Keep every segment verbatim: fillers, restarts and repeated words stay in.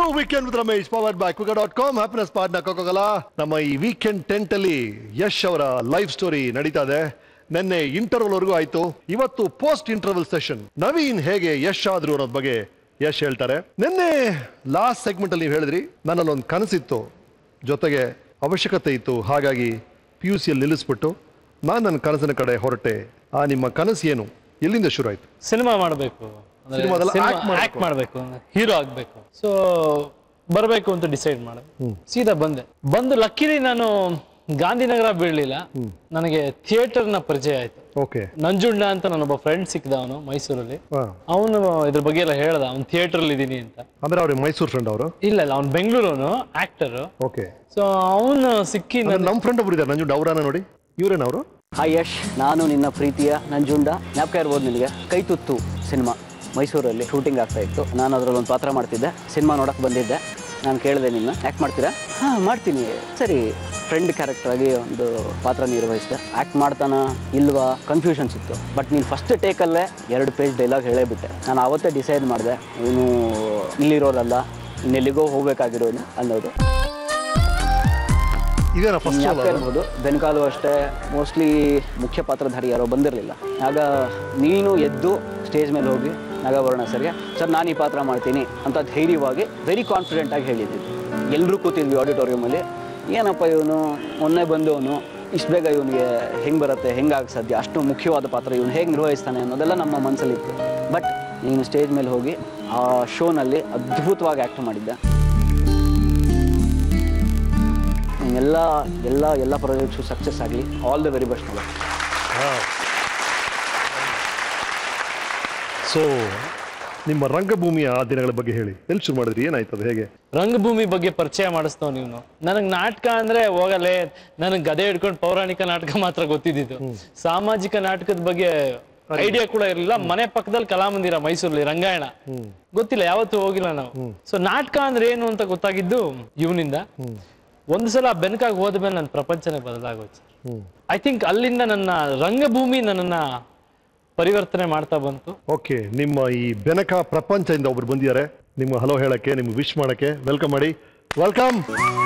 Weekend with Ramesh powered by ಕುಕ dot com happiness partner Coca Cola. ನಮ್ಮ ಈ ವೀಕೆಂಡ್ ಟೆಂಟ್ ಅಲ್ಲಿ ಯಶ್ ಅವರ ಲೈಫ್ ಸ್ಟೋರಿ ನಡೀತಾ ಇದೆ. ನಿನ್ನೆ ಇಂಟರ್ವಲ್ ವರೆಗೂ ಆಯ್ತು. ಇವತ್ತು ಪೋಸ್ಟ್ ಇಂಟರ್ವಲ್ ಸೆಷನ್. ನವೀನ್ ಹೇಗೆ ಯಶ್ ಆದ್ರು ಅನ್ನೋದ್ ಬಗ್ಗೆ ಯಶ್ ಹೇಳ್ತಾರೆ. ನಿನ್ನೆ ಲಾಸ್ಟ್ ಸೆಗ್ಮೆಂಟ್ ಅಲ್ಲಿ ನೀವು ಹೇಳಿದ್ರಿ, ನನ್ನಲ್ಲಿ ಒಂದು ಕನಸಿತ್ತು, ಜೊತೆಗೆ ಅವಶ್ಯಕತೆ ಇತ್ತು, ಹಾಗಾಗಿ ಪಿ ಯು ಸಿಯಲ್ಲಿ ನಿಲ್ಲಿಸ್ಬಿಟ್ಟು ನಾನು ನನ್ನ ಕನಸಿನ ಕಡೆ ಹೊರಟೆ. ಆ ನಿಮ್ಮ ಕನಸು ಏನು, ಎಲ್ಲಿಂದ ಶುರು ಆಯ್ತು? ಸಿನಿಮಾ ಮಾಡಬೇಕು, ಆಕ್ಟ್ ಮಾಡಬೇಕು, ಹೀರೋ ಆಗ್ಬೇಕು. ಸೊ ಬರಬೇಕು ಅಂತ ಡಿಸೈಡ್ ಮಾಡಿದೆ. ಸೀದಾ ಬಂದೆ. ಬಂದು ಲಕ್ಕಿಲಿ ನಾನು ಗಾಂಧಿನಗರ ಬೀಳಲಿಲ್ಲ, ನನಗೆ ಥಿಯೇಟರ್ ನ ಪರಿಚಯ ಆಯ್ತು. ಓಕೆ. ನಂಜುಂಡ ಅಂತ ನನ್ನೊಬ್ಬ ಫ್ರೆಂಡ್ ಸಿಕ್ಕಿದ, ಅವನು ಮೈಸೂರಲ್ಲಿ. ಅವನು ಇದ್ರ ಬಗ್ಗೆ ಎಲ್ಲ ಹೇಳ್ದ, ಅವ್ನು ಥಿಯೇಟರ್ ಅಲ್ಲಿ ಇದೀನಿ ಅಂತ. ಅಂದ್ರೆ ಅವ್ರಿಗೆ ಮೈಸೂರು ಫ್ರೆಂಡ್ ಅವರು? ಇಲ್ಲ ಇಲ್ಲ, ಅವ್ನು ಬೆಂಗಳೂರು ಆಕ್ಟರ್. ಓಕೆ. ಸೊ ಅವನು ಸಿಕ್ಕಿ ನಮ್ಮ ಫ್ರೆಂಡ್ ಒಬ್ರು ಇದ್ದಾರೆ ನಂಜುಂಡ, ಅವರನ್ನ ನೋಡಿ. ಇವರೇನವರು? ಹಾಯ್ ಯಶ್, ನಾನು ನಿನ್ನ ಪ್ರೀತಿಯ ನಂಜುಂಡ. ಜ್ಞಾಪಕ ಇರ್ಬೋದು ನಿನಗೆ, ಕೈ ತುತ್ತು ಸಿನಿಮಾ ಮೈಸೂರಲ್ಲಿ ಶೂಟಿಂಗ್ ಆಗ್ತಾ ಇತ್ತು. ನಾನು ಅದರಲ್ಲಿ ಒಂದು ಪಾತ್ರ ಮಾಡ್ತಿದ್ದೆ. ಸಿನಿಮಾ ನೋಡಕ್ಕೆ ಬಂದಿದ್ದೆ. ನಾನು ಕೇಳಿದೆ, ನಿನ್ನ ಆ್ಯಕ್ಟ್ ಮಾಡ್ತೀರಾ? ಹಾಂ ಮಾಡ್ತೀನಿ. ಸರಿ, ಫ್ರೆಂಡ್ ಕ್ಯಾರೆಕ್ಟರ್ ಆಗಿ ಒಂದು ಪಾತ್ರ ನಿರ್ವಹಿಸಿದೆ. ಆ್ಯಕ್ಟ್ ಮಾಡ್ತಾನ ಇಲ್ವಾ ಕನ್ಫ್ಯೂಷನ್ಸ್ ಇತ್ತು. ಬಟ್ ನೀನು ಫಸ್ಟ್ ಟೇಕಲ್ಲೇ ಎರಡು ಪೇಜ್ ಡೈಲಾಗ್ ಹೇಳೇಬಿಟ್ಟೆ. ನಾನು ಆವತ್ತೇ ಡಿಸೈಡ್ ಮಾಡಿದೆ, ಇವನು ಇಲ್ಲಿರೋರಲ್ಲ, ಇನ್ನೆಲ್ಲಿಗೋ ಹೋಗಬೇಕಾಗಿರೋನು ಅನ್ನೋದು. ಇರ್ಬೋದು. ಬೆನ್ಕಾಲು ಅಷ್ಟೇ, ಮೋಸ್ಟ್ಲಿ ಮುಖ್ಯ ಪಾತ್ರಧಾರಿ ಯಾರೋ ಬಂದಿರಲಿಲ್ಲ. ಆಗ ನೀನು ಎದ್ದು ಸ್ಟೇಜ್ ಮೇಲೆ ಹೋಗಿ ನಾಗಾಭರಣ ಸರ್ಗೆ, ಸರ್ ನಾನು ಈ ಪಾತ್ರ ಮಾಡ್ತೀನಿ ಅಂತ ಧೈರ್ಯವಾಗಿ ವೆರಿ ಕಾನ್ಫಿಡೆಂಟ್ ಆಗಿ ಹೇಳಿದ್ವಿ. ಎಲ್ಲರೂ ಕೂತಿದ್ವಿ ಆಡಿಟೋರಿಯಮಲ್ಲಿ. ಏನಪ್ಪ ಇವನು ಮೊನ್ನೆ ಬಂದವನು, ಇಷ್ಟು ಬೇಗ ಇವನಿಗೆ ಹೆಂಗೆ ಬರುತ್ತೆ, ಹೆಂಗಾಗಿ ಸಾಧ್ಯ, ಅಷ್ಟು ಮುಖ್ಯವಾದ ಪಾತ್ರ ಇವನು ಹೇಗೆ ನಿರ್ವಹಿಸ್ತಾನೆ ಅನ್ನೋದೆಲ್ಲ ನಮ್ಮ ಮನಸ್ಸಲ್ಲಿತ್ತು. ಬಟ್ ನೀನು ಸ್ಟೇಜ್ ಮೇಲೆ ಹೋಗಿ ಆ ಶೋನಲ್ಲಿ ಅದ್ಭುತವಾಗಿ ಆ್ಯಕ್ಟ್ ಮಾಡಿದ್ದೆ. ಎಲ್ಲ ಎಲ್ಲ ಎಲ್ಲ ಪ್ರಾಜೆಕ್ಟ್ಸು ಸಕ್ಸಸ್ ಆಗಲಿ. All the very best. So ನಿಮ್ಮ ರಂಗಭೂಮಿಯ ದಿನಗಳ ಬಗ್ಗೆ ಹೇಳಿ. ಎಲ್ಲಿ ಶುರು ಮಾಡಿದ್ರಿ, ಏನಾಯ್ತದ, ಹೇಗೆ? ರಂಗಭೂಮಿ ಬಗ್ಗೆ ಪರಿಚಯ ಮಾಡಿಸ್ತವ್ ನೀವು. ನನಗೆ ನಾಟಕ ಅಂದ್ರೆ ಹೋಗಲೇ, ನನಗೆ ಗದೆ ಹಿಡ್ಕೊಂಡು ಪೌರಾಣಿಕ ನಾಟಕ ಮಾತ್ರ ಗೊತ್ತಿದ್ದು. ಸಾಮಾಜಿಕ ನಾಟಕದ ಬಗ್ಗೆ ಐಡಿಯಾ ಕೂಡ ಇರಲಿಲ್ಲ. ಮನೆ ಪಕ್ಕದಲ್ಲಿ ಕಲಾಮಂದಿರ ಮೈಸೂರಲ್ಲಿ ರಂಗಾಯಣ, ಗೊತ್ತಿಲ್ಲ, ಯಾವತ್ತೂ ಹೋಗಿಲ್ಲ ನಾವು. ಸೊ ನಾಟಕ ಅಂದ್ರೆ ಏನು ಅಂತ ಗೊತ್ತಾಗಿದ್ದು ಇವನಿಂದ. ಒಂದು ಸಲ ಬೆನಕಾಗಿ ಹೋದ್ಮೇಲೆ ನನ್ನ ಪ್ರಪಂಚನೇ ಬದಲಾಗೋಯ್ತು. ಐ ಥಿಂಕ್ ಅಲ್ಲಿಂದ ನನ್ನ ರಂಗಭೂಮಿ ನನ್ನನ್ನ ಪರಿವರ್ತನೆ ಮಾಡ್ತಾ ಬಂತು. ಓಕೆ. ನಿಮ್ಮ ಈ ಬೆನಕ ಪ್ರಪಂಚದಿಂದ ಒಬ್ರು ಬಂದಿದ್ದಾರೆ ನಿಮ್ಮ ಹಲೋ ಹೇಳಕ್ಕೆ, ನಿಮ್ಗೆ ವಿಶ್ ಮಾಡಕ್ಕೆ. ವೆಲ್ಕಮ್ ಮಾಡಿ. ವೆಲ್ಕಮ್.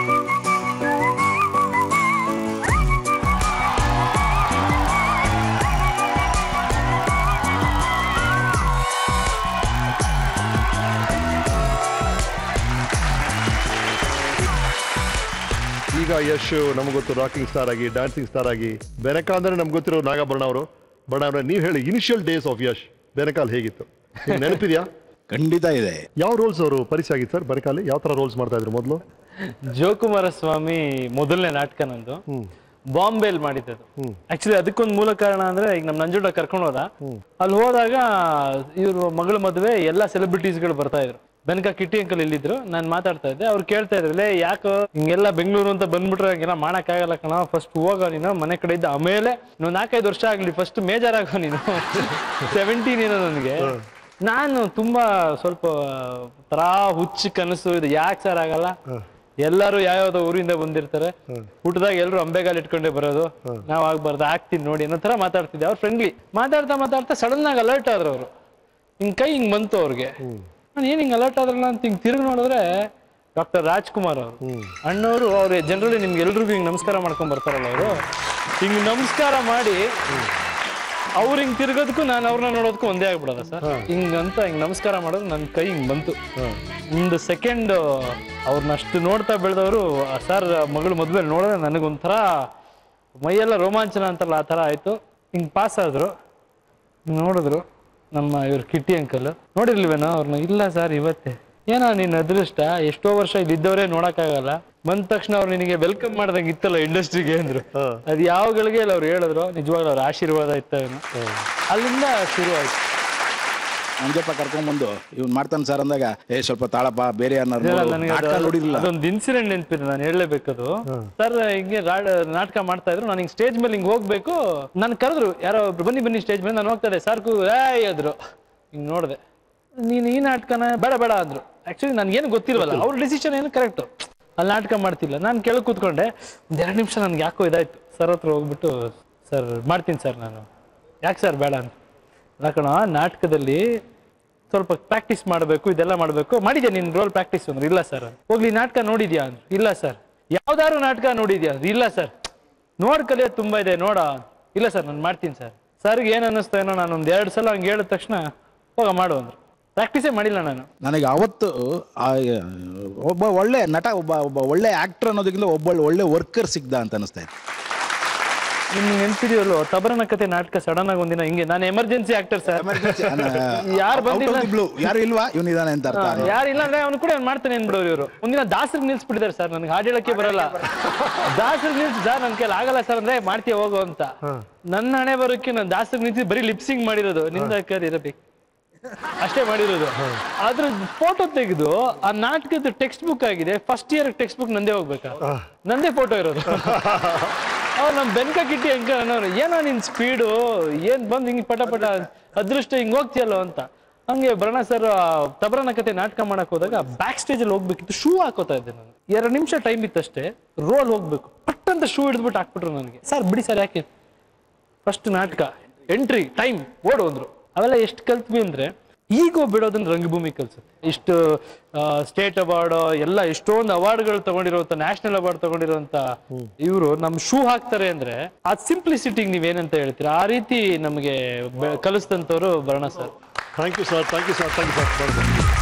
ಈಗ ಯಶ್ ನಮ್ಗೆ ಗೊತ್ತು ರಾಕಿಂಗ್ ಸ್ಟಾರ್ ಆಗಿ, ಡ್ಯಾನ್ಸಿಂಗ್ ಸ್ಟಾರ್ ಆಗಿ. ಬೆನಕ ಅಂದ್ರೆ ನಮ್ಗೆ ಗೊತ್ತಿರೋ ನಾಗಾಭರಣ ಅವರು. ಬಟ್ ಅವ್ರೆ ನೀವು ಹೇಳಿ, ಇನಿಷಿಯಲ್ ಡೇಸ್ ಆಫ್ ಯಶ್ ಬೆನಕಾಲ್ ಹೇಗಿತ್ತು, ನೆನಪಿದ್ಯಾ? ಖಂಡಿತ ಇದೆ. ಯಾವ ರೋಲ್ಸ್ ಅವರು ಪರಿಚಯ ಆಗಿತ್ತು ಸರ್ ಬೆನಕಾಲಿ? ಯಾವ ತರ ರೋಲ್ಸ್ ಮಾಡ್ತಾ ಇದ್ರು ಮೊದಲು? ಜೋಕುಮಾರ ಸ್ವಾಮಿ ಮೊದಲನೇ ನಾಟಕ ನಂದು ಬಾಂಬೆಲ್ ಮಾಡಿದ್ದದು. ಆಕ್ಚುಲಿ ಅದಕ್ಕೊಂದು ಮೂಲ ಕಾರಣ ಅಂದ್ರೆ, ಈಗ ನಮ್ ನಂಜುಂಡ ಕರ್ಕೊಂಡು ಹೋದ. ಅಲ್ಲಿ ಹೋದಾಗ ಇವ್ರ ಮಗಳ ಮದುವೆ ಎಲ್ಲಾ ಸೆಲೆಬ್ರಿಟೀಸ್ ಗಳು ಬರ್ತಾ ಇದ್ರು. ಬೆನಕ ಕಿಟ್ಟಿ ಅಂಕಲ್ ಇಲ್ಲಿದ್ರು. ನಾನು ಮಾತಾಡ್ತಾ ಇದ್ದೆ. ಅವ್ರು ಕೇಳ್ತಾ ಇದ್ರಲ್ಲೇ, ಯಾಕೋ ಹಿಂಗೆಲ್ಲ ಬೆಂಗಳೂರು ಅಂತ ಬಂದ್ಬಿಟ್ರೆ ಹಂಗೆಲ್ಲ ಮಾಡಕ್ ಆಗಲ್ಲ ಕಣ, ಫಸ್ಟ್ ಹೋಗೋ ನೀನು ಮನೆ ಕಡೆ ಇದ್ದ, ಆಮೇಲೆ ನೀವು ನಾಲ್ಕೈದು ವರ್ಷ ಆಗ್ಲಿ, ಫಸ್ಟ್ ಮೇಜರ್ ಆಗೋ ನೀನು. ಸೆವೆಂಟೀನ್ ಏನೋ ನನಗೆ. ನಾನು ತುಂಬಾ ಸ್ವಲ್ಪ ತರಾ ಹುಚ್ಚು ಕನಸು ಇದು. ಯಾಕೆ ಸರ್ ಆಗಲ್ಲ, ಎಲ್ಲಾರು ಯಾವ್ಯಾವ್ದೋ ಊರಿಂದ ಬಂದಿರ್ತಾರೆ, ಊಟದಾಗ ಎಲ್ರು ಅಂಬೆಗಾಲ್ ಇಟ್ಕೊಂಡೇ ಬರೋದು, ನಾವ್ ಆಗ್ಬಾರ್ದು, ಆಗ್ತೀನಿ ನೋಡಿ ಅನ್ನೋ ತರ ಮಾತಾಡ್ತಿದ್ದೆ. ಅವ್ರ ಫ್ರೆಂಡ್ಲಿ ಮಾತಾಡ್ತಾ ಮಾತಾಡ್ತಾ ಸಡನ್ ಆಗಿ ಅಲರ್ಟ್ ಆದ್ರು ಅವರು. ಹಿಂಗ್ ಕೈ ಹಿಂಗ್ ಬಂತು ಅವ್ರಿಗೆ. ನಾನು ಏನ್ ಹಿಂಗ್ ಅಲರ್ಟ್ ಆದ್ರಲ್ಲ ಅಂತ ಹಿಂಗ್ ತಿರುಗಿ ನೋಡಿದ್ರೆ ಡಾಕ್ಟರ್ ರಾಜ್ಕುಮಾರ್ ಅವರು ಅಣ್ಣವರು. ಅವ್ರು ಜನರಲಿ ನಿಮ್ಗೆ ಎಲ್ರಿಗೂ ಹಿಂಗ್ ನಮಸ್ಕಾರ ಮಾಡ್ಕೊಂಡ್ ಬರ್ತಾರಲ್ಲ, ಅವರು ಹಿಂಗ್ ನಮಸ್ಕಾರ ಮಾಡಿ ಅವ್ರು ಹಿಂಗ್ ತಿರ್ಗೋದಕ್ಕೂ ನಾನು ಅವ್ರನ್ನ ನೋಡೋದಕ್ಕೂ ಒಂದೇ ಆಗ್ಬಿಡೋದ ಸರ್. ಹಿಂಗ್ ಅಂತ ಹಿಂಗ್ ನಮಸ್ಕಾರ ಮಾಡೋದು ನನ್ ಕೈ ಹಿಂಗ್ ಬಂತು. ಒಂದು ಸೆಕೆಂಡ್ ಅವ್ರನ್ನ ಅಷ್ಟು ನೋಡ್ತಾ ಬೆಳೆದವರು, ಸರ್ ಮಗಳು ಮದ್ವೆ ನೋಡಿದ್ರೆ ನನಗೊಂಥರ ಮೈಯೆಲ್ಲ ರೋಮಾಂಚನ ಅಂತಲ್ಲ, ಆ ತರ ಆಯ್ತು. ಹಿಂಗ್ ಪಾಸ್ ಆದ್ರು, ನೋಡಿದ್ರು ನಮ್ಮ ಇವ್ರ ಕಿಟ್ಟಿ ಅಂಕಲ್. ನೋಡಿರ್ಲಿವೇನೋ ಅವ್ರನ್ನ? ಇಲ್ಲ ಸರ್ ಇವತ್ತೇ. ಏನೋ ನಿನ್ನ ಅದೃಷ್ಟ, ಎಷ್ಟೋ ವರ್ಷ ಇಲ್ಲಿ ಇದ್ದವರೇ ನೋಡಕ್ಕಾಗಲ್ಲ, ಬಂದ ತಕ್ಷಣ ಅವ್ರು ನಿನಗೆ ವೆಲ್ಕಮ್ ಮಾಡ್ದಂಗೆ ಇತ್ತಲ್ಲ ಇಂಡಸ್ಟ್ರಿಗೆ ಅಂದ್ರು. ಅದು ಯಾವ ಗಳಿಗೆ ಅವ್ರು ಹೇಳಿದ್ರು, ನಿಜವಾಗ್ಲೂ ಅವ್ರ ಆಶೀರ್ವಾದ ಇತ್ತ. ಅಲ್ಲಿಂದ ಶುರು ಆಯ್ತು. ಮಂಜಪ್ಪ ಕರ್ಕೊಂಡ್ಬಂದು ಇವ್ನು ಮಾಡ್ತಾನೆ ಸರ್ ಅಂದಾಗ, ಏ ಸ್ವಲ್ಪ ತಾಳಪ್ಪ ಬೇರೆ ನೋಡಿರಲಿಲ್ಲ. ಅದೊಂದು ಇನ್ಸಿಡೆಂಟ್ ನೆನಪಿದೆ, ನಾನು ಹೇಳಲೇಬೇಕದು. ಸರ್ ಹಿಂಗೆ ನಾಟಕ ಮಾಡ್ತಾ ಇದ್ರು, ನಾನು ಹಿಂಗ್ ಸ್ಟೇಜ್ ಮೇಲೆ ಹಿಂಗ್ ಹೋಗ್ಬೇಕು, ನನ್ ಕರೆದ್ರು ಯಾರೋ ಬನ್ನಿ ಬನ್ನಿ ಸ್ಟೇಜ್ ಮೇಲೆ. ನಾನು ಹೋಗ್ತಾ ಇದ್ದೆ, ಸರ್ ಕೂ ಅದ್ರು. ಹಿಂಗ್ ನೋಡ್ದೆ, ನೀನ್ ಈ ನಾಟಕನ ಬೇಡ ಬೇಡ ಅಂದ್ರು. ಆಕ್ಚುಲಿ ನನ್ಗೇನು ಗೊತ್ತಿಲ್ವಲ್ಲ, ಅವ್ರ ಡಿಸಿಷನ್ ಏನು ಕರೆಕ್ಟ್. ಅಲ್ಲಿ ನಾಟಕ ಮಾಡ್ತಿಲ್ಲ. ನಾನು ಕೆಳಗೆ ಕೂತ್ಕೊಂಡೆ. ಒಂದ್ ಎರಡು ನಿಮಿಷ ನನ್ಗೆ ಯಾಕೋ ಇದಾಯ್ತು. ಸರ್ ಹತ್ರ ಹೋಗ್ಬಿಟ್ಟು, ಸರ್ ಮಾಡ್ತೀನಿ ಸರ್ ನಾನು. ಯಾಕೆ ಸರ್ ಬೇಡ ಅಂತ. ಯಾಕಣ ನಾಟಕದಲ್ಲಿ ಸ್ವಲ್ಪ ಪ್ರಾಕ್ಟೀಸ್ ಮಾಡಬೇಕು, ಇದೆಲ್ಲ ಮಾಡಬೇಕು. ಮಾಡಿದ್ಯಾ ನಿನ್ ರೋಲ್ ಪ್ರಾಕ್ಟೀಸ್ ಅಂದ್ರೆ? ಇಲ್ಲ ಸರ್. ಹೋಗ್ಲಿ ನಾಟಕ ನೋಡಿದ್ಯಾ ಅಂದ್ರೆ? ಇಲ್ಲ ಸರ್. ಯಾವ್ದಾದ್ರು ನಾಟಕ ನೋಡಿದ್ಯಾ ಅಂದ್ರೆ? ಇಲ್ಲ ಸರ್. ನೋಡ್ ಕಲಿಯೋದು ತುಂಬಾ ಇದೆ, ನೋಡ. ಇಲ್ಲ ಸರ್ ನಾನು ಮಾಡ್ತೀನಿ ಸರ್. ಸರ್ಗೆ ಏನ್ ಅನ್ನಿಸ್ತಾ ಏನೋ, ನಾನು ಒಂದ್ ಎರಡು ಸಲ ಹಂಗೆ ಹೇಳಿದ ತಕ್ಷಣ ಹೋಗ ಮಾಡು ಅಂದ್ರು. ಪ್ರಾಕ್ಟೀಸೇ ಮಾಡಿಲ್ಲ ನಾನು. ನನಗೆ ಅವತ್ತು ಒಬ್ಬ ಒಳ್ಳೆ ನಟ, ಒಬ್ಬ ಒಬ್ಬ ಒಳ್ಳೆ ಆಕ್ಟರ್ ಅನ್ನೋದಕ್ಕಿಂತ ಒಬ್ಬ ಒಳ್ಳೆ ವರ್ಕರ್ ಸಿಗ್ದ ಅಂತ ಅನಿಸ್ತಾ ಇತ್ತು. ನಿಮ್ಗೆ ನೆನ್ಪಿದೆಯಲ್ಲೋ ತಬರನ ಕತೆ ನಾಟಕ ಸಡನ್ ಆಗಿ ಒಂದಿನ ಹಿಂಗೆ, ನಾನು ಎಮರ್ಜೆನ್ಸಿ ಆಕ್ಟರ್ ಸರ್, ಯಾರು ಬಂದಿಲ್ಲ, ಯಾರು ಇಲ್ವಾ ಇವನಿದಾನೆ ಅಂತ ಅರ್ಥ. ಯಾರು ಇಲ್ಲ ಅಂದ್ರೆ ಅವ್ನು ಕೂಡ ಅವ್ನು ಮಾಡ್ತಾನೆ ಅನ್ಬಿಡೋರು ಇವರು. ಒಂದಿನ ದಾಸರಿಗೆ ನಿಲ್ಸ್ಬಿಟ್ಟಿದ್ದಾರೆ ಸರ್, ನನಗೆ ಹಾಡು ಹೇಳಕ್ಕೆ ಬರಲ್ಲ. ದಾಸರಿಗೆ ನಿಲ್ಸಿ ಸರ್ ನನ್ ಕೈಲಿ ಆಗಲ್ಲ ಸರ್ ಅಂದ್ರೆ, ಮಾಡ್ತೀಯ ಹೋಗು ಅಂತ. ನನ್ನ ಹಣೆ ಬರೋಕ್ಕೆ ನಾನು ದಾಸರಿಗೆ ನಿಲ್ಸಿ ಬರೀ ಲಿಪ್ಸಿಂಗ್ ಮಾಡಿರೋದು, ನಿಂದ ಇರಬೇಕು ಅಷ್ಟೇ ಮಾಡಿರೋದು. ಅದ್ರ ಫೋಟೋ ತೆಗೆದು ಆ ನಾಟಕದ ಟೆಕ್ಸ್ಟ್ ಬುಕ್ ಆಗಿದೆ, ಫಸ್ಟ್ ಇಯರ್ ಟೆಕ್ಸ್ಟ್ ಬುಕ್ ನಂದೇ ಹೋಗ್ಬೇಕಾ, ನಂದೇ ಫೋಟೋ ಇರೋದು. ಅವ್ರು ನಮ್ ಬೆನ್ಕ ಕಿಟ್ಟಿ ಹೆಂಗ ಅನ್ನೋರು, ಏನೋ ನಿನ್ ಸ್ಪೀಡು ಏನ್ ಬಂದ್ ಹಿಂಗ್ ಪಟ ಪಟ ಅದೃಷ್ಟ ಹಿಂಗ್ ಹೋಗ್ತಿಯಲ್ಲೋ ಅಂತ. ಹಂಗೆ ಭರಣ ಸರ್ ತಬರನ ಕತೆ ನಾಟಕ ಮಾಡಕ್ ಹೋದಾಗ ಬ್ಯಾಕ್ ಸ್ಟೇಜ್ ಅಲ್ಲಿ ಹೋಗ್ಬೇಕಿತ್ತು, ಶೂ ಹಾಕೋತಾ ಇದ್ದೆ ನಾನು. ಎರಡು ನಿಮಿಷ ಟೈಮ್ ಇತ್ತಷ್ಟೇ, ರೋಲ್ ಹೋಗ್ಬೇಕು, ಪಟ್ ಅಂತ ಶೂ ಹಿಡಿದ್ಬಿಟ್ಟು ಹಾಕ್ಬಿಟ್ರು ನನಗೆ. ಸರ್ ಬಿಡಿ ಸರ್ ಯಾಕೆ, ಫಸ್ಟ್ ನಾಟಕ ಎಂಟ್ರಿ ಟೈಮ್ ಓಡು ಅಂದ್ರು. ಅವೆಲ್ಲ ಎಷ್ಟು ಕಲ್ತ್ವಿ ಅಂದ್ರೆ, ಈಗೋ ಬಿಡೋದನ್ನ ರಂಗಭೂಮಿ ಕಲ್ಸುತ್ತೆ. ಇಷ್ಟು ಸ್ಟೇಟ್ ಅವಾರ್ಡ್ ಎಲ್ಲ ಎಷ್ಟೊಂದು ಅವಾರ್ಡ್ಗಳು ತಗೊಂಡಿರುವಂತ, ನ್ಯಾಷನಲ್ ಅವಾರ್ಡ್ ತಗೊಂಡಿರುವಂತ ಇವರು ನಮ್ ಶೂ ಹಾಕ್ತಾರೆ ಅಂದ್ರೆ ಆ ಸಿಂಪ್ಲಿಸಿಟಿಗೆ ನೀವೇನಂತ ಹೇಳ್ತೀರಾ? ಆ ರೀತಿ ನಮಗೆ ಕಲಿಸಿದಂತವ್ರು Bharana sir. Thank you sir, thank you sir, thank you sir.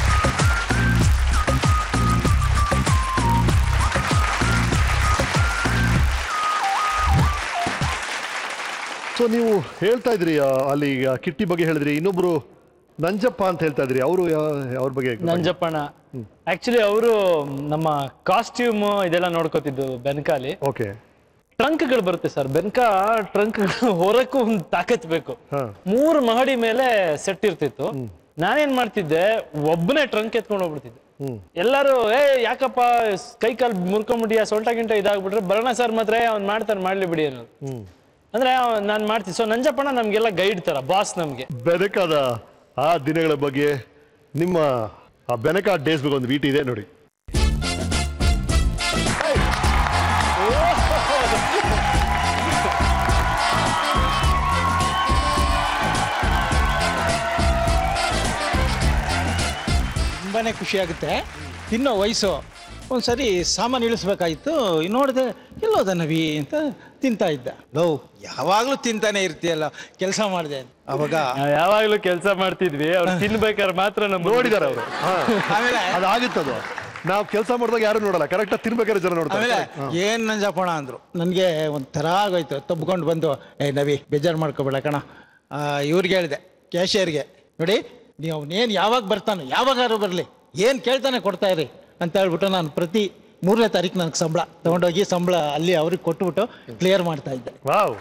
So ನೀವು ಹೇಳ್ತಾ ಇದ್ರಿ ಅಲ್ಲಿ ಕಿಟ್ಟಿ ಬಗ್ಗೆ ಹೇಳಿದ್ರಿ, ಇನ್ನೊಬ್ರು ನಂಜಪ್ಪ ಅಂತ ಹೇಳ್ತಾ ಇದ್ರಿ, ಅವರು ಅವ್ರ ಬಗ್ಗೆ? ನಂಜಪ್ಪಣ್ಣ ಆಕ್ಚುಲಿ ಅವರು ನಮ್ಮ ಕಾಸ್ಟ್ಯೂಮ್ ಇದೆಲ್ಲ ನೋಡ್ಕೋತಿದ್ದು ಬೆನ್ಕಾಲಿ. ಓಕೆ. ಟ್ರಂಕ್ಗಳು ಬರುತ್ತೆ ಸರ್, ಬೆನ್ಕ ಟ್ರಂಕ್ ಹೊರಕ್ಕೂ ಒಂದು ತಾಕತ್ ಬೇಕು. ಮೂರು ಮಹಡಿ ಮೇಲೆ ಸೆಟ್ ಇರ್ತಿತ್ತು. ನಾನೇನ್ ಮಾಡ್ತಿದ್ದೆ, ಒಬ್ಬನೇ ಟ್ರಂಕ್ ಎತ್ಕೊಂಡು ಹೋಗ್ಬಿಡ್ತಿದ್ದೆ. ಎಲ್ಲರೂ ಏ ಯಾಕಪ್ಪ ಕೈ ಕಾಲ್ ಮುರ್ಕೊಂಡ್ಬಿಟ್ಟಿಯ, ಸೊಂಟ ಗಿಂಟ ಇದಾಗ್ಬಿಟ್ರೆ, ಭರಣ ಸರ್ ಮಾತ್ರ ಅವ್ನ್ ಮಾಡ್ತಾನೆ ಮಾಡ್ಲಿ ಬಿಡಿ ಅನ್ನೋದು. ಅಂದ್ರೆ ನಾನ್ ಮಾಡ್ತೀನಿ. ಸೊ ನಂಜಪ್ಪಣ್ಣ ನಮ್ಗೆಲ್ಲ ಗೈಡ್ ತರ, ಬಾಸ್ ನಮ್ಗೆ. ಬೆನಕಾದ ಆ ದಿನಗಳ ಬಗ್ಗೆ, ನಿಮ್ಮ ಆ ಬೆನಕ ಡೇಸ್ ಬಗ್ಗೆ ಒಂದು ವೀಟ್ ಇದೆ ನೋಡಿ. ತುಂಬಾನೇ ಖುಷಿ ಆಗುತ್ತೆ. ತಿನ್ನೋ ವಯಸ್ಸು, ಒಂದ್ಸರಿ ಸಾಮಾನು ಇಳಿಸ್ಬೇಕಾಯ್ತು, ನೋಡಿದೆ ಎಲ್ಲೋದ ನವಿ ಅಂತ ತಿಂತಾ ಇದ್ದ. ಲೋ ಯಾವಾಗ್ಲೂ ತಿಂತಾನೆ ಇರ್ತೀಯಲ್ಲ, ಕೆಲಸ ಮಾಡಿದೆ ಅವಾಗ. ಯಾವಾಗ್ಲೂ ಕೆಲಸ ಮಾಡ್ತಿದ್ವಿ, ಅವ್ರು ತಿನ್ಬೇಕಾದ್ರೆ ಮಾತ್ರ ನಮ್ ನೋಡಿದಾರೆ ಅವರು. ಆಮೇಲೆ ಅದಾಗುತ್ತದು, ನಾವು ಕೆಲಸ ಮಾಡಿದಾಗ ಯಾರು ನೋಡಲ್ಲ, ಕರೆಕ್ಟ್ ಆಗಿ ತಿನ್ಬೇಕಾದ್ರೆ ಜನ ನೋಡ್ತಾರೆ. ಆಮೇಲೆ ಏನ್ ನಂಜಪ್ಪಣ ಅಂದ್ರು, ನನ್ಗೆ ಒಂದ್ ತರ ಆಗೋಯ್ತು. ತಬ್ಕೊಂಡು ಬಂದು, ಏ ನವಿ ಬೇಜಾರು ಮಾಡ್ಕೋಬೇಡ ಕಣ, ಇವ್ರಿಗೆ ಹೇಳಿದೆ ಕ್ಯಾಶಿಯರ್ಗೆ, ನೋಡಿ ನೀವು ಅವನೇನು ಯಾವಾಗ ಬರ್ತಾನೆ, ಯಾವಾಗಾರು ಬರಲಿ, ಏನು ಕೇಳ್ತಾನೆ ಕೊಡ್ತಾ ಇರಿ ಅಂತ ಹೇಳ್ಬಿಟ್ಟು ನಾನು ಪ್ರತಿ ಮೂರನೇ ತಾರೀಕು ನನಗೆ ಸಂಬಳ ತಗೊಂಡೋಗಿ ಸಂಬಳ ಅಲ್ಲಿ ಅವ್ರಿಗೆ ಕೊಟ್ಬಿಟ್ಟು ಕ್ಲಿಯರ್ ಮಾಡ್ತಾ ಇದ್ದೆ. ವಾವ್.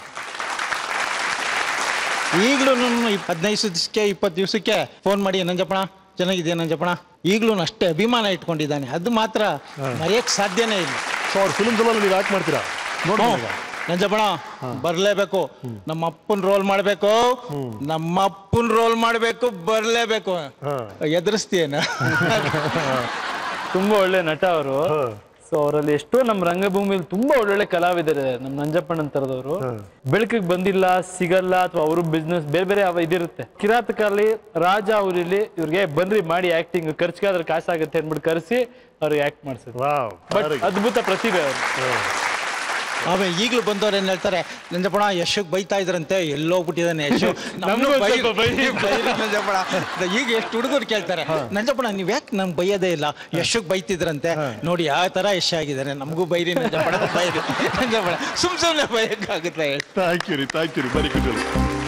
ಈಗಲೂ ಹದಿನೈದು ದಿವಸಕ್ಕೆ ಇಪ್ಪತ್ತು ದಿವಸಕ್ಕೆ ಫೋನ್ ಮಾಡಿ, ನಂಜಪ್ಪಣ ಚೆನ್ನಾಗಿದೆಯಾ ನಂಜಪ್ಪಣ, ಈಗಲೂ ಅಷ್ಟೇ ಅಭಿಮಾನ ಇಟ್ಕೊಂಡಿದ್ದಾನೆ, ಅದು ಮಾತ್ರ ಮರೆಯಕ್ಕೆ ಸಾಧ್ಯನೇ ಇಲ್ಲ. ಸೊ ಅವ್ರ ಫಿಲ್ಮ್ಸ್ ಎಲ್ಲ ನೀವು ಆಕ್ಟ್ ಮಾಡ್ತೀರಾ ನೋಡಿ? ನಂಜಪ್ಪಣ ಬರ್ಲೇಬೇಕು, ನಮ್ಮ ಅಪ್ಪನ್ ರೋಲ್ ಮಾಡ್ಬೇಕು, ನಮ್ಮ ಅಪ್ಪನ್ ರೋಲ್ ಮಾಡ್ಬೇಕು, ಬರ್ಲೇಬೇಕು. ಎದುರಿಸ್ತೀಯೇನ? ತುಂಬಾ ಒಳ್ಳೆ ನಟ ಅವರು. ಸೊ ಅವರಲ್ಲಿ ಎಷ್ಟೋ ನಮ್ಮ ರಂಗಭೂಮಿಯಲ್ಲಿ ತುಂಬಾ ಒಳ್ಳೊಳ್ಳೆ ಕಲಾವಿದರು, ನಮ್ಮ ನಂಜಪ್ಪಣ್ಣನ್ ತರದವರು. ಬೆಳಕಿಗೆ ಬಂದಿಲ್ಲ, ಸಿಗಲ್ಲ, ಅಥವಾ ಅವರು ಬಿಸ್ನೆಸ್ ಬೇರೆ ಬೇರೆ ಇದಿರುತ್ತೆ. ಕಿರಾತಕಲ್ಲಿ ರಾಜ ಅವರಲ್ಲಿ ಇವ್ರಿಗೆ ಬಂದ್ರಿ ಮಾಡಿ ಆಕ್ಟಿಂಗ್, ಖರ್ಚಿಗಾದ್ರೆ ಕಾಸಾಗುತ್ತೆ ಅಂದ್ಬಿಟ್ಟು ಕರೆಸಿ ಅವ್ರಿಗೆ ಆಕ್ಟ್ ಮಾಡಿಸಿದ್ರು. ಬಟ್ ಅದ್ಭುತ ಪ್ರತಿಭೆ ಅವರು. ಆಮೇಲೆ ಈಗಲೂ ಬಂದವ್ರು ಏನ್ ಹೇಳ್ತಾರೆ, ನಂಜಪ್ಪಣ ಯಶಕ್ ಬೈತಾ ಇದ್ರಂತೆ, ಎಲ್ಲೋಗ್ಬಿಟ್ಟಿದ್ದಾನೆ ಯಶ್. ನಂಜಪ್ಪಣ ಈಗ ಎಷ್ಟು ಹುಡುಗರು ಕೇಳ್ತಾರೆ, ನಂಜಪ್ಪಣ ನೀವ್ ಯಾಕೆ ನಮ್ಗೆ ಬೈಯೋದೇ ಇಲ್ಲ, ಯಶಕ್ ಬೈತಿದ್ರಂತೆ, ನೋಡಿ ಆ ತರ ಯಶ್ ಆಗಿದ್ದಾರೆ, ನಮಗೂ ಬೈರಿ ನಂಜಪ್ಪಣ, ಬೈರಿ ನಂಜಪ್ಪಣ, ಸುಮ್ ಸುಮ್ನೆ ಬೈಯಕ್ಕಾಗುತ್ತೆ ಹೇಳಿ. ಥ್ಯಾಂಕ್ ಯು ರೀ, ಥ್ಯಾಂಕ್ ಯು ರೀ, ವೆರಿ ಗುಡ್.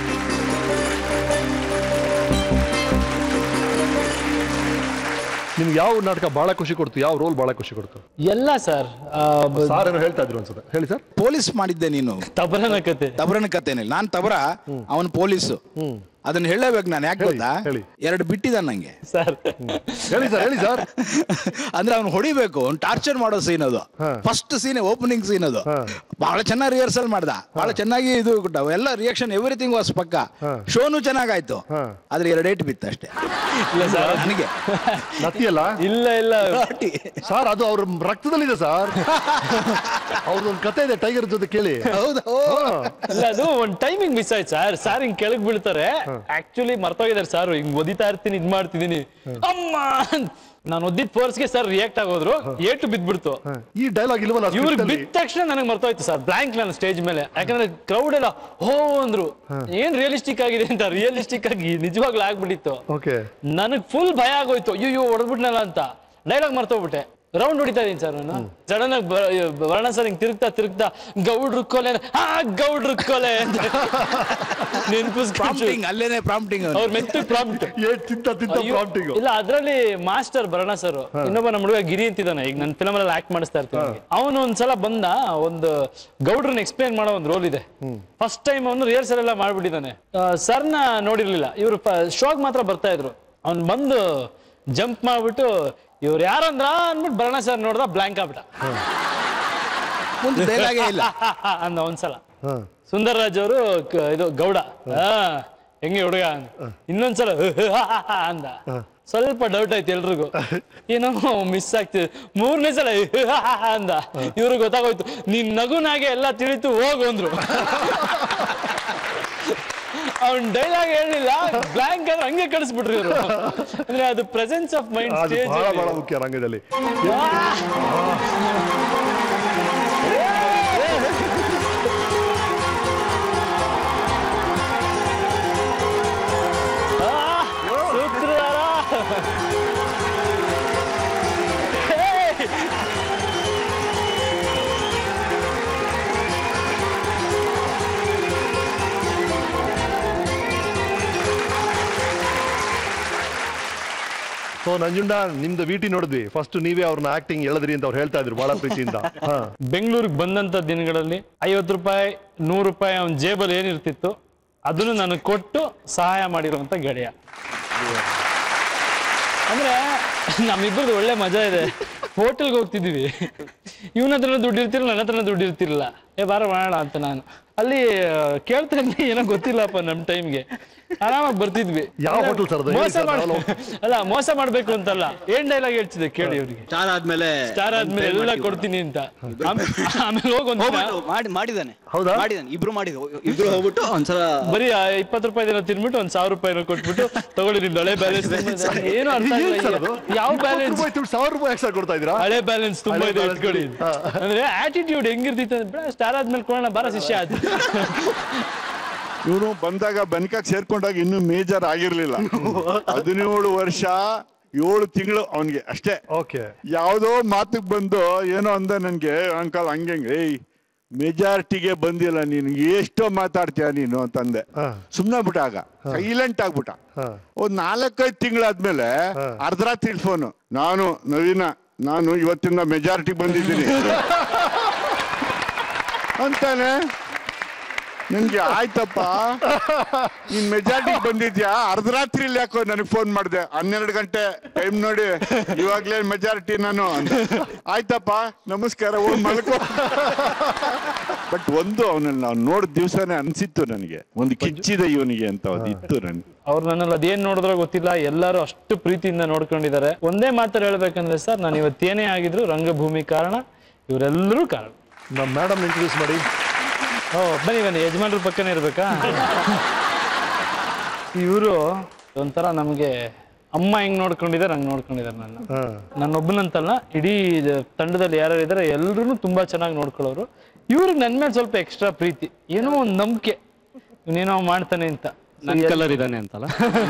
ನಿಮ್ಗೆ ಯಾವ ನಾಟಕ ಬಹಳ ಖುಷಿ ಕೊಡ್ತು, ಯಾವ ರೋಲ್ ಬಹಳ ಖುಷಿ ಕೊಡ್ತು? ಎಲ್ಲ ಸರ್. ಸಾರ್ ಏನೋ ಹೇಳ್ತಾ ಇದ್ರು ಅನ್ಸುತ್ತೆ, ಹೇಳಿ ಸರ್. ಪೊಲೀಸ್ ಮಾಡಿದ್ದೆ ನೀನು, ತಬರನ ಕತೆ. ತಬರನ ಕತೆನೇ, ನಾನ್ ತಬರ, ಅವನು ಪೊಲೀಸು. ಅದನ್ನ ಹೇಳಬೇಕು ನಾನು, ಯಾಕೆ ಗೊತ್ತಾ, ಎರಡು ಬಿಟ್ಟಿದ ನಂಗೆ ಸರ್. ಹೇಳಿ ಸರ್, ಹೇಳಿ ಸರ್. ಅಂದ್ರೆ ಅವ್ನು ಹೊಡಿಬೇಕು, ಅವ್ನು ಟಾರ್ಚರ್ ಮಾಡೋ ಸೀನ್ ಅದು, ಫಸ್ಟ್ ಸೀನ್, ಓಪನಿಂಗ್ ಸೀನ್ ಅದು. ಬಹಳ ಚೆನ್ನಾಗಿ ರಿಹರ್ಸಲ್ ಮಾಡ್ದ, ಬಹಳ ಚೆನ್ನಾಗಿ ಇದು ಕೊಟ್ಟ, ಎಲ್ಲ ರಿಯಾಕ್ಷನ್ ಎವ್ರಿಥಿಂಗ್ ವಾಸ್ ಪಕ್ಕ. ಶೋನು ಚೆನ್ನಾಗಾಯ್ತು, ಆದ್ರೆ ಎರಡು ಏಟ್ ಬಿತ್ತು ಅಷ್ಟೇ ನನಗೆ. ನತ್ತಿಯಲ್ಲ? ಇಲ್ಲ ಇಲ್ಲ ಸರ್, ಅದು ಅವ್ರ ರಕ್ತದಲ್ಲಿದೆ ಸರ್. ಅವ್ರದೊಂದು ಕತೆ ಇದೆ ಟೈಗರ್ ಜೊತೆ, ಕೇಳಿ. ಹೌದಾ? ಇಲ್ಲ, ಅದು ಒಂದ್ ಟೈಮಿಂಗ್ ಮಿಸ್ ಆಯ್ತು ಸರ್. ಸಾರ್ ಹಿಂಗ್ ಕೆಳಗ್ ಬೀಳ್ತಾರೆ, ಆಕ್ಚುಲಿ ಮರ್ತೋಗಿದ್ದಾರೆ ಸರ್, ಹಿಂಗ್ ಒದಿತಾ ಇರ್ತೀನಿ ಇದ್ ಮಾಡ್ತಿದೀನಿ ಅಮ್ಮ ನಾನು ಒದ್ದಿದ್ ಫೋರ್ಸ್ಗೆ ಸರ್ ರಿಯಾಕ್ಟ್ ಆಗೋದ್ರು, ಏಟು ಬಿದ್ಬಿಡ್ತು. ಈ ಡೈಲಾಗ್ ಇಲ್ವಲ್ಲ ಇವ್ರಿಗೆ ಬಿದ್ದ ತಕ್ಷಣ ನನಗೆ ಮರ್ತೋಯ್ತು ಸರ್, ಬ್ಲಾಂಕ್ ನಾನು ಸ್ಟೇಜ್ ಮೇಲೆ. ಯಾಕಂದ್ರೆ ಕ್ರೌಡ್ ಎಲ್ಲ ಹೋ ಅಂದ್ರು, ಏನ್ ರಿಯಲಿಸ್ಟಿಕ್ ಆಗಿದೆ ಅಂತ. ರಿಯಲಿಸ್ಟಿಕ್ ಆಗಿ ನಿಜವಾಗ್ಲೂ ಆಗ್ಬಿಟ್ಟಿತ್ತು. ನನಗ್ ಫುಲ್ ಭಯ ಆಗೋಯ್ತು, ಅಯ್ಯೋ ಹೊಡೆದ್ಬಿಟ್ನಲ್ಲ ಅಂತ. ಡೈಲಾಗ್ ಮರ್ತೋಗ್ಬಿಟ್ಟೆ. ರೌಂಡ್ ಹೊಡಿತಾ ಇದೀನಿ ಸರ್ ನಾನು. ಸಡನ್ ಆಗಿ ವರ್ಣ ಸರ್ ಹಿಂಗ್ ತಿರುಗ್ತಾ ತಿರುಗ್ತಾ ಗೌಡ್ರು ಕೊಲೆ, ಹಾ ಗೌಡ್ರು ಕೊಲೆ ಅಂತ ನೆನ್ಪಿಸ್ಕೊಂಡು ಅಲ್ಲೇನೆ ಪ್ರಾಂಪ್ಟಿಂಗ್, ಅವ್ರ ಮೆತ್ತ ಪ್ರಾಂಪ್ಟ್ ಇಲ್ಲ. ಅದ್ರಲ್ಲಿ ಮಾಸ್ಟರ್ ಭರಣ ಸರ್, ಇನ್ನೊಬ್ಬ ನಮ್ಮ ಹುಡುಗ ಗಿರಿ ಅಂತಿದ್ದಾನೆ, ಈಗ ನನ್ನ ಫಿಲಮ್ ಅಲ್ಲಿ ಆಕ್ಟ್ ಮಾಡಿಸ್ತಾ ಇರ್ತೀನಿ. ಅವನು ಒಂದ್ಸಲ ಬಂದ, ಒಂದು ಗೌಡ್ರನ್ನ ಎಕ್ಸ್ಪ್ಲೇನ್ ಮಾಡೋ ಒಂದು ರೋಲ್ ಇದೆ. ಫಸ್ಟ್ ಟೈಮ್ ಅವನು ರಿಹರ್ಸಲ್ ಎಲ್ಲ ಮಾಡ್ಬಿಟ್ಟಿದ್ದಾನೆ. ಸರ್ನ ನೋಡಿರ್ಲಿಲ್ಲ, ಇವ್ರು ಶೋಗ್ ಮಾತ್ರ ಬರ್ತಾ ಇದ್ರು. ಅವ್ನು ಬಂದು ಜಂಪ್ ಮಾಡ್ಬಿಟ್ಟು ಇವ್ರು ಯಾರಂದ್ರ ಅನ್ಬಿಟ್ಟು ಭರಣ ಸರ್ ನೋಡ್ದ, ಬ್ಲಾಂಕ್ ಆಗ್ಬಿಟ್ಟ ಅಂದ ಒಂದ್ಸಲ. ಸುಂದರ್ ರಾಜ್ ಅವರು ಇದು ಗೌಡ ಹೆಂಗೆ ಹುಡುಗ ಇನ್ನೊಂದ್ಸಲ ಅಂದ. ಸ್ವಲ್ಪ ಡೌಟ್ ಆಯ್ತು ಎಲ್ರಿಗೂ, ಏನೋ ಮಿಸ್ ಆಗ್ತಿದೆ. ಮೂರನೇ ಸಲ ಅಂದ. ಇವ್ರಿಗೆ ಗೊತ್ತಾಗೋಯ್ತು, ನೀನ್ ನಗುನಾಗೆ ಎಲ್ಲ ತಿಳಿತು ಹೋಗು ಅಂದ್ರು. ಅವ್ನ್ ಡೈಲಾಗ್ ಹೇಳಿಲ್ಲ, ಬ್ಲಾಂಕ್ ಆದ್ರೆ ಹಂಗೆ ಕಳಿಸ್ಬಿಟ್ರಿ ಇವರು. ಅಂದ್ರೆ ಅದು ಪ್ರೆಸೆನ್ಸ್ ಆಫ್ ಮೈಂಡ್ ಸ್ಟೇಜ್ ಬಹಳ ಮುಖ್ಯ ರಂಗದಲ್ಲಿ. ಸೊ ನಂಜುಂಡ, ನಿಮ್ದು ವಿಟಿ ನೋಡಿದ್ವಿ, ಫಸ್ಟ್ ನೀವೇ ಅವ್ರನ್ನ ಆಕ್ಟಿಂಗ್ ಹೇಳಿದ್ರಿ ಅಂತ ಅವ್ರು ಹೇಳ್ತಾ ಇದ್ರು ಬಹಳ ಪ್ರೀತಿಯಿಂದ. ಬೆಂಗಳೂರಿಗೆ ಬಂದಂತ ದಿನಗಳಲ್ಲಿ ಐವತ್ತು ರೂಪಾಯಿ ನೂರು ರೂಪಾಯಿ ಅವ್ನ ಜೇಬಲ್ಲಿ ಏನಿರ್ತಿತ್ತು ಅದನ್ನು ನನಗೆ ಕೊಟ್ಟು ಸಹಾಯ ಮಾಡಿರುವಂತ ಗೆಳೆಯ. ಅಂದ್ರೆ ನಮ್ಮಿಬ್ಬರದು ಒಳ್ಳೆ ಮಜಾ ಇದೆ. ಹೋಟೆಲ್ಗೆ ಹೋಗ್ತಿದೀವಿ, ಇವನ ಹತ್ರ ದುಡ್ಡು ಇರ್ತಿರಲ್ಲ, ನನ್ನ ಹತ್ರ ದುಡ್ಡು ಇರ್ತಿರಲ್ಲ. ಏ ಬಾರ ಮಾಡೋಣ ಅಂತ ನಾನು ಅಲ್ಲಿ ಕೇಳ್ತಾ ಇದ್ವಿ, ಏನೋ ಗೊತ್ತಿಲ್ಲಪ್ಪ ನಮ್ ಟೈಮ್ಗೆ ಆರಾಮಾಗಿ ಬರ್ತಿದ್ವಿ. ಯಾವ ಹೋಟೆಲ್ ಸರ್? ಮೋಸ ಅಲ್ಲ, ಮೋಸ ಮಾಡ್ಬೇಕು ಅಂತಲ್ಲ, ಏನ್ ಡೈಲಾಗ್ ಹೇಳ್ತಿದ್ದೆ ಕೇಳಿ ಅವ್ರಿಗೆ. ಸ್ಟಾರ್ ಆದ್ಮೇಲೆ ಸ್ಟಾರ್ ಆದ್ಮೇಲೆ ಎಲ್ಲ ಕೊಡ್ತೀನಿ ಅಂತ. ಆಮೇಲೆ ಹೋಗೊಂದು ಮಾಡಿದಾನೆ, ಹೌದಾ? ಮಾಡಿದಾನೆ, ಇಬ್ರು ಮಾಡಿದ್ರು. ಇಬ್ರು ಹೋಗ್ಬಿಟ್ಟು ಒಂದ್ಸಲ ಬರೀ ಇಪ್ಪತ್ತು ರೂಪಾಯಿ ದಿನ ತಿನ್ಬಿಟ್ಟು ಒಂದ್ ಸಾವಿರ ರೂಪಾಯಿ ಕೊಟ್ಬಿಟ್ಟು ತಗೊಳ್ಳಿ ನಿಮ್ದು ಹಳೆ ಬ್ಯಾಲೆನ್ಸ್. ಏನು ಅರ್ಥ ಆಗಿಲ್ಲ, ಯಾವ ಬ್ಯಾಲೆನ್ಸ್? ಸಾವಿರ ರೂಪಾಯಿ ಎಕ್ಸ್ಟ್ರಾ ಕೊಡ್ತಾ ಇದ್ರ? ಹಳೆ ಬ್ಯಾಲೆನ್ಸ್ ತುಂಬಾ ಇದೆ ಇಟ್ಕೊಳ್ಳಿ. ಅಂದ್ರೆ ಆಟಿಟ್ಯೂಡ್ ಹೆಂಗಿರ್ತಿತ್ತು ಅಂದ್ರೆ, ಸ್ಟಾರ್ ಆದ್ಮೇಲೆ ಕೊಡೋಣ ಬಾರ ಶಿಷ್ಯ ಆದ. ಇವನು ಬಂದಾಗ ಬನ್ಕಾಕ್ ಸೇರ್ಕೊಂಡಾಗ ಇನ್ನು ಮೇಜರ್ ಆಗಿರ್ಲಿಲ್ಲ. ಹದಿನೇಳು ವರ್ಷ ಏಳು ತಿಂಗಳು ಅವನ್ಗೆ ಅಷ್ಟೇ. ಯಾವ್ದೋ ಮಾತಿಗೆ ಬಂದು ಏನೋ ಅಂದ ನನ್ಗೆ, ಅಂಕಲ್ ಹಂಗೆ ಏಯ್ ಮೆಜಾರಿಟಿಗೆ ಬಂದಿಲ್ಲ ನೀನು, ಎಷ್ಟೋ ಮಾತಾಡ್ತೀಯ ನೀನು ಅಂತಂದೆ. ಸುಮ್ನೆ ಬಿಟ್ಟ, ಆಗ ಸೈಲೆಂಟ್ ಆಗ್ಬಿಟ್ಟ. ಒಂದ್ ನಾಲ್ಕೈದು ತಿಂಗಳಾದ್ಮೇಲೆ ಅರ್ಧರಾತ್ರಿ ಫೋನು, ನಾನು ನವೀನ ನಾನು ಇವತ್ತಿಂದ ಮೆಜಾರಿಟಿಗೆ ಬಂದಿದ್ದೀನಿ ಅಂತಾನೆ. ನನ್ಗೆ ಆಯ್ತಪ್ಪ, ನೀನ್ ಮೆಜಾರಿಟಿ ಬಂದಿದ್ಯಾ, ಅರ್ಧರಾತ್ರಿಲಿ ಯಾಕೋ ನನಗೆ ಫೋನ್ ಮಾಡಿದೆ, ಹನ್ನೆರಡು ಗಂಟೆ ಟೈಮ್ ನೋಡಿ, ಇವಾಗ್ಲೇ ಮೆಜಾರಿಟಿ ನಾನು ಅಂತ. ಆಯ್ತಪ್ಪ ನಮಸ್ಕಾರ, ಹೋಗಿ ಮಲ್ಕೋ. ಬಟ್ ಒಂದು ಅವನಲ್ಲಿ ನಾವು ನೋಡಿದ ದಿವ್ಸನೇ ಅನ್ಸಿತ್ತು ನನಗೆ, ಒಂದು ಕಿಚ್ಚಿದೆ ಇವನಿಗೆ ಅಂತ ಅದಿತ್ತು ನನ್ಗೆ. ಅವ್ರು ನನ್ನಲ್ಲಿ ಅದೇನ್ ನೋಡಿದ್ರೋ ಗೊತ್ತಿಲ್ಲ, ಎಲ್ಲರೂ ಅಷ್ಟು ಪ್ರೀತಿಯಿಂದ ನೋಡ್ಕೊಂಡಿದ್ದಾರೆ. ಒಂದೇ ಮಾತ್ರ ಹೇಳ್ಬೇಕಂದ್ರೆ ಸರ್, ನಾನು ಇವತ್ತೇನೇ ಆಗಿದ್ರು ರಂಗಭೂಮಿ ಕಾರಣ, ಇವರೆಲ್ಲರೂ ಕಾರಣ. ನಮ್ಮ ಮೇಡಮ್ ಇಂಟ್ರೊಡ್ಯೂಸ್ ಮಾಡಿ. ಓ ಬನ್ನಿ ಬನ್ನಿ, ಯಜಮಾನ್ರ ಪಕ್ಕನೇ ಇರ್ಬೇಕಾ? ಇವರು ಒಂಥರ ನಮ್ಗೆ ಅಮ್ಮ ಹೆಂಗ್ ನೋಡ್ಕೊಂಡಿದ್ದಾರೆ ಹಂಗ್ ನೋಡ್ಕೊಂಡಿದ್ದಾರೆ ನನ್ನ. ನನ್ನೊಬ್ಬನಂತಲ್ಲ, ಇಡೀ ತಂಡದಲ್ಲಿ ಯಾರು ಇದಾರೆ ಎಲ್ರು ತುಂಬಾ ಚೆನ್ನಾಗಿ ನೋಡ್ಕೊಳ್ಳೋರು. ಇವ್ರಿಗೆ ನನ್ ಮೇಲೆ ಸ್ವಲ್ಪ ಎಕ್ಸ್ಟ್ರಾ ಪ್ರೀತಿ, ಏನೋ ಒಂದ್ ನಂಬಿಕೆ, ಇವನೇನೋ ಮಾಡ್ತಾನೆ ಅಂತ. ನನ್ ಕಲರ್ ಇದಾನೆ ಅಂತಲ್ಲ,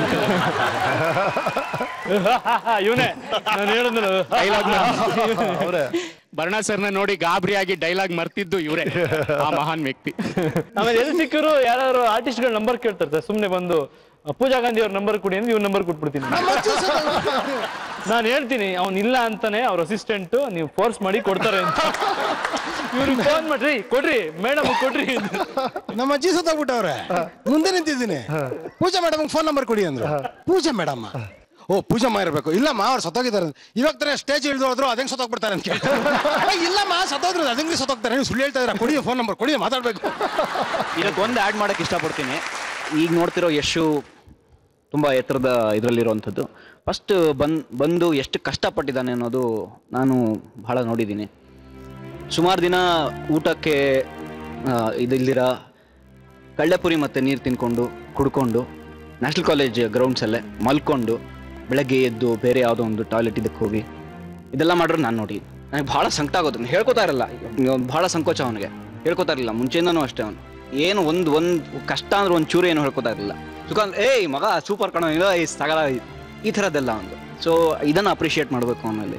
ಇವನೇ ನಾನು ಹೇಳಿದ್ರೆ ಭರಣ ಸರ್ನ ನೋಡಿ ಗಾಬರಿಯಾಗಿ ಡೈಲಾಗ್ ಮರ್ತಿದ್ದು ಇವರೇ, ಆ ಮಹಾನ್ ವ್ಯಕ್ತಿ. ಆಮೇಲೆ ಎಲ್ಲಿ ಸಿಕ್ಕರು ಯಾರು ಆರ್ಟಿಸ್ಟ್ಗಳ ನಂಬರ್ ಕೇಳ್ತಾರೆ, ಸುಮ್ನೆ ಬಂದು ಪೂಜಾ ಗಾಂಧಿ ಅವ್ರ ನಂಬರ್ ಕೊಡಿ ಅಂದ್ರೆ ಇವ್ರ ನಂಬರ್ ಕೊಟ್ಬಿಡ್ತೀನಿ. ನಾನು ಹೇಳ್ತೀನಿ ಅವ್ನ್ ಇಲ್ಲ ಅಂತಾನೆ ಅವ್ರ ಅಸಿಸ್ಟೆಂಟ್, ನೀವು ಫೋರ್ಸ್ ಮಾಡಿ ಕೊಡ್ತಾರೆ ಅಂತ. ಇವ್ರಿಗೆ ಫೋನ್ ಮಾಡ್ರಿ, ಕೊಡ್ರಿ ಮೇಡಮ್ ಕೊಡ್ರಿ. ನಮ್ಮ ಅಜ್ಜಿ ಸತ್ತೋಗ್ಬಿಟ್ಟವ್ರೆ, ಮುಂದೆ ನಿಂತಿದ್ದೀನಿ. ಪೂಜಾ ಮೇಡಮ್ ಫೋನ್ ನಂಬರ್ ಕೊಡಿ ಅಂದ್ರು. ಪೂಜಾ ಮೇಡಮ್, ಓ ಪೂಜಮ್ಮ ಇರಬೇಕು. ಇಲ್ಲಮ್ಮ ಅವ್ರು ಸತ್ತೋಗಿದ್ದಾರೆ. ಇವಾಗ ತರ ಸ್ಟೇಜ್ ಇಳಿದು ಹೋದ್ರು ಅದಂಗೆ ಸತ್ತೋಗ್ಬಿಡ್ತಾರೆ ಅಂತ ಕೇಳ್ತಾರೆ. ಇಲ್ಲಮ್ಮ ಸತ್ತೋದ್ರು ಅದಂಗೆ ಸತ್ತೋಗ್ತಾರೆ, ನೀವು ಸುಳ್ಳು ಹೇಳ್ತಾ ಇದ್ರ, ಕೊಡಿ ಫೋನ್ ನಂಬರ್ ಕೊಡಿ, ಮಾತಾಡ್ಬೇಕು. ಇದಕ್ಕೊಂದು ಆ್ಯಡ್ ಮಾಡೋಕ್ಕೆ ಇಷ್ಟಪಡ್ತೀನಿ. ಈಗ ನೋಡ್ತಿರೋ ಯಶು ತುಂಬ ಎತ್ತರದ ಇದರಲ್ಲಿರುವಂಥದ್ದು. ಫಸ್ಟ್ ಬಂದು ಬಂದು ಎಷ್ಟು ಕಷ್ಟಪಟ್ಟಿದ್ದಾನೆ ಅನ್ನೋದು ನಾನು ಬಹಳ ನೋಡಿದ್ದೀನಿ. ಸುಮಾರು ದಿನ ಊಟಕ್ಕೆ ಇದಿಲ್ದಿರ ಕಳ್ಳೆಪುರಿ ಮತ್ತು ನೀರು ತಿನ್ಕೊಂಡು ಕುಡ್ಕೊಂಡು ನ್ಯಾಷನಲ್ ಕಾಲೇಜ್ ಗ್ರೌಂಡ್ಸಲ್ಲೇ ಮಲ್ಕೊಂಡು ಬೆಳಗ್ಗೆ ಎದ್ದು ಬೇರೆ ಯಾವುದೋ ಒಂದು ಟಾಯ್ಲೆಟ್ ಇದಕ್ಕೆ ಹೋಗಿ ಇದೆಲ್ಲ ಮಾಡಿದ್ರು ನಾನು ನೋಡಿ ನನಗೆ ಭಾಳ ಸಂಕಟ ಆಗೋದು. ಹೇಳ್ಕೊತಾ ಇರಲ್ಲ, ಭಾಳ ಸಂಕೋಚ ಅವನಿಗೆ, ಹೇಳ್ಕೊತಾ ಇರಲಿಲ್ಲ ಮುಂಚೆಯಿಂದನೂ ಅಷ್ಟೇ. ಅವನು ಏನು ಒಂದು ಒಂದು ಕಷ್ಟ ಅಂದ್ರೆ ಒಂದು ಚೂರು ಏನು ಹೇಳ್ಕೊತಾ ಇರಲಿಲ್ಲ. ಸುಖ ಏಯ್ ಮಗ ಸೂಪರ್ ಕಣ ಇಲ್ಲ ಈ ಸಗಲ ಈ ಥರದ್ದೆಲ್ಲ ಒಂದು. ಸೊ ಇದನ್ನು ಅಪ್ರಿಷಿಯೇಟ್ ಮಾಡಬೇಕು ಆಮೇಲೆ.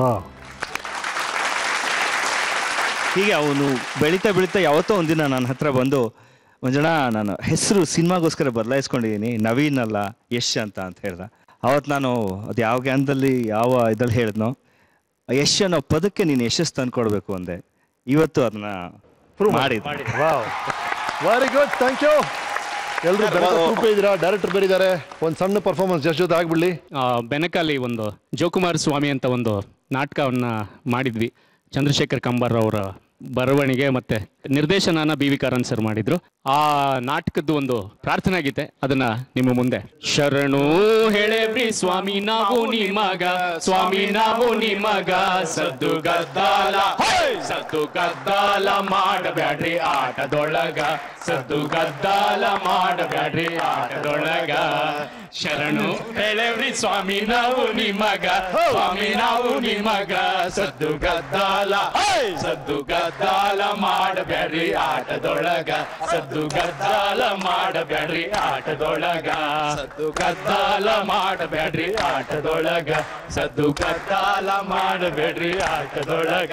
ಹೀಗೆ ಅವನು ಬೆಳೀತಾ ಬೆಳೀತಾ ಯಾವತ್ತೋ ಒಂದಿನ ನನ್ನ ಹತ್ರ ಬಂದು, ಮಂಜಣ್ಣ ನಾನು ಹೆಸರು ಸಿನಿಮಾಗೋಸ್ಕರ ಬದಲಾಯಿಸ್ಕೊಂಡಿದ್ದೀನಿ, ನವೀನ್ ಅಲ್ಲ ಯಶ್ ಅಂತ ಅಂತ ಹೇಳ್ದ. ಅವತ್ತು ನಾನು ಅದು ಯಾವ ಗ್ಯಾನ್ದಲ್ಲಿ ಯಾವ ಇದ್ರಲ್ಲಿ ಹೇಳಿದ್ನೋ, ಯಶ್ ಅನ್ನೋ ಪದಕ್ಕೆ ನೀನು ಯಶಸ್ಸು ತಂದ್ಕೊಡ್ಬೇಕು ಅಂದೆ. ಇವತ್ತು ಅದನ್ನ ಮಾಡಿದ್ದೆ. Very good, thank you. ಎಲ್ಲರೂ ಇದ್ದೀರಾ, ಡೈರೆಕ್ಟರ್ ಬೇರಿದ್ದಾರೆ. ಒಂದು ಸಣ್ಣ ಪರ್ಫಾರ್ಮೆನ್ಸ್ ಜಸ್ಟ್ ಜೊತೆ ಆಗ್ಬಿಡ್ಲಿ. ಬೆನಕಲ್ಲಿ ಒಂದು ಜೋಕುಮಾರ ಸ್ವಾಮಿ ಅಂತ ಒಂದು ನಾಟಕವನ್ನ ಮಾಡಿದ್ವಿ. ಚಂದ್ರಶೇಖರ್ ಕಂಬಾರ್ ಅವರ ಬರವಣಿಗೆ ಮತ್ತೆ ನಿರ್ದೇಶನನ ಬಿ ವಿ ಕಾರಂತ್ ಸರ್ ಮಾಡಿದ್ರು. ಆ ನಾಟಕದ್ದು ಒಂದು ಪ್ರಾರ್ಥನಾ ಗೀತೆ, ಅದನ್ನ ನಿಮ್ಮ ಮುಂದೆ. ಶರಣು ಹೇಳೇಬ್ರಿ ಸ್ವಾಮಿ ನಾವು ನಿಮಗ, ಸ್ವಾಮಿ ನಾವು ನಿಮಗ, ಸದ್ದು ಗದ್ದಾಲ ಸದ್ದು ಗದ್ದಾಲ ಮಾಡಬ್ಯಾಡ್ರಿ ಆಟದೊಳಗ, ಸದ್ದು ಗದ್ದಾಲ ಮಾಡಬ್ಯಾಡ್ರಿ ಆಟದೊಳಗ. ಶರಣು ಹೇಳೇವ್ರಿ ಸ್ವಾಮಿ ನಾವು ನಿಮಗ, ಸ್ವಾಮಿ ನಾವು ನಿಮಗ, ಸದ್ದು ಗದ್ದಾಲ ಸದ್ದು ಗದ್ದಾಲ ಮಾಡಬ್ಯಾಡ್ರಿ ಆಟದೊಳಗ, ಸದ್ದು ಗದ್ದಾಲ ಮಾಡಬ್ಯಾಡ್ರಿ ಆಟದೊಳಗ, ಸದ್ದು ಗದ್ದಾಲ ಮಾಡಬ್ಯಾಡ್ರಿ ಆಟದೊಳಗ, ಸದ್ದು ಗದ್ದಾಲ ಮಾಡಬ್ಯಾಡ್ರಿ ಆಟದೊಳಗ.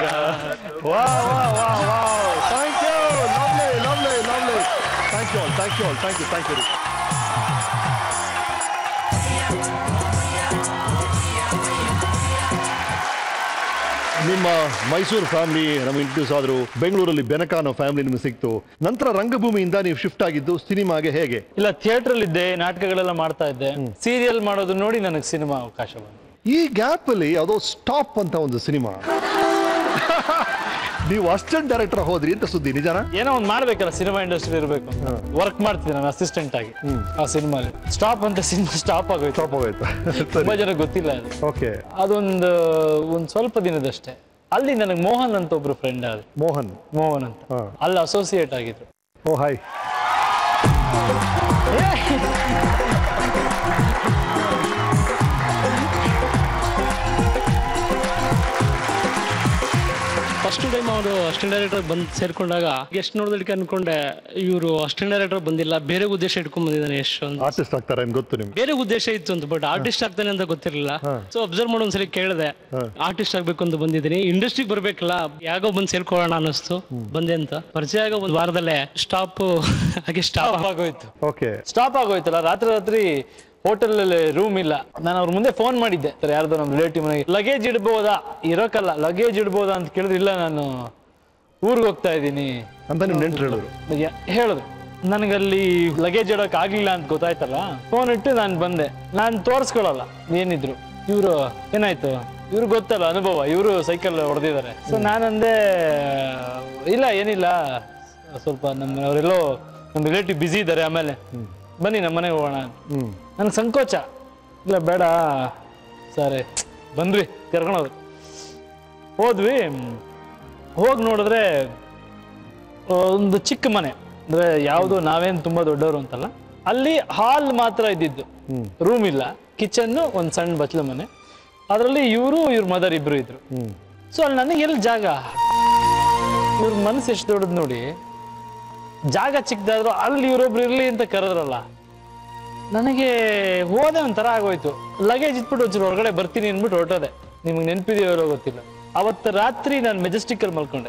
Thank you, lovely lovely lovely. Thank you thank you thank you thank you. ನಿಮ್ಮ ಮೈಸೂರು ಫ್ಯಾಮಿಲಿ ನಮಗೆ ಇಂಟ್ರೊಡ್ಯೂಸ್ ಆದ್ರು, ಬೆಂಗಳೂರಲ್ಲಿ ಬೆನಕ ಅನ್ನೋ ಫ್ಯಾಮಿಲಿ ನಿಮ್ಗೆ ಸಿಕ್ತು. ನಂತರ ರಂಗಭೂಮಿಯಿಂದ ನೀವು ಶಿಫ್ಟ್ ಆಗಿದ್ದು ಸಿನಿಮಾಗೆ ಹೇಗೆ? ಇಲ್ಲ, ಥಿಯೇಟರ್ ಇದ್ದೆ, ನಾಟಕಗಳೆಲ್ಲ ಮಾಡ್ತಾ ಇದ್ದೆ. ಸೀರಿಯಲ್ ಮಾಡೋದು ನೋಡಿ ನನಗೆ ಸಿನಿಮಾ ಅವಕಾಶ ಬಂತು. ಈ ಗ್ಯಾಪ್ ಅಲ್ಲಿ ಯಾವುದೋ ಸ್ಟಾಪ್ ಅಂತ ಒಂದು ಸಿನಿಮಾ ನೀವು ಅಸಿಸ್ಟೆಂಟ್ ಡೈರೆಕ್ಟರ್ ಹೋದ್ರಿ ಅಂತ ಸುದ್ದಿ, ನಿಜಾನ? ಏನೋ ಒಂದು ಮಾಡ್ಬೇಕಲ್ಲ, ಸಿನಿಮಾ ಇಂಡಸ್ಟ್ರಿ ಇರಬೇಕು. ವರ್ಕ್ ಮಾಡ್ತಿದ್ದೆ ನಾನು ಅಸಿಸ್ಟೆಂಟ್ ಆಗಿ ಆ ಸಿನಿಮಾಲಿ. ಸ್ಟಾಪ್ ಅಂತ ಸಿನಿಮಾ ಸ್ಟಾಪ್ ಆಗೋಯ್ತು. ಸ್ಟಾಪ್ ಆಗೋಯ್ತು. ತುಂಬಾ ಜನ ಗೊತ್ತಿಲ್ಲ ಅದು. ಓಕೆ, ಅದೊಂದು ಒಂದ್ ಸ್ವಲ್ಪ ದಿನದಷ್ಟೇ. ಅಲ್ಲಿ ನನಗೆ ಮೋಹನ್ ಅಂತ ಒಬ್ರು ಫ್ರೆಂಡ್ ಆದ್ರು. ಮೋಹನ್ ಮೋಹನ್ ಅಂತ ಅಲ್ಲಿ ಅಸೋಸಿಯೇಟ್ ಆಗಿದ್ರು. Oh hi. ಫಸ್ಟ್ ಟೈಮ್ ಅವರು ಅಸಿಸ್ಟೆಂಟ್ ಡೈರೆಕ್ಟರ್ ಬಂದು ಸೇರ್ಕೊಂಡಾಗ ಎಷ್ಟು ನೋಡಿದಕ್ಕೆ ಅನ್ಕೊಂಡೆ ಇವರು ಅಸಿಸ್ಟೆಂಟ್ ಡೈರೆಕ್ಟರ್ ಬಂದಿಲ್ಲ, ಬೇರೆ ಉದ್ದೇಶ ಇಟ್ಕೊಂಡ್ ಬಂದಿದ್ದಾನೆ. ಎಷ್ಟು ಆರ್ಟಿಸ್ಟ್ ಆಗ್ತಾರೆ ಗೊತ್ತು ನಿಮ್ಗೆ? ಬೇರೆ ಉದ್ದೇಶ ಇತ್ತು ಅಂತ, ಬಟ್ ಆರ್ಟಿಸ್ಟ್ ಆಗ್ತಾನೆ ಅಂತ ಗೊತ್ತಿರಲಿಲ್ಲ. ಸೊ ಅಬ್ಸರ್ವ್ ಮಾಡೋ ಒಂದ್ಸರಿ ಕೇಳಿದೆ, ಆರ್ಟಿಸ್ಟ್ ಆಗ್ಬೇಕು ಅಂತ ಬಂದಿದ್ದೀನಿ, ಇಂಡಸ್ಟ್ರಿಗೆ ಬರ್ಬೇಕಲ್ಲ, ಯಾಗೋ ಬಂದು ಸೇರ್ಕೊಳ್ಳೋಣ ಅನ್ನಿಸ್ತು, ಬಂದೆ ಅಂತ. ಪರಿಚಯ ಆಗ ಒಂದ್ ವಾರದಲ್ಲೇ ಸ್ಟಾಪ್ ಹಾಗೆ ಸ್ಟಾಪ್ ಆಗೋಯ್ತು. ಓಕೆ, ಸ್ಟಾಪ್ ಆಗೋಯ್ತಲ್ಲ. ರಾತ್ರಿ ರಾತ್ರಿ ಹೋಟೆಲ್ ಅಲ್ಲಿ ರೂಮ್ ಇಲ್ಲ. ನಾನು ಅವ್ರ ಮುಂದೆ ಫೋನ್ ಮಾಡಿದ್ದೆ, ಯಾರ್ದೋ ನಮ್ಮ ರಿಲೇಟಿವ್ ಮನೆಗೆ, ಲಗೇಜ್ ಇಡ್ಬೋದಾ? ಇರೋಕಲ್ಲ, ಲಗೇಜ್ ಇಡ್ಬೋದಾ ಅಂತ ಕೇಳಿದ್ರೆ, ಇಲ್ಲ ನಾನು ಊರಿಗೆ ಹೋಗ್ತಾ ಇದ್ದೀನಿ ಅಂತ ನಿಮ್ ನೆಂಟ್ರು ಹೇಳಿದ್ರು. ಹೇಳಿದ್ರು. ನನಗಲ್ಲಿ ಲಗೇಜ್ ಇಡೋಕೆ ಆಗ್ಲಿಲ್ಲ ಅಂತ ಗೊತ್ತಾಯ್ತಲ್ಲ, ಫೋನ್ ಇಟ್ಟು ನಾನು ಬಂದೆ. ನಾನು ತೋರಿಸ್ಕೊಳಲ್ಲ ಏನಿದ್ರು. ಇವರು ಏನಾಯ್ತು, ಇವ್ರು ಗೊತ್ತಲ್ಲ ಅನುಭವ, ಇವರು ಸೈಕಲ್ ಹೊಡೆದಿದ್ದಾರೆ. ಸೊ ನಾನಂದೆ, ಇಲ್ಲ ಏನಿಲ್ಲ, ಸ್ವಲ್ಪ ನಮ್ಮ ಅವರೆಲ್ಲೋ ನಮ್ಮ ರಿಲೇಟಿವ್ ಬ್ಯುಸಿ ಇದ್ದಾರೆ, ಆಮೇಲೆ ಬನ್ನಿ ನಮ್ಮ ಮನೆಗೆ ಹೋಗೋಣ. ನನಗೆ ಸಂಕೋಚ, ಇಲ್ಲ ಬೇಡ ಸರಿ ಬಂದ್ವಿ, ಕರ್ಕೊಂಡೋದ್ರು. ಹೋದ್ವಿ. ಹೋಗಿ ನೋಡಿದ್ರೆ ಒಂದು ಚಿಕ್ಕ ಮನೆ, ಅಂದ್ರೆ ಯಾವುದು ನಾವೇನು ತುಂಬಾ ದೊಡ್ಡವರು ಅಂತಲ್ಲ, ಅಲ್ಲಿ ಹಾಲ್ ಮಾತ್ರ ಇದ್ದಿದ್ದು, ರೂಮ್ ಇಲ್ಲ, ಕಿಚನ್ನು, ಒಂದು ಸಣ್ಣ ಬಚ್ಲು ಮನೆ. ಅದರಲ್ಲಿ ಇವರು ಇವ್ರ ಮದರ್ ಇಬ್ರು ಇದ್ರು. ಸೊ ಅಲ್ಲಿ ನನಗೆ ಎಲ್ಲಿ ಜಾಗ, ಇವ್ರ ಮನಸ್ಸು ಎಷ್ಟು ದೊಡ್ಡದು ನೋಡಿ. ಜಾಗ ಚಿಕ್ಕದಾದ್ರು ಅಲ್ಲಿ ಇವರೊಬ್ರು ಇರ್ಲಿ ಅಂತ ಕರೆದ್ರಲ್ಲ, ನನಗೆ ಹೋದೆ ಒಂಥರ ಆಗೋಯ್ತು. ಲಗೇಜ್ ಇಟ್ಬಿಟ್ಟು ಒಂಚೂರು ಹೊರಗಡೆ ಬರ್ತೀನಿ ಅಂದ್ಬಿಟ್ಟು ಹೊರಟೋದೆ. ನಿಮ್ಗೆ ನೆನಪಿದೆಯೋ ಗೊತ್ತಿಲ್ಲ, ಅವತ್ತು ರಾತ್ರಿ ನಾನು ಮೆಜೆಸ್ಟಿಕ್ ಅಲ್ಲಿ ಮಲ್ಕೊಂಡೆ.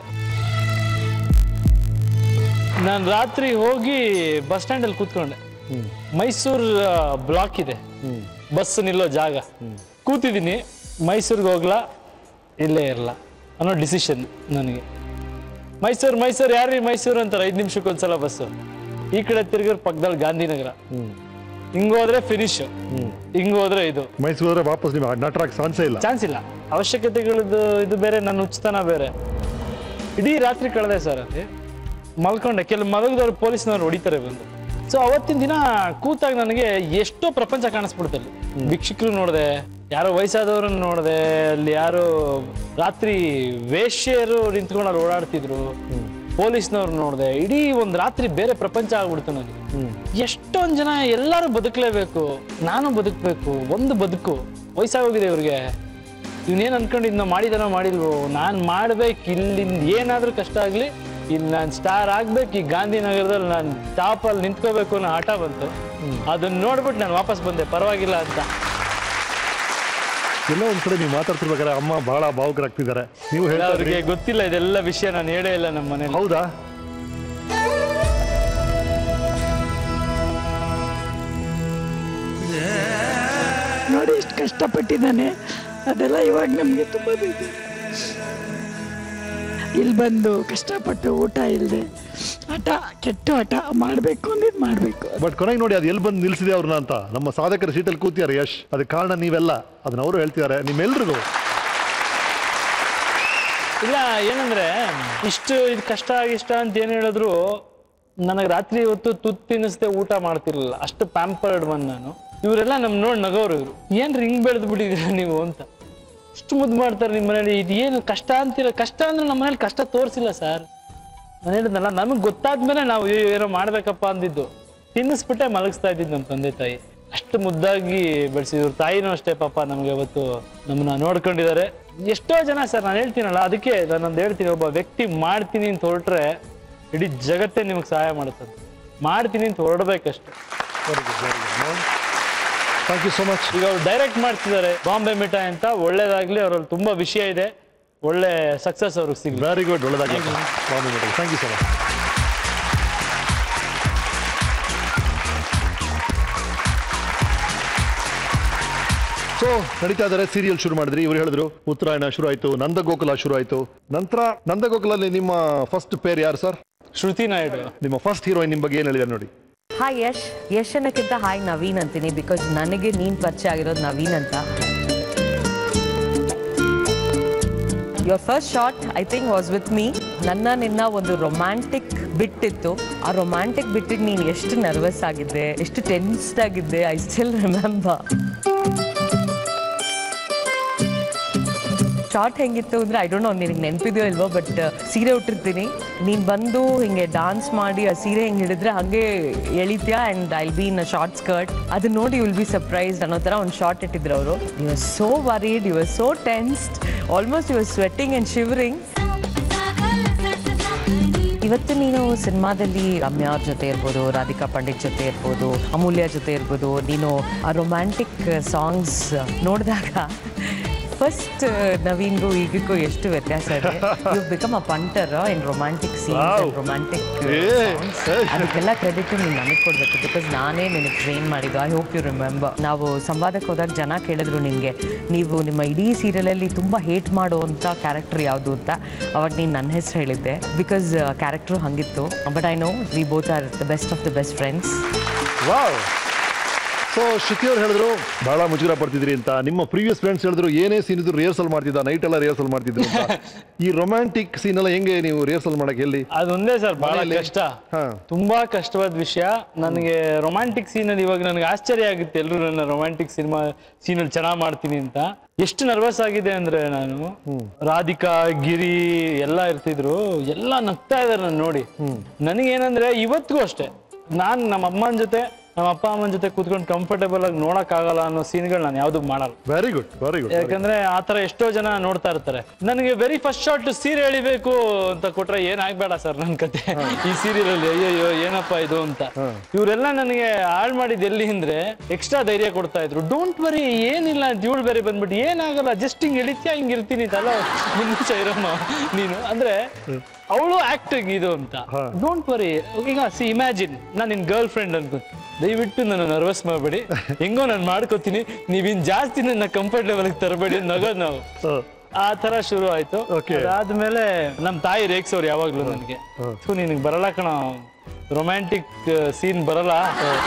ನಾನು ರಾತ್ರಿ ಹೋಗಿ ಬಸ್ ಸ್ಟ್ಯಾಂಡ್ ಅಲ್ಲಿ ಕೂತ್ಕೊಂಡೆ. ಮೈಸೂರು ಬ್ಲಾಕ್ ಇದೆ, ಬಸ್ ನಿಲ್ಲೋ ಜಾಗ. ಕೂತಿದ್ದೀನಿ, ಮೈಸೂರಿಗೆ ಹೋಗ್ಲಾ ಇಲ್ಲೇ ಇರಲ್ಲ ಅನ್ನೋ ಡಿಸಿಷನ್ ನನಗೆ. ಮೈಸೂರು ಮೈಸೂರು ಯಾರೀ ಮೈಸೂರು ಅಂತಾರೆ, ಐದು ನಿಮಿಷಕ್ಕೆ ಒಂದ್ಸಲ ಬಸ್ಸು. ಈ ಕಡೆ ತಿರ್ಗಿರ್ ಪಕ್ಕದಲ್ಲಿ ಗಾಂಧಿನಗರ, ಹಿಂಗೋದ್ರೆ ಫಿನಿಶ್, ಹಿಂಗೋದ್ರೆ ಇದು. ಮೈಸೂರು ವಾಪಸ್ ನೀವು ನಟರಾಗ ಚಾನ್ಸ್ ಇಲ್ಲ, ಚಾನ್ಸ್ ಇಲ್ಲ. ಅವಶ್ಯಕತೆಗಳದ್ದು ಇದು ಬೇರೆ, ನನ್ನ ಉಚಿತನ ಬೇರೆ. ಇಡೀ ರಾತ್ರಿ ಕಳೆದೆ ಸರ್ ಅಲ್ಲಿ ಮಲ್ಕೊಂಡೆ. ಕೆಲವು ಮಲಗಿದವ್ರು ಪೊಲೀಸ್ನವ್ರು ಹೊಡಿತಾರೆ ಬಂದು. ಸೊ ಅವತ್ತಿನ ದಿನ ಕೂತಾಗ ನನಗೆ ಎಷ್ಟೋ ಪ್ರಪಂಚ ಕಾಣಿಸ್ಬಿಡ್ತಲ್ಲಿ. ಭಿಕ್ಷುಕರು ನೋಡಿದೆ, ಯಾರೋ ವಯಸ್ಸಾದವ್ರನ್ನ ನೋಡಿದೆ, ಅಲ್ಲಿ ಯಾರೋ ರಾತ್ರಿ ವೇಶ್ಯರು ನಿಂತ್ಕೊಂಡು ಅಲ್ಲಿ ಓಡಾಡ್ತಿದ್ರು. ಪೊಲೀಸ್ನವ್ರು ನೋಡಿದೆ, ಇಡೀ ಒಂದ್ ರಾತ್ರಿ ಬೇರೆ ಪ್ರಪಂಚ ಆಗ್ಬಿಡ್ತು ನನಗೆ. ಎಷ್ಟೊಂದ್ ಜನ ಎಲ್ಲಾರು ಬದುಕಲೇಬೇಕು, ನಾನು ಬದುಕಬೇಕು, ಒಂದು ಬದುಕು ವಯಸ್ಸಾಗೋಗಿದೆ ಇವ್ರಿಗೆ. ಇವನೇನ್ ಅನ್ಕೊಂಡಿದ್ ನಾವು ಮಾಡಿದಾನೋ ಮಾಡಿಲ್ವೋ, ನಾನ್ ಮಾಡ್ಬೇಕು, ಇಲ್ಲಿಂದ ಏನಾದ್ರೂ ಕಷ್ಟ ಆಗ್ಲಿ ಇಲ್ಲಿ ನಾನು ಸ್ಟಾರ್ ಆಗ್ಬೇಕು, ಈ ಗಾಂಧಿನಗರದಲ್ಲಿ ನಾನು ಟಾಪ್ ಅಲ್ಲಿ ನಿಂತ್ಕೋಬೇಕು ಅನ್ನೋ ಆಟ ಬಂತು. ಅದನ್ನ ನೋಡ್ಬಿಟ್ಟು ನಾನು ವಾಪಸ್ ಬಂದೆ, ಪರವಾಗಿಲ್ಲ ಅಂತ. ಎಲ್ಲ ಒಂದ್ ಕಡೆ ನೀವು ಮಾತಾಡ್ತಿರ್ಬೇಕಾದ್ರೆ ಅಮ್ಮ ಬಹಳ ಭಾವುಕರಾಗ್ತಿದ್ದಾರೆ. ನೀವು ಹೇಳ ಅವ್ರಿಗೆ ಗೊತ್ತಿಲ್ಲ ಇದೆಲ್ಲ ವಿಷಯ, ನಾನು ಹೇಳೇ ಇಲ್ಲ ನಮ್ಮ ಮನೇಲಿ. ಹೌದಾ? ನೋಡಿ ಎಷ್ಟು ಕಷ್ಟಪಟ್ಟಿದ್ದಾನೆ, ಅದೆಲ್ಲ ಇವಾಗ ನಮ್ಗೆ ತುಂಬಾ ಬೇಕು. ಇಲ್ಲಿ ಬಂದು ಕಷ್ಟಪಟ್ಟು ಊಟ ಇಲ್ಲದೆ ಆಟ, ಕೆಟ್ಟ ಆಟ ಮಾಡ್ಬೇಕು ಅಂದಿದ್ ಮಾಡ್ಬೇಕು. ಬಟ್ ಕೊನೆಗೆ ನೋಡಿ ಅದು ಎಲ್ಲಿ ಬಂದು ನಿಲ್ಸಿದೆ ಅವ್ರನ್ನ ಅಂತ. ನಮ್ಮ ಸಾಧಕರ ಸೀಟಲ್ಲಿ ಕೂತಿದ್ದಾರೆ ಯಶ್, ಅದಕ್ಕೆ ಕಾರಣ ನೀವೆಲ್ಲ, ಅದನ್ನ ಅವರು ಹೇಳ್ತಿದ್ದಾರೆ ನಿಮ್ಮೆಲ್ರಿಗೂ. ಇಲ್ಲ ಏನಂದ್ರೆ ಇಷ್ಟು ಇದು ಕಷ್ಟ ಇಷ್ಟ ಅಂತ ಏನ್ ಹೇಳಿದ್ರು ನನಗೆ ರಾತ್ರಿ ಹೊತ್ತು ತುತ್ತು ತಿನ್ನಿಸ್ದೆ ಊಟ ಮಾಡ್ತಿರ್ಲಿಲ್ಲ, ಅಷ್ಟು ಪ್ಯಾಂಪರ್ಡ್ ಬಂದ್ ನಾನು. ಇವರೆಲ್ಲ ನಮ್ ನೋಡ್ ನಗೋರು, ಇವ್ರು ಏನ್ರಿ ಹಿಂಗ್ ಬೆಳೆದು ಬಿಟ್ಟಿದ್ದೀರ ನೀವು ಅಂತ. ಇಷ್ಟು ಮುದ್ದು ಮಾಡ್ತಾರೆ ನಿಮ್ಮ ಮನೇಲಿ, ಇದು ಏನು ಕಷ್ಟ ಅಂತೀರ? ಕಷ್ಟ ಅಂದ್ರೆ ನಮ್ಮ ಮನೇಲಿ ಕಷ್ಟ ತೋರಿಸಿಲ್ಲ ಸರ್. ನಾನು ಹೇಳಿದ್ನಲ್ಲ, ನಮಗ್ ಗೊತ್ತಾದ್ಮೇಲೆ ನಾವು ಏನೋ ಮಾಡ್ಬೇಕಪ್ಪ ಅಂದಿದ್ದು, ತಿನ್ನಿಸ್ಬಿಟ್ಟೆ ಮಲಗಿಸ್ತಾ ಇದ್ದಿದ್ದು ನಮ್ಮ ತಂದೆ ತಾಯಿ. ಅಷ್ಟು ಮುದ್ದಾಗಿ ಬೆಳೆಸಿದ್ರು. ತಾಯಿನೂ ಅಷ್ಟೇ ಪಾಪ ನಮ್ಗೆ ಇವತ್ತು ನಮ್ಮನ್ನ ನೋಡ್ಕೊಂಡಿದ್ದಾರೆ. ಎಷ್ಟೋ ಜನ ಸರ್, ನಾನು ಹೇಳ್ತೀನಲ್ಲ, ಅದಕ್ಕೆ ನಾನೊಂದು ಹೇಳ್ತೀನಿ, ಒಬ್ಬ ವ್ಯಕ್ತಿ ಮಾಡ್ತೀನಿ ಅಂತ ಹೊರಟ್ರೆ ಇಡೀ ಜಗತ್ತೇ ನಿಮ್ಗೆ ಸಹಾಯ ಮಾಡುತ್ತದೆ. ಮಾಡ್ತೀನಿ ಅಂತ ಹೊರಡ್ಬೇಕಷ್ಟೆ. Thank you so much. ಈಗ ಅವ್ರು ಡೈರೆಕ್ಟ್ ಮಾಡ್ತಿದ್ದಾರೆ ಬಾಂಬೆ ಮಿಠಾಯಿ ಅಂತ, ಒಳ್ಳೇದಾಗ್ಲಿ. ಅವರಲ್ಲಿ ತುಂಬಾ ವಿಷಯ ಇದೆ, ಒಳ್ಳೆ ಸಕ್ಸಸ್ ಅವ್ರಿಗೆ ಸಿಗ್ಲಿ. ವೆರಿ ಗುಡ್, ಒಳ್ಳೇದಾಗಲಿ Bombay Mithai. Thank you so much. So ನಡೀತಾ ಇದ್ದಾರೆ, ಸೀರಿಯಲ್ ಶುರು ಮಾಡಿದ್ರಿ, ಇವ್ರು ಹೇಳಿದ್ರು ಉತ್ತರಾಯಣ ಶುರು ಆಯ್ತು, ನಂದಗೋಕುಲ ಶುರು ಆಯ್ತು. ನಂತರ ನಂದಗೋಕುಲಲ್ಲಿ ನಿಮ್ಮ ಫಸ್ಟ್ ಪೇರ್ ಯಾರು ಸರ್? ಶ್ರುತಿ ನಾಯ್ಡು. ನಿಮ್ಮ ಫಸ್ಟ್ ಹೀರೋಯಿನ್ ನಿಮ್ಮ ಬಗ್ಗೆ ಏನ್ ಹೇಳಿದ್ದಾರೆ ನೋಡಿ. ಹಾಯ್ ಯಶ್. ಯಶ್ ಅನ್ನಕ್ಕಿಂತ ಹಾಯ್ ನವೀನ್ ಅಂತೀನಿ, ಬಿಕಾಸ್ ನನಗೆ ನೀನ್ ಪರಿಚಯ ಆಗಿರೋದು ನವೀನ್ ಅಂತ. Your first shot I think was with me. ನನ್ನ ನಿನ್ನ ಒಂದು ರೊಮ್ಯಾಂಟಿಕ್ ಬಿಟ್ಟಿತ್ತು. ಆ ರೊಮ್ಯಾಂಟಿಕ್ ಬಿಟ್ಟಿಗೆ ನೀನು ಎಷ್ಟು ನರ್ವಸ್ ಆಗಿದ್ದೆ, ಎಷ್ಟು ಟೆನ್ಸ್ಡ್ ಆಗಿದ್ದೆ, ಐ ಸ್ಟಿಲ್ ರಿಮೆಂಬರ್. ಶಾರ್ಟ್ ಹೆಂಗಿತ್ತು ಅಂದರೆ ಐ ಡೋಂಟ್ ನೋ ನಿನಗೆ ನೆನಪಿದೆಯೋ ಇಲ್ವೋ, ಬಟ್ ಸೀರೆ ಉಟ್ಟಿರ್ತೀನಿ, ನೀನು ಬಂದು ಹಿಂಗೆ ಡಾನ್ಸ್ ಮಾಡಿ ಆ ಸೀರೆ ಹಿಂಗೆ ಹಿಡಿದ್ರೆ ಹಾಗೆ ಎಳಿತೀಯಾ and I be in a short skirt. ಅದನ್ನ ನೋಡಿ ವಿಲ್ ಬಿ ಸರ್ಪ್ರೈಸ್ಡ್ ಅನ್ನೋ ಥರ ಒಂದು ಶಾರ್ಟ್ ಇಟ್ಟಿದ್ರು ಅವರು. You are so worried, you are so tensed, almost you are sweating and shivering. ಇವತ್ತು ನೀನು ಸಿನಿಮಾದಲ್ಲಿ ರಮ್ಯಾ ಅವ್ರ ಜೊತೆ ಇರ್ಬೋದು, ರಾಧಿಕಾ ಪಂಡಿತ್ ಜೊತೆ ಇರ್ಬೋದು, ಅಮೂಲ್ಯ ಜೊತೆ ಇರ್ಬೋದು, ನೀನು ಆ ರೊಮ್ಯಾಂಟಿಕ್ ಸಾಂಗ್ಸ್ ನೋಡಿದಾಗ ಫಸ್ಟ್ ನವೀನ್ಗೂ ಈಗಕ್ಕೂ ಎಷ್ಟು ವ್ಯತ್ಯಾಸ ಇದೆ. You become a punter in romantic scenes, romantic ಅದಕ್ಕೆಲ್ಲ ಕ್ರೆಡಿಟ್ ನೀನು ನನಗೆ ಕೊಡಬೇಕು, ಬಿಕಾಸ್ ನಾನೇ ನಿನಗೆ ಟ್ರೈನ್ ಮಾಡಿದ್ದು. I hope you remember. ನಾವು ಸಂವಾದಕ್ಕೆ ಹೋದಾಗ ಜನ ಕೇಳಿದ್ರು ನಿನಗೆ, ನೀವು ನಿಮ್ಮ ಇಡೀ ಸೀರಿಯಲಲ್ಲಿ ತುಂಬ ಹೇಟ್ ಮಾಡುವಂಥ ಕ್ಯಾರೆಕ್ಟರ್ ಯಾವುದು ಅಂತ. ಅವಾಗ ನೀನು ನನ್ನ ಹೆಸರು ಹೇಳಿದ್ದೆ, ಬಿಕಾಸ್ ಕ್ಯಾರೆಕ್ಟ್ರು ಹಂಗಿತ್ತು. But I know we both are the best of the best friends. Wow. So Shruti ಅವ್ರು ಹೇಳಿದ್ರು ಬಹಳ ಮುಜುಗರ ಪಡ್ತಿದ್ರಿ ಅಂತ. ನಿಮ್ಮ ಪ್ರೀವಿಯಸ್ ಫ್ರೆಂಡ್ಸ್ ಹೇಳಿದ್ರು ಏನೇ ಸೀನ್ ಇದ್ರು ರಿಹರ್ಸಲ್ ಮಾಡ್ತಿದ್ದ, ನೈಟ್ ಎಲ್ಲ ರಿಹರ್ಸಲ್ ಮಾಡ್ತಿದ್ರು ಅಂತ. ಈ ರೊಮ್ಯಾಂಟಿಕ್ ಸೀನ್ ಎಲ್ಲ ಹೆಂಗೆ ನೀವು ರಿಹರ್ಸಲ್ ಮಾಡಕ್ಕೆ ಎಲ್ಲಿ? ಅದೊಂದೇ ಸರ್ ಬಹಳ ಕಷ್ಟ, ತುಂಬಾ ಕಷ್ಟವಾದ ವಿಷಯ. ನನಗೆ ರೊಮ್ಯಾಂಟಿಕ್ ಸೀನ್ ಅಲ್ಲಿ ಇವಾಗ ನನಗೆ ಆಶ್ಚರ್ಯ ಆಗುತ್ತೆ, ಎಲ್ಲರೂ ನನ್ನ ರೊಮ್ಯಾಂಟಿಕ್ ಸಿನಿಮಾ ಸೀನಲ್ಲಿ ಚೆನ್ನಾಗಿ ಮಾಡ್ತೀನಿ ಅಂತ. ಎಷ್ಟು ನರ್ವಸ್ ಆಗಿದೆ ಅಂದ್ರೆ, ನಾನು ರಾಧಿಕಾ ಗಿರಿ ಎಲ್ಲ ಇರ್ತಿದ್ರು, ಎಲ್ಲ ನಗ್ತಾ ಇದಾರೆ ನಾನು ನೋಡಿ. ನನಗೇನಂದ್ರೆ ಇವತ್ತಿಗೂ ಅಷ್ಟೇ, ನಾನು ನಮ್ಮ ಅಮ್ಮನ ಜೊತೆ ನಮ್ಮ ಅಪ್ಪ ಅಮ್ಮನ ಜೊತೆ ಕೂತ್ಕೊಂಡು ಕಂಫರ್ಟೇಬಲ್ ಆಗಿ ನೋಡಕ್ ಆಗಲ್ಲ ಅನ್ನೋ ಸೀನ್ಗಳು ನಾನು ಯಾವ್ದು ಮಾಡಲ್ಲ. Very good, very good. ಯಾಕಂದ್ರೆ ಆತರ ಎಷ್ಟೋ ಜನ ನೋಡ್ತಾ ಇರ್ತಾರೆ. ನನಗೆ ವೆರಿ ಫಸ್ಟ್ ಶಾಟ್ ಸೀರೆ ಎಳಿಬೇಕು ಅಂತ ಕೊಟ್ರೆ ಏನಾಗ್ಬೇಡ ಸರ್ ನನ್ ಕತೆ ಈ ಸೀರಿಯಲ್ ಅಲ್ಲಿ, ಅಯ್ಯೋ ಏನಪ್ಪಾ ಇದು ಅಂತ. ಇವರೆಲ್ಲ ನನಗೆ ಹಾಳ್ ಮಾಡಿದ್ ಎಲ್ಲಿ ಅಂದ್ರೆ ಎಕ್ಸ್ಟ್ರಾ ಧೈರ್ಯ ಕೊಡ್ತಾ ಇದ್ರು. ಡೋಂಟ್ ವರಿ, ಏನಿಲ್ಲ ಅಂತ. ಇವಳು ಬೇರೆ ಬಂದ್ಬಿಟ್ಟು ಏನಾಗಲ್ಲ, ಜಸ್ಟ್ ಹಿಂಗ್ ಎಳಿತ್ಯಾ ಹಿಂಗ್ ಇರ್ತೀನಿ ಅಂತಲ್ಲ, ನಿಮಿಷ ಇರಮ್ಮ ನೀನು ಅಂದ್ರೆ ಅವಳು ಆಕ್ಟಿಂಗ್ ಇದು ಅಂತ. Don't worry. ಈಗ ಸಿ ಇಮ್ಯಾಜಿನ್ ನಾನು ನಿನ್ ಗರ್ಲ್ ಫ್ರೆಂಡ್ ಅನ್ಕೋ, ದಯವಿಟ್ಟು ನನ್ನ ನರ್ವಸ್ ಮಾಡಬೇಡಿ, ಹೆಂಗೋ ನಾನು ಮಾಡ್ಕೋತೀನಿ, ನೀವಿನ್ ಜಾಸ್ತಿ ನನ್ನ ಕಂಫರ್ಟೇಬಲ್ ತರಬೇಡಿ ನಗೋದ್ ನಾವು. ಆ ತರ ಶುರು ಆಯ್ತು. ಅದಾದ್ಮೇಲೆ ನಮ್ ತಾಯಿ ರೇಗ್ಸೋರು ಯಾವಾಗ್ಲೂ ನನ್ಗೆ, ಸೊ ನಿನಗೆ ಬರಲ್ಲ ಕಣ ರೊಮ್ಯಾಂಟಿಕ್ ಸೀನ್ ಬರಲ್ಲ.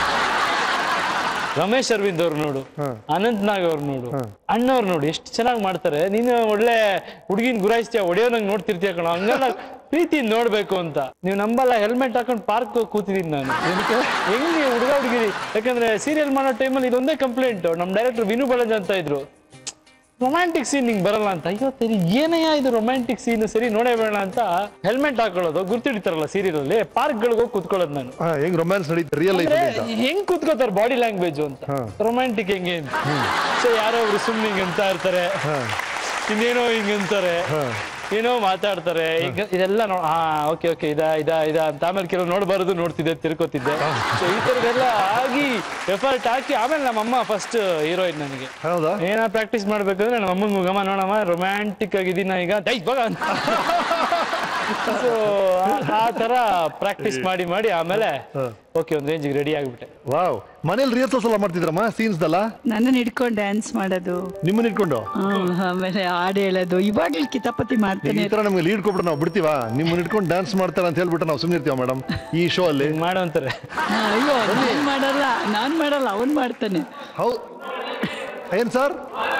ರಮೇಶ್ ಅರವಿಂದ್ ಅವ್ರು ನೋಡು, ಅನಂತ್ ನಾಗ್ ಅವ್ರು ನೋಡು, ಅಣ್ಣವ್ರು ನೋಡು, ಎಷ್ಟು ಚೆನ್ನಾಗಿ ಮಾಡ್ತಾರೆ. ನೀನು ಒಳ್ಳೆ ಹುಡುಗಿನ ಗುರಾಯಿಸ್ತೀಯ, ಹೊಡೆಯೋನಂಗ್ ನೋಡ್ತಿರ್ತೀಯ ಕಣ, ಹಂಗೆಲ್ಲ ಪ್ರೀತಿ ನೋಡ್ಬೇಕು ಅಂತ. ನೀವು ನಂಬಲ್ಲ, ಹೆಲ್ಮೆಟ್ ಹಾಕೊಂಡು ಪಾರ್ಕ್ ಕೂತಿದ್ದೀನಿ ನಾನು. ಹೆಂಗೆ ಹುಡುಗ ಹುಡುಗಿರಿ, ಯಾಕಂದ್ರೆ ಸೀರಿಯಲ್ ಮಾಡೋ ಟೈಮಲ್ಲಿ ಇದೊಂದೇ ಕಂಪ್ಲೇಂಟ್. ನಮ್ ಡೈರೆಕ್ಟರ್ ವಿನು ಬಳಂಜ್ ಅಂತ ಇದ್ರು, ರೊಮ್ಯಾಂಟಿಕ್ ಸೀನ್ ನಿಂಗೆ ಬರಲ್ಲ ಅಂತ. ಅಯ್ಯೋ ಸರಿ ಏನಯ್ಯ ಇದು ರೊಮ್ಯಾಂಟಿಕ್ ಸೀನ್, ಸರಿ ನೋಡೇ ಬೇಡ ಅಂತ ಹೆಲ್ಮೆಟ್ ಹಾಕೊಳ್ಳೋದು, ಗುರ್ತಿಡಿತಾರಲ್ಲ ಸೀರಿಯಲ್ ಅಲ್ಲಿ, ಪಾರ್ಕ್ ಗಳಿಗೆ ಹೋಗಿ ಕುತ್ಕೊಳ್ಳೋದು ನಾನು. ಹೆಂಗ್ ರೊಮ್ಯಾನ್ಸ್ ನಡೀತಾರೆ ರಿಯಲ್ ಲೈಫ್ ಅಲ್ಲಿ ಹೆಂಗ್ ಕುತ್ಕೋತಾರೆ ಬಾಡಿ ಲ್ಯಾಂಗ್ವೇಜ್ ಅಂತ, ರೊಮ್ಯಾಂಟಿಕ್ ಹೆಂಗೆ ಅಂತ. ಸೊ ಯಾರೋ ಒಬ್ರು ಸುಮ್ಮನೆ ಹಿಂಗ್ ಅಂತ ಇರ್ತಾರೆ, ಇನ್ನೇನೋ ಹಿಂಗ್ ಅಂತಾರೆ, ಏನೋ ಮಾತಾಡ್ತಾರೆ, ಈಗ ಇದೆಲ್ಲ ನೋ ಹಾ ಓಕೆ ಓಕೆ ಇದಾ ಇದಾ ಇದಾ ಅಂತ. ಆಮೇಲೆ ಕೆಲವು ನೋಡ್ಬಾರ್ದು ನೋಡ್ತಿದ್ದೆ, ತಿರ್ಕೋತಿದ್ದೆ. ಸೊ ಈ ತರದೆಲ್ಲ ಆಗಿ ಎಫರ್ಟ್ ಹಾಕಿ ಆಮೇಲೆ ನಮ್ಮಮ್ಮ ಫಸ್ಟ್ ಹೀರೋಯಿನ್ ನನಗೆ. ಹೌದಾ? ಏನ ಪ್ರಾಕ್ಟೀಸ್ ಮಾಡ್ಬೇಕಂದ್ರೆ ನಮ್ಮ ಅಮ್ಮನ ಮುಗಮ್ಮ ನೋಡಮ್ಮ ರೊಮ್ಯಾಂಟಿಕ್ ಆಗಿದ್ದೀನ ಈಗ ದೈ ಬಗ ಅಂತ. ಸೊ ಆ ತರ ಪ್ರಾಕ್ಟೀಸ್ ಮಾಡಿ ಮಾಡಿ ಆಮೇಲೆ ಓಕೆ ಒಂದ್ ರೇಂಜಿಗೆ ರೆಡಿ ಆಗ್ಬಿಟ್ಟೆ. ವಾವ್. ಮನೇಲಿ ರಿಹರ್ಸಲ್ಸ್ ಎಲ್ಲ ಮಾಡ್ತಿದ್ರಮ್ಮ ಸೀನ್ಸ್ ದಲ್ಲ? ನನ್ನನ್ನು ಹಿಡ್ಕೊಂಡು ಡ್ಯಾನ್ಸ್ ಮಾಡೋದು, ನಿಮ್ಮನ್ನ ಇಟ್ಕೊಂಡು ಆಮೇಲೆ ಹಾಡು ಹೇಳೋದು, ಇವಾಗ್ಲೂ ಕಿತಾಪತಿ ಮಾಡ್ತೇನೆ. ಈ ತರ ನಮ್ಗೆ ಲೀಡ್ ಕೊಟ್ಬಿಟ್ಟು ನಾವು ಬಿಡ್ತೀವಾ? ನಿಮ್ಮನ್ನ ಇಟ್ಕೊಂಡು ಡ್ಯಾನ್ಸ್ ಮಾಡ್ತಾರೆ ಅಂತ ಹೇಳ್ಬಿಟ್ಟು ನಾವು ಸುಮ್ಮನೆ ಇರ್ತೀವ ಮೇಡಮ್ ಈ ಶೋ ಅಲ್ಲಿ? ಮಾಡೋ ಅಂತಾರೆ. ಅಯ್ಯೋ ನಾನ್ ಮಾಡಲ್ಲ, ನಾನ್ ಮಾಡಲ್ಲ, ಅವನ್ ಮಾಡ್ತಾನೆ. ಹೌದು ಏನ್ ಸರ್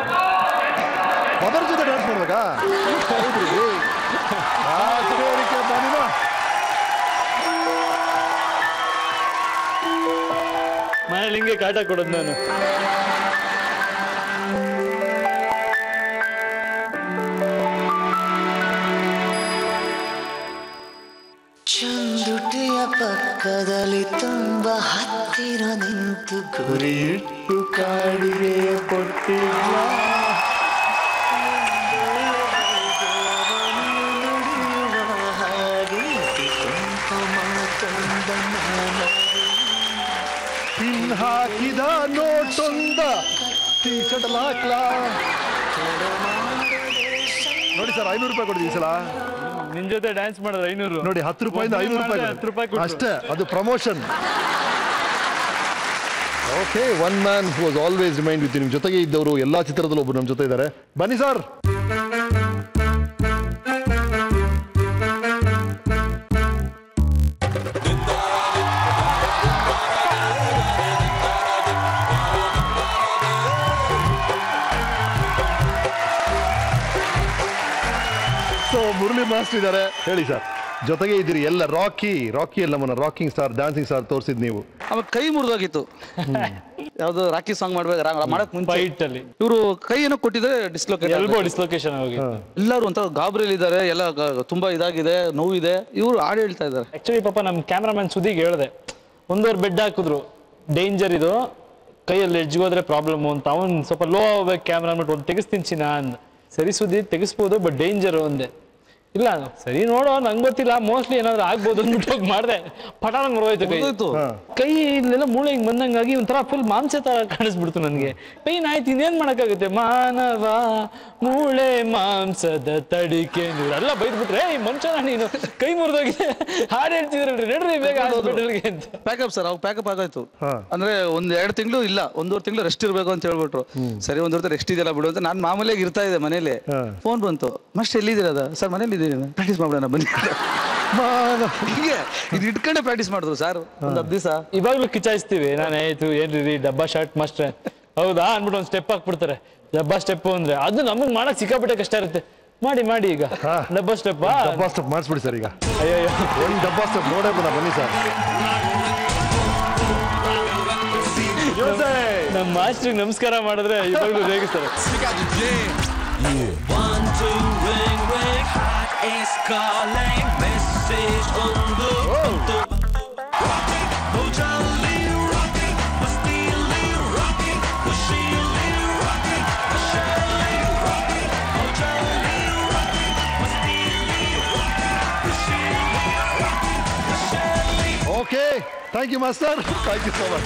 ಅದರ ಜೊತೆ ಡ್ಯಾನ್ಸ್ ಮಾಡ್ಬೇಕಾ? ಮನೇಲಿ ಹಿಂಗೆ ಕಾಟ ಕೊಡೋದು ನಾನು. ಚಂದುಟಿಯ ಪಕ್ಕದಲ್ಲಿ ತುಂಬಾ ಹತ್ತಿರ ನಿಂತು ಗುರಿಯಿಟ್ಟು ಕಾಡಿಗೆ ಕೊಟ್ಟಿಲ್ಲ. ಪಿನ್ ಹಾಕಿದ ನೋಟೊಂದ ಟೀ ಶರ್ಟ್ ಹಾಕ್ಲಾ ನೋಡಿ ಸರ್, ಐನೂರು ರೂಪಾಯಿ ಕೊಡಿದ್ವಿ ಈ ಸಲ. ನಿನ್ ಜೊತೆ ಡ್ಯಾನ್ಸ್ ಮಾಡಿದ್ರೆ ಐನೂರು ನೋಡಿ, ಹತ್ತು ರೂಪಾಯಿಂದ ಐನೂರು ರೂಪಾಯಿ ಹತ್ತು ರೂಪಾಯಿ ಅಷ್ಟೇ, ಅದು promotion. Okay, one man who was always remind with. ನಿಮ್ ಜೊತೆಗೆ ಇದ್ದವರು ಎಲ್ಲಾ ಚಿತ್ರದಲ್ಲೂ ಒಬ್ರು ನಮ್ಮ ಜೊತೆ ಇದ್ದಾರೆ. ಬನ್ನಿ ಸರ್. ಸೊ ಮುರಳಿ ಮಾಸ್ಟರ್ ಇದ್ದಾರೆ, ಹೇಳಿ ಸರ್. ಜೊತೆಗೆ ಇದ್ದೀರಿ ಎಲ್ಲ ರಾಕಿ ರಾಕಿಯಲ್ಲಿ ನಮ್ಮನ್ನ ರಾಕಿಂಗ್ ಸ್ಟಾರ್, ಡ್ಯಾನ್ಸಿಂಗ್ ಸ್ಟಾರ್ ತೋರಿಸಿದ್ ನೀವು. ಆಮೇಲೆ ಕೈ ಮುರಿದೋಗಿತ್ತು, ಯಾವ್ದು ರಾಕಿ ಸಾಂಗ್ ಮಾಡ್ಬೇಕು ಮಾಡಕ್ ಮುಂಚೆ ಫೈಟ್ ಅಲ್ಲಿ ಇವರು ಕೈ ಏನೋ ಕೊಟ್ಟಿದ್ರೆ ಡಿಸ್ಲೊಕೇಟ್, ಎಲ್ಬೋ ಡಿಸ್ಲೊಕೇಶನ್ ಆಗಿ ಎಲ್ಲರೂ ಒಂಥರ ಗಾಬರಿಯಲ್ಲಿ ಇದ್ದಾರೆ, ಎಲ್ಲ ತುಂಬಾ ಇದಾಗಿದೆ, ನೋವಿದೆ. ಇವರು ಹಾಡು ಹೇಳ್ತಾ ಇದ್ದಾರೆ. ಆಕ್ಚುಲಿ ಪಾಪ ನಮ್ ಕ್ಯಾಮ್ರಾಮನ್ ಸುದಿಗೆ ಹೇಳ್ದೆ, ಒಂದೂವರೆ ಬೆಡ್ ಹಾಕಿದ್ರು, ಡೇಂಜರ್ ಇದು, ಕೈಯಲ್ಲಿ ಎಜ್ಗೋದ್ರೆ ಪ್ರಾಬ್ಲಮ್ ಅಂತ. ಅವನ್ ಸ್ವಲ್ಪ ಲೋ ಆಗ್ಬೇಕು ಕ್ಯಾಮ್ರಾ ಅಂದ್ಬಿಟ್ಟು ಒಂದು ತೆಗಿಸ್ತೀನಿ ಚಿನ್ನ ಅಂದ. ಸರಿ ಸುದ್ದಿ ತೆಗಿಸ್ಬೋದು, ಬಟ್ ಡೇಂಜರ್ ಒಂದೇ. ಇಲ್ಲ ಸರಿ ನೋಡೋ, ನಂಗೆ ಗೊತ್ತಿಲ್ಲ, ಮೋಸ್ಟ್ಲಿ ಏನಾದ್ರು ಆಗ್ಬೋದು ಅಂದ್ಬಿಟ್ಟು ಹೋಗಿ ಮಾಡಿದೆ. ಪಟಾಣ ಮುರಿದೋಯ್ತು ಕೈ. ಕೈ ಇಲ್ಲೆಲ್ಲ ಮೂಳೆ ಹಿಂಗ್ ಬಂದಂಗಾಗಿ ಒಂಥರ ಫುಲ್ ಮಾಂಸ ತರ ಕಾಣಿಸ್ಬಿಡ್ತು ನನಗೆ. ಪೈನ್ ಆಯ್ತು, ಇನ್ನೇನ್ ಮಾಡಕ್ಕಾಗುತ್ತೆ, ಮಾನವ ಮೂಳೆ ಮಾಂಸದ ತಡಿಕೆ ಎಲ್ಲ ಬೈದ್ಬಿಟ್ರೆ, ಈ ಮನುಷ್ಯನ ನೀನು ಕೈ ಮುರಿದೋಗಿದೆ, ಹಾಡು ಹೇಳ್ತಿದ್ರಲ್ರಿ, ನಡ್ರಿ ಬೇಗ ಹಾಸ್ಪಿಟಲ್ಗೆ ಅಂತ. ಪ್ಯಾಕಪ್ ಸರ್, ಅವಾಗ ಪ್ಯಾಕಪ್ ಆಗೋಯ್ತು. ಅಂದ್ರೆ ಒಂದ್ ಎರಡು ತಿಂಗಳು ಇಲ್ಲ, ಒಂದೂವರೆ ತಿಂಗಳು ರೆಸ್ಟ್ ಇರ್ಬೇಕು ಅಂತ ಹೇಳ್ಬಿಟ್ರು. ಸರಿ ಒಂದೂವರೆ ರೆಸ್ಟ್ ಇದೆಯಲ್ಲ ಬಿಡು ಅಂತ ನಾನು ಮಾಮೂಲಿಯಾಗಿ ಇರ್ತಾ ಇದೆ ಮನೇಲಿ. ಫೋನ್ ಬಂತು, ಮಸ್ಟ್ ಎಲ್ಲಿದ್ದೀರದ ಸರ್? ಮನೇಲಿ ಪ್ರಾಕ್ಟೀಸ್ ಮಾಡೋಣ ಬನ್ನಿ. ಹೀಗೆ ಇದು ಇಟ್ಕೊಂಡೆ ಪ್ರಾಕ್ಟೀಸ್ ಮಾಡಿದ್ರು ಸರ್ ಒಂದ್ ಹತ್ತು ದಿವಸ. ಇವಾಗ್ಲೂ ಕಿಚಾಯಿಸ್ತೀವಿ, ನಾನು ಆಯ್ತು ಏನ್ರಿ ಡಬ್ಬಾ ಶಾರ್ಟ್ ಮಸ್ಟ್ರೆ ಹೌದಾ ಅಂದ್ಬಿಟ್ಟು ಒಂದ್ ಸ್ಟೆಪ್ ಹಾಕ್ಬಿಡ್ತಾರೆ. ಡಬ್ಬಾ ಸ್ಟೆಪ್ ಅಂದ್ರೆ ಅದು ನಮಗ್ ಮಾಡಕ್ ಸಿಕ್ಕಾಪಟ್ಟೆ ಕಷ್ಟ ಇರುತ್ತೆ. ಮಾಡಿ ಮಾಡಿ ಈಗ ಡಬ್ಬಾ ಸ್ಟೆಪ್ ಡಬ್ಬಾ ಸ್ಟೆಪ್ ಮಾಡಿಸ್ಬಿಡಿ ಸರ್. ಈಗ ಅಯ್ಯೋ ಒಂದು ಡಬ್ಬಾ ಸ್ಟೆಪ್ ನೋಡೇ ಬನ್ನ ಬನ್ನಿ ಸರ್. ನಮ್ಮ ಮಾಸ್ಟರ್ ನಮಸ್ಕಾರ ಮಾಡಿದ್ರೆ ಇವಾಗ್ಲೂ ರೇಗಿಸ್ತಾರೆ. Is calling message on the Mojali rocking, Mastili rocking, Mashili rocking, Mashali rocking, Mojali rocking, Mastili rocking, Mashili rocking, Mashali. Okay, thank you master. Thank you so much.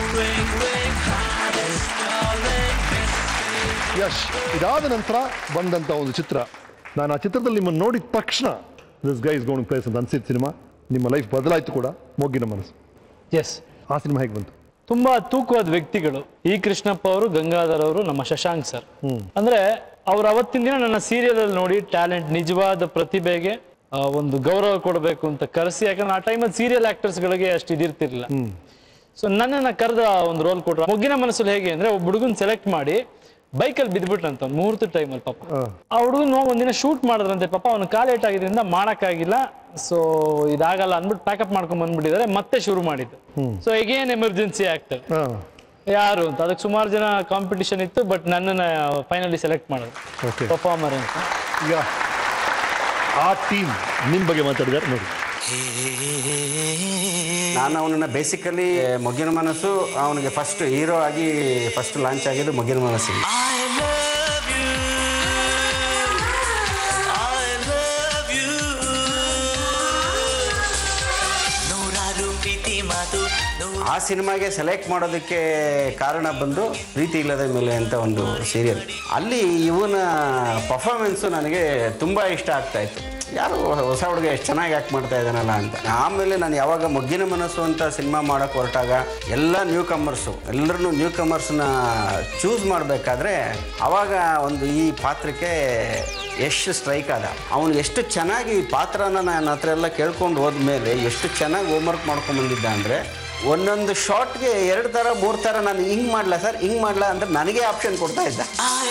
Yash, ಇದಾದ ನಂತರ ಬಂದಂತ ಒಂದು ಚಿತ್ರ, ನಾನು ಆ ಚಿತ್ರದಲ್ಲಿ ನಿಮ್ಮನ್ನು ನೋಡಿದ ತಕ್ಷಣ this guy is going places ಅಂತ ಅನ್ಸಿದ ಸಿನಿಮಾ. ನಿಮ್ಮ ಲೈಫ್ ಬದಲಾಯ್ತು ಕೂಡ, ಮೊಗ್ಗಿನ ಮನಸ್ಸು. ಎಸ್, ಆ ಸಿನಿಮಾ ಹೇಗೆ ಬಂತು? ತುಂಬಾ ತೂಕವಾದ ವ್ಯಕ್ತಿಗಳು, ಈ ಕೃಷ್ಣಪ್ಪ ಅವರು, ಗಂಗಾಧರ್ ಅವರು, ನಮ್ಮ ಶಶಾಂಕ್ ಸರ್. ಅಂದ್ರೆ ಅವ್ರು ಅವತ್ತಿನ ದಿನ ನನ್ನ ಸೀರಿಯಲ್ ಅಲ್ಲಿ ನೋಡಿ ಟ್ಯಾಲೆಂಟ್, ನಿಜವಾದ ಪ್ರತಿಭೆಗೆ ಒಂದು ಗೌರವ ಕೊಡಬೇಕು ಅಂತ ಕರೆಸಿ, ಯಾಕಂದ್ರೆ ಆ ಟೈಮಲ್ಲಿ ಸೀರಿಯಲ್ ಆಕ್ಟರ್ಸ್ ಗಳಿಗೆ ಅಷ್ಟು ಇದಿರ್ತಿರ್ಲಿಲ್ಲ. ಸೊ ನನ್ನನ್ನ ಕರೆದ ಒಂದು ರೋಲ್ ಕೊಟ್ರು. ಮೊಗ್ಗಿನ ಮನಸ್ಸಲ್ಲಿ ಹೇಗೆ ಅಂದ್ರೆ ಒಬ್ಬ ಹುಡುಗನ್ ಸೆಲೆಕ್ಟ್ ಮಾಡಿ ಬೈಕಲ್ಲಿ ಬಿದ್ಬಿಟ್ರಂತ ಮುಹೂರ್ತ ಟೈಮಲ್ಲಿ. ಪಾಪ ಆ ಹುಡುಗನ ಒಂದಿನ ಶೂಟ್ ಮಾಡಿದ್ರಂತೆ. ಪಾಪ ಅವ್ನ ಕಾಲ್ ಏಟ್ ಆಗಿದ್ರಿಂದ ಮಾಡಕ್ಕಾಗಿಲ್ಲ. ಸೊ ಇದಾಗಲ್ಲ ಅಂದ್ಬಿಟ್ಟು ಪ್ಯಾಕಪ್ ಮಾಡ್ಕೊಂಡ್ ಬಂದ್ಬಿಟ್ಟಿದ್ದಾರೆ. ಮತ್ತೆ ಶುರು ಮಾಡಿದ್ದು. ಸೊ ಎಗೇನ್ ಎಮರ್ಜೆನ್ಸಿ ಆಗ್ತದೆ. ಯಾರು ಅಂತ ಅದಕ್ಕೆ ಸುಮಾರು ಜನ ಕಾಂಪಿಟಿಷನ್ ಇತ್ತು, ಬಟ್ ನನ್ನನ್ನು ಫೈನಲಿ ಸೆಲೆಕ್ಟ್ ಮಾಡೋದು ಪರ್ಫಾರ್ಮರ್ ಅಂತ. ಈಗ ಆ ಟೀಮ್ ನಿಮ್ಮ ಬಗ್ಗೆ ಮಾತಾಡಿದಾರೆ ನೋಡಿ. ನಾನು ಅವನನ್ನ ಬೇಸಿಕಲಿ ಮೊಗ್ಗಿನ ಮನಸ್ಸು ಅವನಿಗೆ ಫಸ್ಟ್ ಹೀರೋ ಆಗಿ ಫಸ್ಟ್ ಲಾಂಚ್ ಆಗಿದ್ದು ಮೊಗ್ಗಿನ ಮನಸ್ಸು. ಆ ಸಿನಿಮಾಗೆ ಸೆಲೆಕ್ಟ್ ಮಾಡೋದಕ್ಕೆ ಕಾರಣ ಬಂದು ಪ್ರೀತಿ ಇಲ್ಲದ ಮೇಲೆ ಅಂತ ಒಂದು ಸೀರಿಯಲ್. ಅಲ್ಲಿ ಇವನ ಪರ್ಫಾರ್ಮೆನ್ಸು ನನಗೆ ತುಂಬ ಇಷ್ಟ ಆಗ್ತಾ ಇತ್ತು. ಯಾರು ಹೊಸ ಹುಡುಗ ಎಷ್ಟು ಚೆನ್ನಾಗಿ ಆ್ಯಕ್ಟ್ ಮಾಡ್ತಾ ಇದ್ದಾನಲ್ಲ ಅಂತ. ಆಮೇಲೆ ನಾನು ಯಾವಾಗ ಮೊಗ್ಗಿನ ಮನಸ್ಸು ಅಂತ ಸಿನಿಮಾ ಮಾಡೋಕ್ಕೆ ಹೊರಟಾಗ ಎಲ್ಲ ನ್ಯೂ ಕಮರ್ಸು ಎಲ್ಲರೂ ನ್ಯೂ ಕಮರ್ಸ್ನ ಚೂಸ್ ಮಾಡಬೇಕಾದ್ರೆ ಆವಾಗ ಒಂದು ಈ ಪಾತ್ರಕ್ಕೆ ಎಷ್ಟು ಸ್ಟ್ರೈಕ್ ಆದ. ಅವನು ಎಷ್ಟು ಚೆನ್ನಾಗಿ ಈ ಪಾತ್ರನ ನನ್ನ ಹತ್ರ ಎಲ್ಲ ಕೇಳ್ಕೊಂಡು ಹೋದ್ಮೇಲೆ ಎಷ್ಟು ಚೆನ್ನಾಗಿ ಹೋಮ್ವರ್ಕ್ ಮಾಡ್ಕೊಂಡು ಬಂದಿದ್ದ ಅಂದರೆ ಒಂದೊಂದು ಶಾರ್ಟ್ಗೆ ಎರಡು ಥರ ಮೂರು ಥರ ನಾನು ಹಿಂಗೆ ಮಾಡಲ ಸರ್ ಹಿಂಗೆ ಮಾಡಲ ಅಂದರೆ ನನಗೆ ಆಪ್ಷನ್ ಕೊಡ್ತಾ ಇದ್ದ.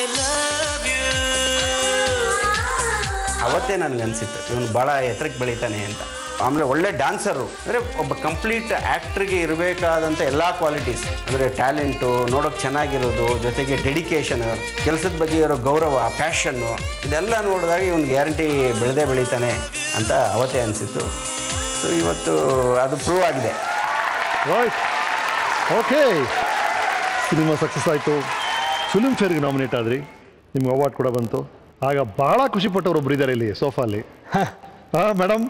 ಅವತ್ತೇ ನನಗೆ ಅನಿಸಿತ್ತು ಇವನು ಭಾಳ ಎತ್ತರಕ್ಕೆ ಬೆಳೀತಾನೆ ಅಂತ. ಆಮೇಲೆ ಒಳ್ಳೆ ಡ್ಯಾನ್ಸರು ಅಂದರೆ ಒಬ್ಬ ಕಂಪ್ಲೀಟ್ ಆ್ಯಕ್ಟ್ರಿಗೆ ಇರಬೇಕಾದಂಥ ಎಲ್ಲ ಕ್ವಾಲಿಟೀಸ್ ಅಂದರೆ ಟ್ಯಾಲೆಂಟು, ನೋಡೋಕ್ಕೆ ಚೆನ್ನಾಗಿರೋದು, ಜೊತೆಗೆ ಡೆಡಿಕೇಶನ್, ಕೆಲಸದ ಬಗ್ಗೆ ಇರೋ ಗೌರವ, ಪ್ಯಾಷನ್ನು, ಇದೆಲ್ಲ ನೋಡಿದಾಗ ಇವನು ಗ್ಯಾರಂಟಿ ಬೆಳೆದೇ ಬೆಳೀತಾನೆ ಅಂತ ಅವತ್ತೇ ಅನಿಸಿತ್ತು. ಸೊ ಇವತ್ತು ಅದು ಪ್ರೂವ್ ಆಗಿದೆ. Right, okay. ಸಿನಿಮಾ ಸಕ್ಸಸ್ ಆಯಿತು, ಫಿಲ್ಮ್ ಫೇರ್ಗೆ ನಾಮಿನೇಟ್ ಆದ್ರಿ, ನಿಮ್ಗೆ ಅವಾರ್ಡ್ ಕೂಡ ಬಂತು. ಆಗ ಭಾಳ ಖುಷಿ ಪಟ್ಟವ್ರು ಒಬ್ರು ಇದ್ದಾರೆ ಇಲ್ಲಿ ಸೋಫಾಲಿ. ಹಾಂ ಮೇಡಮ್,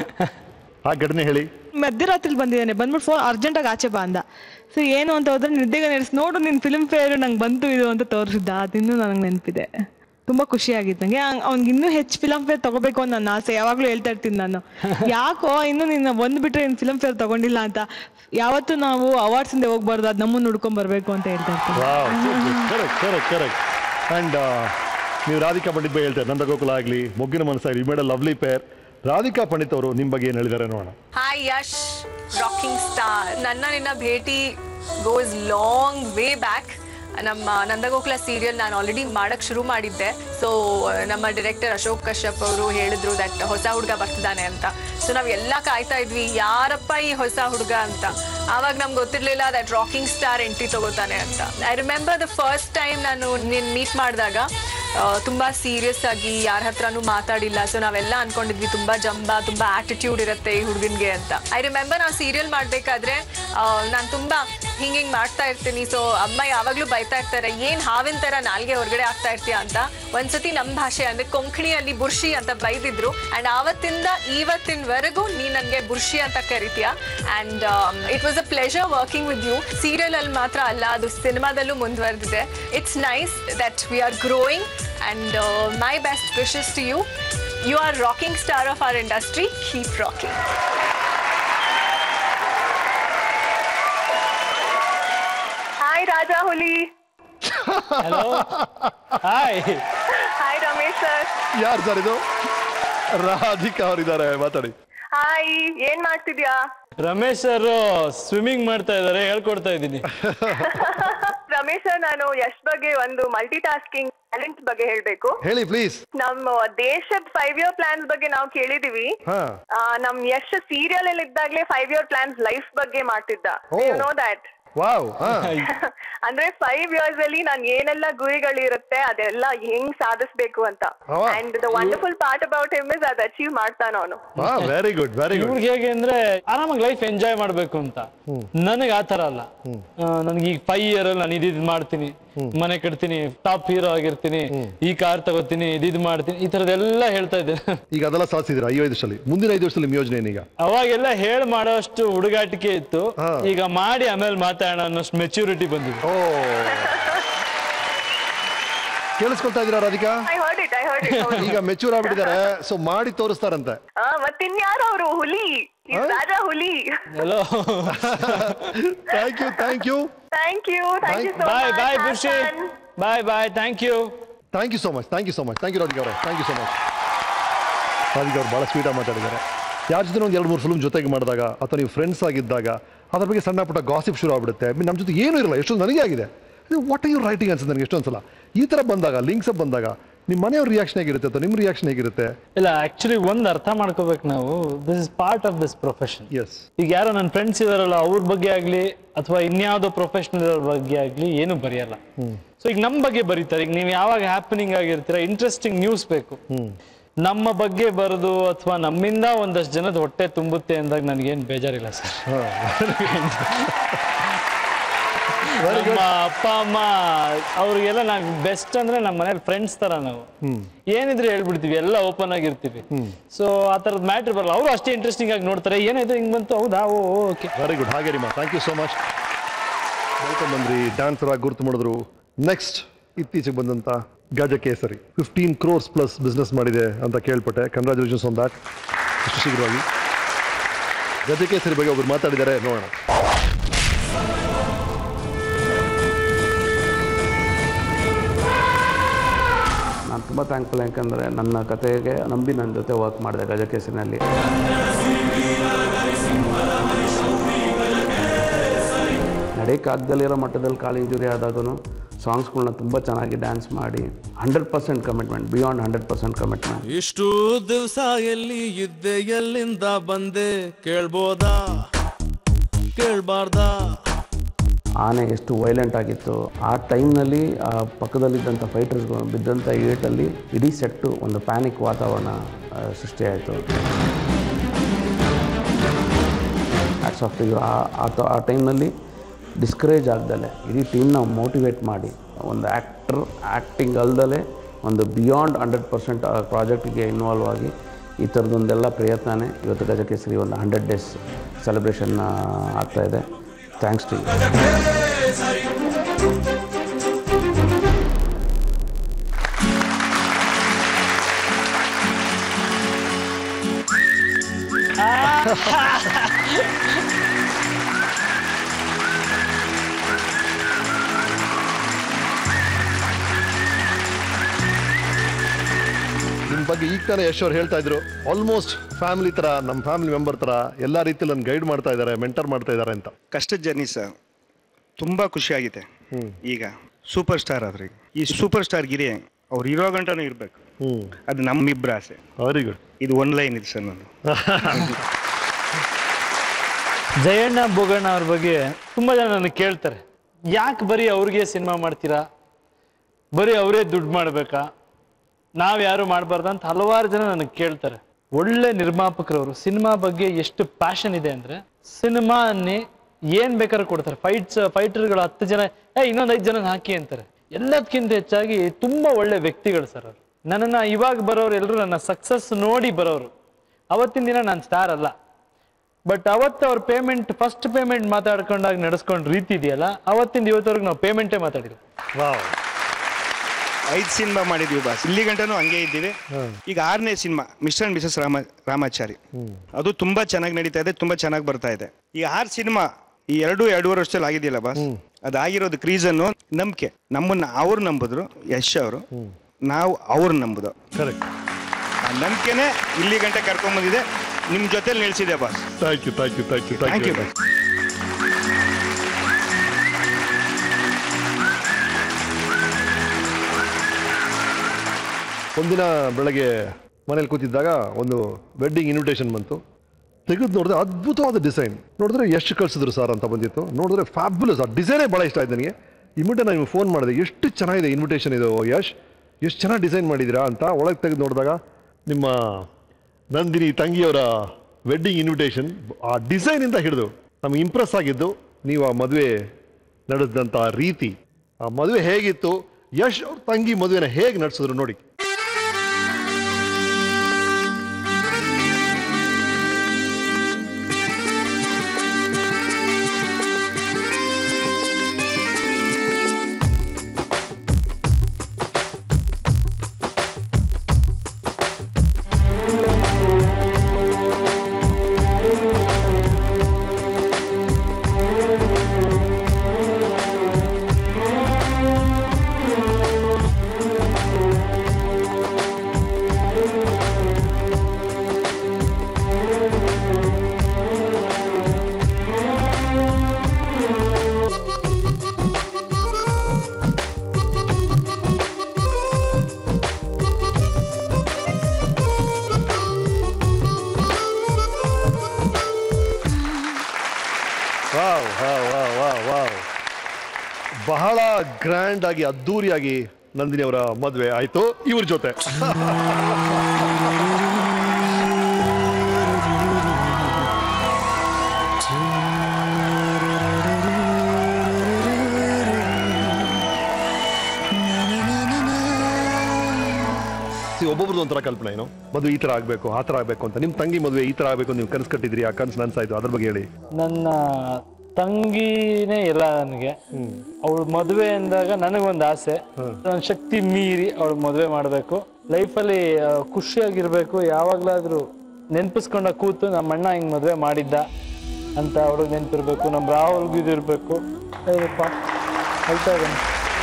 ಆ ಘಟನೆ ಹೇಳಿ. ಮಧ್ಯರಾತ್ರಿ ಬಂದಿದ್ದಾನೆ, ಬಂದ್ಬಿಟ್ಟು ಫೋನ್ ಅರ್ಜೆಂಟಾಗಿ ಆಚೆ ಬಾ ಅಂದ. ಸೊ ಏನು ಅಂತ ಹೋದ್ರೆ ನಿದ್ದೆಗೆ ನೆನೆಸಿ ನೋಡು ನಿನ್ನ ಫಿಲ್ಮ್ ಫೇರ್ ನಂಗೆ ಬಂತು ಇದು ಅಂತ ತೋರಿಸಿದ್ದ. ಅದಿನ್ನೂ ನನಗೆ ನೆನಪಿದೆ. ತುಂಬ ಖುಷಿಯಾಗಿತ್ತು ನನಗೆ. ಅವ್ನಿಗೆ ಇನ್ನೂ ಹೆಚ್ಚು ಫಿಲಮ್ ಫೇರ್ ತಗೋಬೇಕು ಅಂತ ನನ್ನ ಆಸೆ. ಯಾವಾಗಲೂ ಹೇಳ್ತಾ ಇರ್ತೀನಿ ನಾನು, ಯಾಕೋ ಇನ್ನೂ ನಿನ್ನ ಒಂದು ಬಿಟ್ಟರೆ ಇನ್ನು ಫಿಲಮ್ ಫೇರ್ ತಗೊಂಡಿಲ್ಲ ಅಂತ. ಯಾವತ್ತೂ ನಾವು ಅವಾರ್ಡ್ಸಿಂದ ಹೋಗ್ಬಾರ್ದು, ಅದು ನಮ್ಮನ್ನು ಹುಡ್ಕೊಂಡ್ ಬರಬೇಕು ಅಂತ ಹೇಳ್ತಾ ಇರ್ತೀನಿ. Correct correct correct. ಆ್ಯಂಡ್ ನೀವು ರಾಧಿಕಾ ಪಂಡಿತ್ ಬಗ್ಗೆ ಹೇಳ್ತಾರೆ, ನಂದಗೋಕುಲ ಆಗಲಿ, ಮೊಗ್ಗಿನ ಮನಸ್ಸಾಗಲಿ, made a lovely pair. Radhika Pandit ಅವರು ನಿಮ್ಮ ಬಗ್ಗೆ ಏನು ಹೇಳಿದ್ದಾರೆ ನೋಡೋಣ. Hi Yash, rocking star. ನನ್ನ ನಿನ್ನ ಭೇಟಿ ಗೋಸ್ ಲಾಂಗ್ ವೇ ಬ್ಯಾಕ್. ನಮ್ಮ ನಂದಗೋಕುಲ ಸೀರಿಯಲ್ ನಾನು ಆಲ್ರೆಡಿ ಮಾಡಕ್ಕೆ ಶುರು ಮಾಡಿದ್ದೆ. ಸೊ ನಮ್ಮ ಡೈರೆಕ್ಟರ್ ಅಶೋಕ್ ಕಶ್ಯಪ್ ಅವರು ಹೇಳಿದ್ರು ದಟ್ ಹೊಸ ಹುಡುಗ ಬರ್ತಿದ್ದಾನೆ ಅಂತ. ಸೊ ನಾವು ಎಲ್ಲ ಕಾಯ್ತಾ ಇದ್ವಿ, ಯಾರಪ್ಪ ಈ ಹೊಸ ಹುಡುಗ ಅಂತ. ಆವಾಗ ನಮ್ಗೆ ಗೊತ್ತಿರಲಿಲ್ಲ ದಟ್ ರಾಕಿಂಗ್ ಸ್ಟಾರ್ ಎಂಟ್ರಿ ತಗೋತಾನೆ ಅಂತ. I remember the first time ನಾನು ನಿನ್ನ ಮೀಟ್ ಮಾಡಿದಾಗ ತುಂಬ ಸೀರಿಯಸ್ ಆಗಿ ಯಾರ ಹತ್ರನೂ ಮಾತಾಡಿಲ್ಲ. ಸೊ ನಾವೆಲ್ಲ ಅನ್ಕೊಂಡಿದ್ವಿ ತುಂಬ ಜಂಬ, ತುಂಬ ಆಟಿಟ್ಯೂಡ್ ಇರುತ್ತೆ ಈ ಹುಡುಗನ್ಗೆ ಅಂತ. ಐ ರಿಮೆಂಬರ್ ನಾವು ಸೀರಿಯಲ್ ಮಾಡಬೇಕಾದ್ರೆ ನಾನು ತುಂಬ ಹಿಂಗೆ ಹಿಂಗೆ ಮಾಡ್ತಾ ಇರ್ತೀನಿ. ಸೊ ಅಮ್ಮ ಯಾವಾಗಲೂ ಬೈತಾ ಇರ್ತಾರೆ, ಏನು ಹಾವಿನ ಥರ ನಾಲ್ಗೆ ಹೊರಗಡೆ ಆಗ್ತಾ ಇರ್ತೀಯ ಅಂತ. ಒಂದ್ಸತಿ ನಮ್ಮ ಭಾಷೆ ಅಂದರೆ ಕೊಂಕಣಿಯಲ್ಲಿ ಬುರ್ಷಿ ಅಂತ ಬೈದಿದ್ರು. ಆ್ಯಂಡ್ ಆವತ್ತಿಂದ ಇವತ್ತಿನವರೆಗೂ ನೀ ನನಗೆ ಬುರ್ಷಿ ಅಂತ ಕರಿತೀಯ. And it was a pleasure working with you. ಸೀರಿಯಲಲ್ಲಿ ಮಾತ್ರ ಅಲ್ಲ, ಅದು ಸಿನಿಮಾದಲ್ಲೂ ಮುಂದುವರೆದಿದೆ. It's nice that we are growing and uh, my best wishes to you. You are rocking star of our industry. Keep rocking. Hi Raja Huli. Hello. Hi. Hi Ramesh sir. ಯಾರು sir ಇದು? ರಾಧಿಕಾ ಅವರಿದ್ದಾರೆ, ಮಾತಾಡಿ. Hi, ಏನ್ ಮಾಡ್ತಿದ್ಯಾ? Ramesh sir swimming ಮಾಡ್ತಾ ಇದ್ದಾರೆ, ಹೇಳ್ಕೊಡ್ತಾ ಇದ್ದೀನಿ. ರಮೇಶ್ ಸರ್, ನಾನು ಯಶ್ ಬಗ್ಗೆ ಒಂದು ಮಲ್ಟಿ ಟಾಸ್ಕಿಂಗ್ ಟ್ಯಾಲೆಂಟ್ ಬಗ್ಗೆ ಹೇಳ್ಬೇಕು. ಹೇಳಿ ಪ್ಲೀಸ್. ನಮ್ಮ ದೇಶದ ಫೈವ್ ಇಯರ್ ಪ್ಲಾನ್ಸ್ ಬಗ್ಗೆ ನಾವು ಕೇಳಿದೀವಿ. ನಮ್ ಯಶ್ ಸೀರಿಯಲ್ ಅಲ್ಲಿ ಇದ್ದಾಗ್ಲೇ ಫೈವ್ ಇಯರ್ ಪ್ಲಾನ್ಸ್ ಲೈಫ್ ಬಗ್ಗೆ ಮಾಡ್ತಿದ್ದ. You know that? ವಾವ್. ಅಂದ್ರೆ ಫೈವ್ ಇಯರ್ಸ್ ಅಲ್ಲಿ ನಾನು ಏನೆಲ್ಲ ಗುರಿಗಳಿರುತ್ತೆ ಅದೆಲ್ಲ ಹೆಂಗ್ ಸಾಧಿಸ್ಬೇಕು ಅಂತ. And the wonderful part about him is ಅದ್ ಅಚೀವ್ ಮಾಡ್ತಾನ ಅವನು. Very good very good. ಇವ್ರಿಗೆ ಹೇಗೆ ಅಂದ್ರೆ ಆರಾಮಾಗಿ ಲೈಫ್ ಎಂಜಾಯ್ ಮಾಡ್ಬೇಕು ಅಂತ. ನನಗೆ ಆತರ ಅಲ್ಲ. ನನ್ಗೆ ಈಗ ಫೈವ್ ಇಯರ್ ಅಲ್ಲಿ ನಾನು ಇದಿದ್ ಮಾಡ್ತೀನಿ, ಮನೆ ಕಟ್ತೀನಿ, ಟಾಪ್ ಹೀರೋ ಆಗಿರ್ತೀನಿ, ಈ ಕಾರ್ ತಗೋತೀನಿ, ಇದಿದ್ ಮಾಡ್ತೀನಿ, ಈ ತರದೆಲ್ಲ ಹೇಳ್ತಾ ಇದ್ದೇನೆ. ಈಗ ಅದೆಲ್ಲ ಸಾಧಿಸಿದ್ರ ಐದು ವರ್ಷದಲ್ಲಿ. ಮುಂದಿನ ಐದು ವರ್ಷದಲ್ಲಿ ಯೋಜನೆ ಏನೀಗ? ಅವಾಗೆಲ್ಲ ಹೇಳಿ ಮಾಡೋಷ್ಟು ಹುಡುಗಾಟಿಕೆ ಇತ್ತು. ಈಗ ಮಾಡಿ ಆಮೇಲೆ ಮಾತಾಡೋಣ ಅನ್ನೋಷ್ಟು ಮೆಚುರಿಟಿ ಬಂದಿದೆ. ಓ, ಕೇಳಿಸ್ಕೊಳ್ತಾ ಇದೀರಾ ರಾಧಿಕಾ? ಈಗ ಮೆಚೂರ್ ಆಗ್ಬಿಟ್ಟಿದ್ದಾರೆ, ಸೊ ಮಾಡಿ ತೋರಿಸ್ತಾರಂತೆ. ಮತ್ತಿನ್ಯಾರು ಅವರು? ಹುಲಿ, Raja Huli. Hello, thank you thank you thank you thank you so much. Bye bye ಬುರ್ಷಿ, bye bye. Thank you thank you so much thank you so much thank you Radhika ಅವರೇ, thank you so much. Radhika ಅವ್ರು ಭಾಳ ಸ್ವೀಟಾಗಿ ಮಾತಾಡಿದ್ದಾರೆ. ಯಾರ ಜೊತೆ ಒಂದು ಎರಡು ಮೂರು ಫಿಲ್ಮ್ ಜೊತೆಗೆ ಮಾಡಿದಾಗ ಅಥವಾ ನೀವು ಫ್ರೆಂಡ್ಸ್ ಆಗಿದ್ದಾಗ ಅದ್ರ ಬಗ್ಗೆ ಸಣ್ಣ ಪುಟ್ಟ ಗಾಸಿಪ್ ಶುರು ಆಗ್ಬಿಡುತ್ತೆ. ನಮ್ಮ ಜೊತೆ ಏನೂ ಇರಲ್ಲ. ಎಷ್ಟೊಂದು ನನಗೆ ಆಗಿದೆ, ವಾಟ್ ಆರ್ ಯು ರೈಟಿಂಗ್ ಅನ್ಸುತ್ತೆ ನನಗೆ ಎಷ್ಟೊಂದು ಸಲ. ಈ ಥರ ಬಂದಾಗ ಲಿಂಕ್ಸ್ ಅಪ್ ಬಂದಾಗ ನಿಮ್ಮ ಮನೆಯವ್ರ ರಿಯಾಕ್ಷನ್ ಹೇಗಿರುತ್ತೆ ಅಥವಾ ನಿಮ್ಮ ರಿಯಾಕ್ಷನ್ ಹೇಗಿರುತ್ತೆ? ಇಲ್ಲ ಆಕ್ಚುಲಿ ಒಂದ್ ಅರ್ಥ ಮಾಡ್ಕೋಬೇಕು ನಾವು, this is part of this profession. Yes. ಈಗ ಯಾರೋ ನನ್ನ ಫ್ರೆಂಡ್ಸ್ ಇದಾರಲ್ಲ ಅವ್ರ ಬಗ್ಗೆ ಆಗ್ಲಿ ಅಥವಾ ಇನ್ಯಾವುದೋ ಪ್ರೊಫೆಷನಲ್ ಬಗ್ಗೆ ಆಗ್ಲಿ ಏನು ಬರೆಯಲ್ಲ. ಸೊ ಈಗ ನಮ್ಮ ಬಗ್ಗೆ ಬರೀತಾರೆ. ಈಗ ನೀವು ಯಾವಾಗ ಹ್ಯಾಪನಿಂಗ್ ಆಗಿರ್ತೀರ, ಇಂಟ್ರೆಸ್ಟಿಂಗ್ ನ್ಯೂಸ್ ಬೇಕು, ನಮ್ಮ ಬಗ್ಗೆ ಬರೋದು ಅಥವಾ ನಮ್ಮಿಂದ ಒಂದಷ್ಟು ಜನದ ಹೊಟ್ಟೆ ತುಂಬುತ್ತೆ ಅಂದಾಗ ನನಗೇನು ಬೇಜಾರಿಲ್ಲ ಸರ್. ನಮ್ಮ ಅಪ್ಪ ಅಮ್ಮ ಅವ್ರಿಗೆಲ್ಲ ನಾವ್ ಬೆಸ್ಟ್ ಅಂದ್ರೆ ನಮ್ಮ ಮನೇಲಿ ಫ್ರೆಂಡ್ಸ್ ತರ ನಾವು ಏನಿದ್ರೆ ಹೇಳ್ಬಿಡ್ತೀವಿ, ಎಲ್ಲ ಓಪನ್ ಆಗಿರ್ತೀವಿ. ಸೊ ಆ ತರದ ಮ್ಯಾಟ್ರ್ ಬರಲ್ಲ. ಅವರು ಅಷ್ಟೇ ಇಂಟ್ರೆಸ್ಟಿಂಗ್ ಆಗಿ ನೋಡ್ತಾರೆ, ಏನಿದೆ ಹಿಂಗ್ ಬಂತು, ಹೌದಾ, ಓಕೆ, ವೆರಿ ಗುಡ್. ಹಾಗೆ Reema, thank you so much. Welcome ಬಂದ್ರಿ, ಡ್ಯಾನ್ಸರ್ ಆಗಿ ಗುರ್ತು ಮಾಡಿದ್ರು. ನೆಕ್ಸ್ಟ್ ಇತ್ತೀಚೆಗೆ ಬಂದಂತ Gajakesari fifteen crores plus business ಮಾಡಿದೆ ಅಂತ ಕೇಳ್ಪಟ್ಟೆ. Congratulations on that. ಇಷ್ಟು ಶೀಘ್ರವಾಗಿ ಗಜಕೇಸರಿ ಬಗ್ಗೆ ಒಬ್ರು ಮಾತಾಡಿದ್ದಾರೆ, ನೋಡೋಣ. ನಾನು ತುಂಬ ಥ್ಯಾಂಕ್ಫುಲ್, ಯಾಕಂದರೆ ನನ್ನ ಕತೆಗೆ ನಂಬಿ ನನ್ನ ಜೊತೆ ವರ್ಕ್ ಮಾಡಿದೆ ಗಜಕೇಸರಿನಲ್ಲಿ. ನಡೆಯಕ್ಕಾಗದಲ್ಲಿರೋ ಮಟ್ಟದಲ್ಲಿ ಕಾಲು ಇಂಜುರಿ ಆದಾಗೂ ಸಾಂಗ್ಸ್ಗಳನ್ನ ತುಂಬ ಚೆನ್ನಾಗಿ ಡ್ಯಾನ್ಸ್ ಮಾಡಿ hundred percent commitment, beyond hundred percent commitment. ಇಷ್ಟು ದಿವಸ ಎಲ್ಲಿ ಇದ್ದೆ, ಎಲ್ಲಿಂದ ಬಂದೆ, ಕೇಳ್ಬೋದಾ ಕೇಳ್ಬಾರ್ದಾ? ಆನೆ ಎಷ್ಟು ವೈಲೆಂಟ್ ಆಗಿತ್ತು ಆ ಟೈಮ್ನಲ್ಲಿ. ಆ ಪಕ್ಕದಲ್ಲಿದ್ದಂಥ ಫೈಟರ್ಸ್ಗಳು ಬಿದ್ದಂಥ ಏಟಲ್ಲಿ ಇಡೀ ಸೆಟ್ಟು ಒಂದು ಪ್ಯಾನಿಕ್ ವಾತಾವರಣ ಸೃಷ್ಟಿಯಾಯಿತು. ಆ್ಯಕ್ಟ್ಸ್ ಆಫ್ ಇವರು ಆ ಟೈಮ್ನಲ್ಲಿ ಡಿಸ್ಕರೇಜ್ ಆಗ್ದಲೆ ಇಡೀ ಟೀಮ್ನ ಮೋಟಿವೇಟ್ ಮಾಡಿ ಒಂದು ಆ್ಯಕ್ಟ್ರ್ ಆ್ಯಕ್ಟಿಂಗ್ ಅಲ್ದಲೆ ಒಂದು ಬಿಯಾಂಡ್ ಹಂಡ್ರೆಡ್ ಪರ್ಸೆಂಟ್ ಆ ಪ್ರಾಜೆಕ್ಟಿಗೆ ಇನ್ವಾಲ್ವ್ ಆಗಿ ಈ ಥರದೊಂದೆಲ್ಲ ಪ್ರಯತ್ನನೇ ಇವತ್ತು ಗಜಕೇಸರಿ ಒಂದು ಹಂಡ್ರೆಡ್ ಡೇಸ್ ಸೆಲೆಬ್ರೇಷನ್ ಆಗ್ತಾಯಿದೆ. Thanks to you. ನಿಮ್ಮ ಬಗ್ಗೆ ಈಗ ತಾನೇ ಯಶ್ ಅವ್ರು ಹೇಳ್ತಾ ಇದ್ರು, ಆಲ್ಮೋಸ್ಟ್ ಫ್ಯಾಮಿಲಿ ತರ, ನಮ್ಮ ಫ್ಯಾಮಿಲಿ ಮೆಂಬರ್ ತರ ಎಲ್ಲ ರೀತಿಯಲ್ಲಿ ನನ್ನ ಗೈಡ್ ಮಾಡ್ತಾ ಇದ್ದಾರೆ, ಮೆಂಟರ್ ಮಾಡ್ತಾ ಇದ್ದಾರೆ ಅಂತ. ಕಷ್ಟದ ಜರ್ನಿ ಸರ್, ತುಂಬಾ ಖುಷಿಯಾಗಿದೆ. ಈಗ ಸೂಪರ್ ಸ್ಟಾರ್ ಆದ್ರೆ ಈ ಸೂಪರ್ ಸ್ಟಾರ್ ಗಿರಿ ಅವ್ರು ಇರೋ ಗಂಟನೂ ಇರ್ಬೇಕು, ಅದು ನಮ್ಮಿಬ್ಬರ ಆಸೆ. Very good. ಇದು ಒನ್ ಲೈನ್ ಇದೆ ಸರ್ ನಂದು. ಜಯಣ್ಣ ಬೋಗಣ್ಣ ಅವ್ರ ಬಗ್ಗೆ ತುಂಬಾ ಜನ ನನಗೆ ಕೇಳ್ತಾರೆ, ಯಾಕೆ ಬರೀ ಅವ್ರಿಗೆ ಸಿನಿಮಾ ಮಾಡ್ತೀರಾ, ಬರೀ ಅವರೇ ದುಡ್ಡು ಮಾಡ್ಬೇಕಾ, ನಾವ್ ಯಾರು ಮಾಡಬಾರ್ದು ಅಂತ ಹಲವಾರು ಜನ ನನಗೆ ಕೇಳ್ತಾರೆ. ಒಳ್ಳೆ ನಿರ್ಮಾಪಕರವರು ಸಿನಿಮಾ ಬಗ್ಗೆ ಎಷ್ಟು ಪ್ಯಾಷನ್ ಇದೆ ಅಂದ್ರೆ ಸಿನಿಮಾ ಅನ್ನೇ ಏನ್ ಬೇಕಾದ್ರೂ ಕೊಡ್ತಾರೆ. ಫೈಟ್ಸ್ ಫೈಟರ್ಗಳು ಹತ್ತು ಜನ ಏ ಇನ್ನೊಂದು ಐದು ಜನ ಹಾಕಿ ಅಂತಾರೆ. ಎಲ್ಲದಕ್ಕಿಂತ ಹೆಚ್ಚಾಗಿ ತುಂಬಾ ಒಳ್ಳೆ ವ್ಯಕ್ತಿಗಳು ಸರ್ ಅವರು. ನನ್ನನ್ನ ಇವಾಗ ಬರೋರು ಎಲ್ಲರೂ ನನ್ನ ಸಕ್ಸಸ್ ನೋಡಿ ಬರೋರು. ಅವತ್ತಿನ ದಿನ ನಾನು ಸ್ಟಾರ್ ಅಲ್ಲ, ಬಟ್ ಅವತ್ತು ಅವ್ರ ಪೇಮೆಂಟ್ ಫಸ್ಟ್ ಪೇಮೆಂಟ್ ಮಾತಾಡ್ಕೊಂಡಾಗ ನಡೆಸ್ಕೊಂಡ್ ರೀತಿ ಇದೆಯಲ್ಲ, ಅವತ್ತಿಂದ ಇವತ್ತವರೆಗೂ ನಾವು ಪೇಮೆಂಟೇ ಮಾತಾಡಿಲ್ಲ. ವಾವ್, ಐದು ಸಿನಿಮಾ ಮಾಡಿದ್ವಿ ಬಾಸ್, ಇಲ್ಲಿ ಗಂಟನೂ ಹಂಗೆ ಇದ್ದೀವಿ. ಈಗ ಆರನೇ cinema mister and missus Rama Ramachari ಅದು ತುಂಬಾ ಚೆನ್ನಾಗಿ ನಡೀತಾ ಇದೆ, ತುಂಬಾ ಚೆನ್ನಾಗಿ ಬರ್ತಾ ಇದೆ. ಈ ಆರು ಸಿನಿಮಾ ಈ ಎರಡು ಎರಡೂವರೆ ವರ್ಷದಲ್ಲಿ ಆಗಿದೆಯಲ್ಲ ಬಾಸ್, ಅದಾಗಿರೋದು ರೀಸನ್ ನಂಬಿಕೆ. ನಮ್ಮನ್ನ ಅವ್ರು ನಂಬಿದ್ರು ಯಶ್ ಅವರು, ನಾವು ಅವ್ರು ನಂಬುದು. ಕರೆಕ್ಟ್. ಆ ನಂಬಿಕೆನೆ ಇಲ್ಲಿ ಗಂಟೆ ಕರ್ಕೊಂಡ್ ಬಂದಿದೆ, ನಿಮ್ ಜೊತೆ ನಿಲ್ಸಿದೆ boss. Thank you thank you thank you thank you boss. ಒಂದಿನ ಬೆಳಗ್ಗೆ ಮನೇಲಿ ಕೂತಿದ್ದಾಗ ಒಂದು ವೆಡ್ಡಿಂಗ್ ಇನ್ವಿಟೇಷನ್ ಬಂತು. ತೆಗೆದು ನೋಡಿದ್ರೆ ಅದ್ಭುತವಾದ ಡಿಸೈನ್. ನೋಡಿದ್ರೆ ಎಷ್ಟು ಕಳಿಸಿದ್ರು ಸರ್ ಅಂತ ಬಂದಿತ್ತು. ನೋಡಿದ್ರೆ ಫ್ಯಾಬ್ಯುಲಸ್, ಆ ಡಿಸೈನೇ ಭಾಳ ಇಷ್ಟ ಆಯ್ತು ನನಗೆ. ಇಮಿಡಿಯೇಟ್ ನಾನು ನಿಮ್ಗೆ ಫೋನ್ ಮಾಡಿದೆ, ಎಷ್ಟು ಚೆನ್ನಾಗಿದೆ ಇನ್ವಿಟೇಷನ್ ಇದು ಯಶ್, ಎಷ್ಟು ಚೆನ್ನಾಗಿ ಡಿಸೈನ್ ಮಾಡಿದ್ದೀರಾ ಅಂತ. ಒಳಗೆ ತೆಗೆದು ನೋಡಿದಾಗ ನಿಮ್ಮ ನಂದಿನಿ ತಂಗಿಯವರ ವೆಡ್ಡಿಂಗ್ ಇನ್ವಿಟೇಷನ್. ಆ ಡಿಸೈನಿಂದ ಹಿಡಿದು ನಮ್ಗೆ ಇಂಪ್ರೆಸ್ ಆಗಿದ್ದು ನೀವು ಆ ಮದುವೆ ನಡೆಸಿದಂಥ ರೀತಿ, ಆ ಮದುವೆ ಹೇಗಿತ್ತು, ಯಶ್ ಅವ್ರ ತಂಗಿ ಮದುವೆನ ಹೇಗೆ ನಡೆಸಿದ್ರು ನೋಡಿ. Wow wow wow wow wow ಬಹಳ ಗ್ರ್ಯಾಂಡ್ ಆಗಿ ಅದ್ದೂರಿಯಾಗಿ ನಂದಿನಿ ಅವರ ಮದುವೆ ಆಯ್ತು ಇವ್ರ ಜೊತೆ. ಒಬ್ಬೊಬ್ರದ್ದು ಒಂಥರ ಕಲ್ಪನೆ ಏನು, ಮದುವೆ ಈ ತರ ಆಗ್ಬೇಕು ಆ ತರ ಆಗ್ಬೇಕು ಅಂತ. ನಿಮ್ ತಂಗಿ ಮದುವೆ ಈ ತರ ಆಗ್ಬೇಕು ನೀವು ಕನ್ಸು ಕಟ್ಟಿದ್ರಿ, ಆ ಕನ್ಸು ನನ್ಸಾಯ್ತು, ಅದ್ರ ಬಗ್ಗೆ ಹೇಳಿ. ನನ್ನ ತಂಗಿನೇ ಇಲ್ಲ ನನಗೆ. ಅವಳ ಮದುವೆ ಅಂದಾಗ ನನಗೊಂದು ಆಸೆ, ನನ್ನ ಶಕ್ತಿ ಮೀರಿ ಅವಳ ಮದುವೆ ಮಾಡಬೇಕು, ಲೈಫಲ್ಲಿ ಖುಷಿಯಾಗಿರ್ಬೇಕು, ಯಾವಾಗ್ಲಾದ್ರೂ ನೆನ್ಪಿಸ್ಕೊಂಡ ಕೂತು ನಮ್ಮ ಅಣ್ಣ ಹಿಂಗ್ ಮದುವೆ ಮಾಡಿದ್ದ ಅಂತ ಅವ್ರಿಗೆ ನೆನಪಿರ್ಬೇಕು, ನಮ್ಮ ರಾಹುಲ್ಗೂ ಇದು ಇರ್ಬೇಕು. ಹೇಳ್ತಾ ಇದ್ದೇನೆ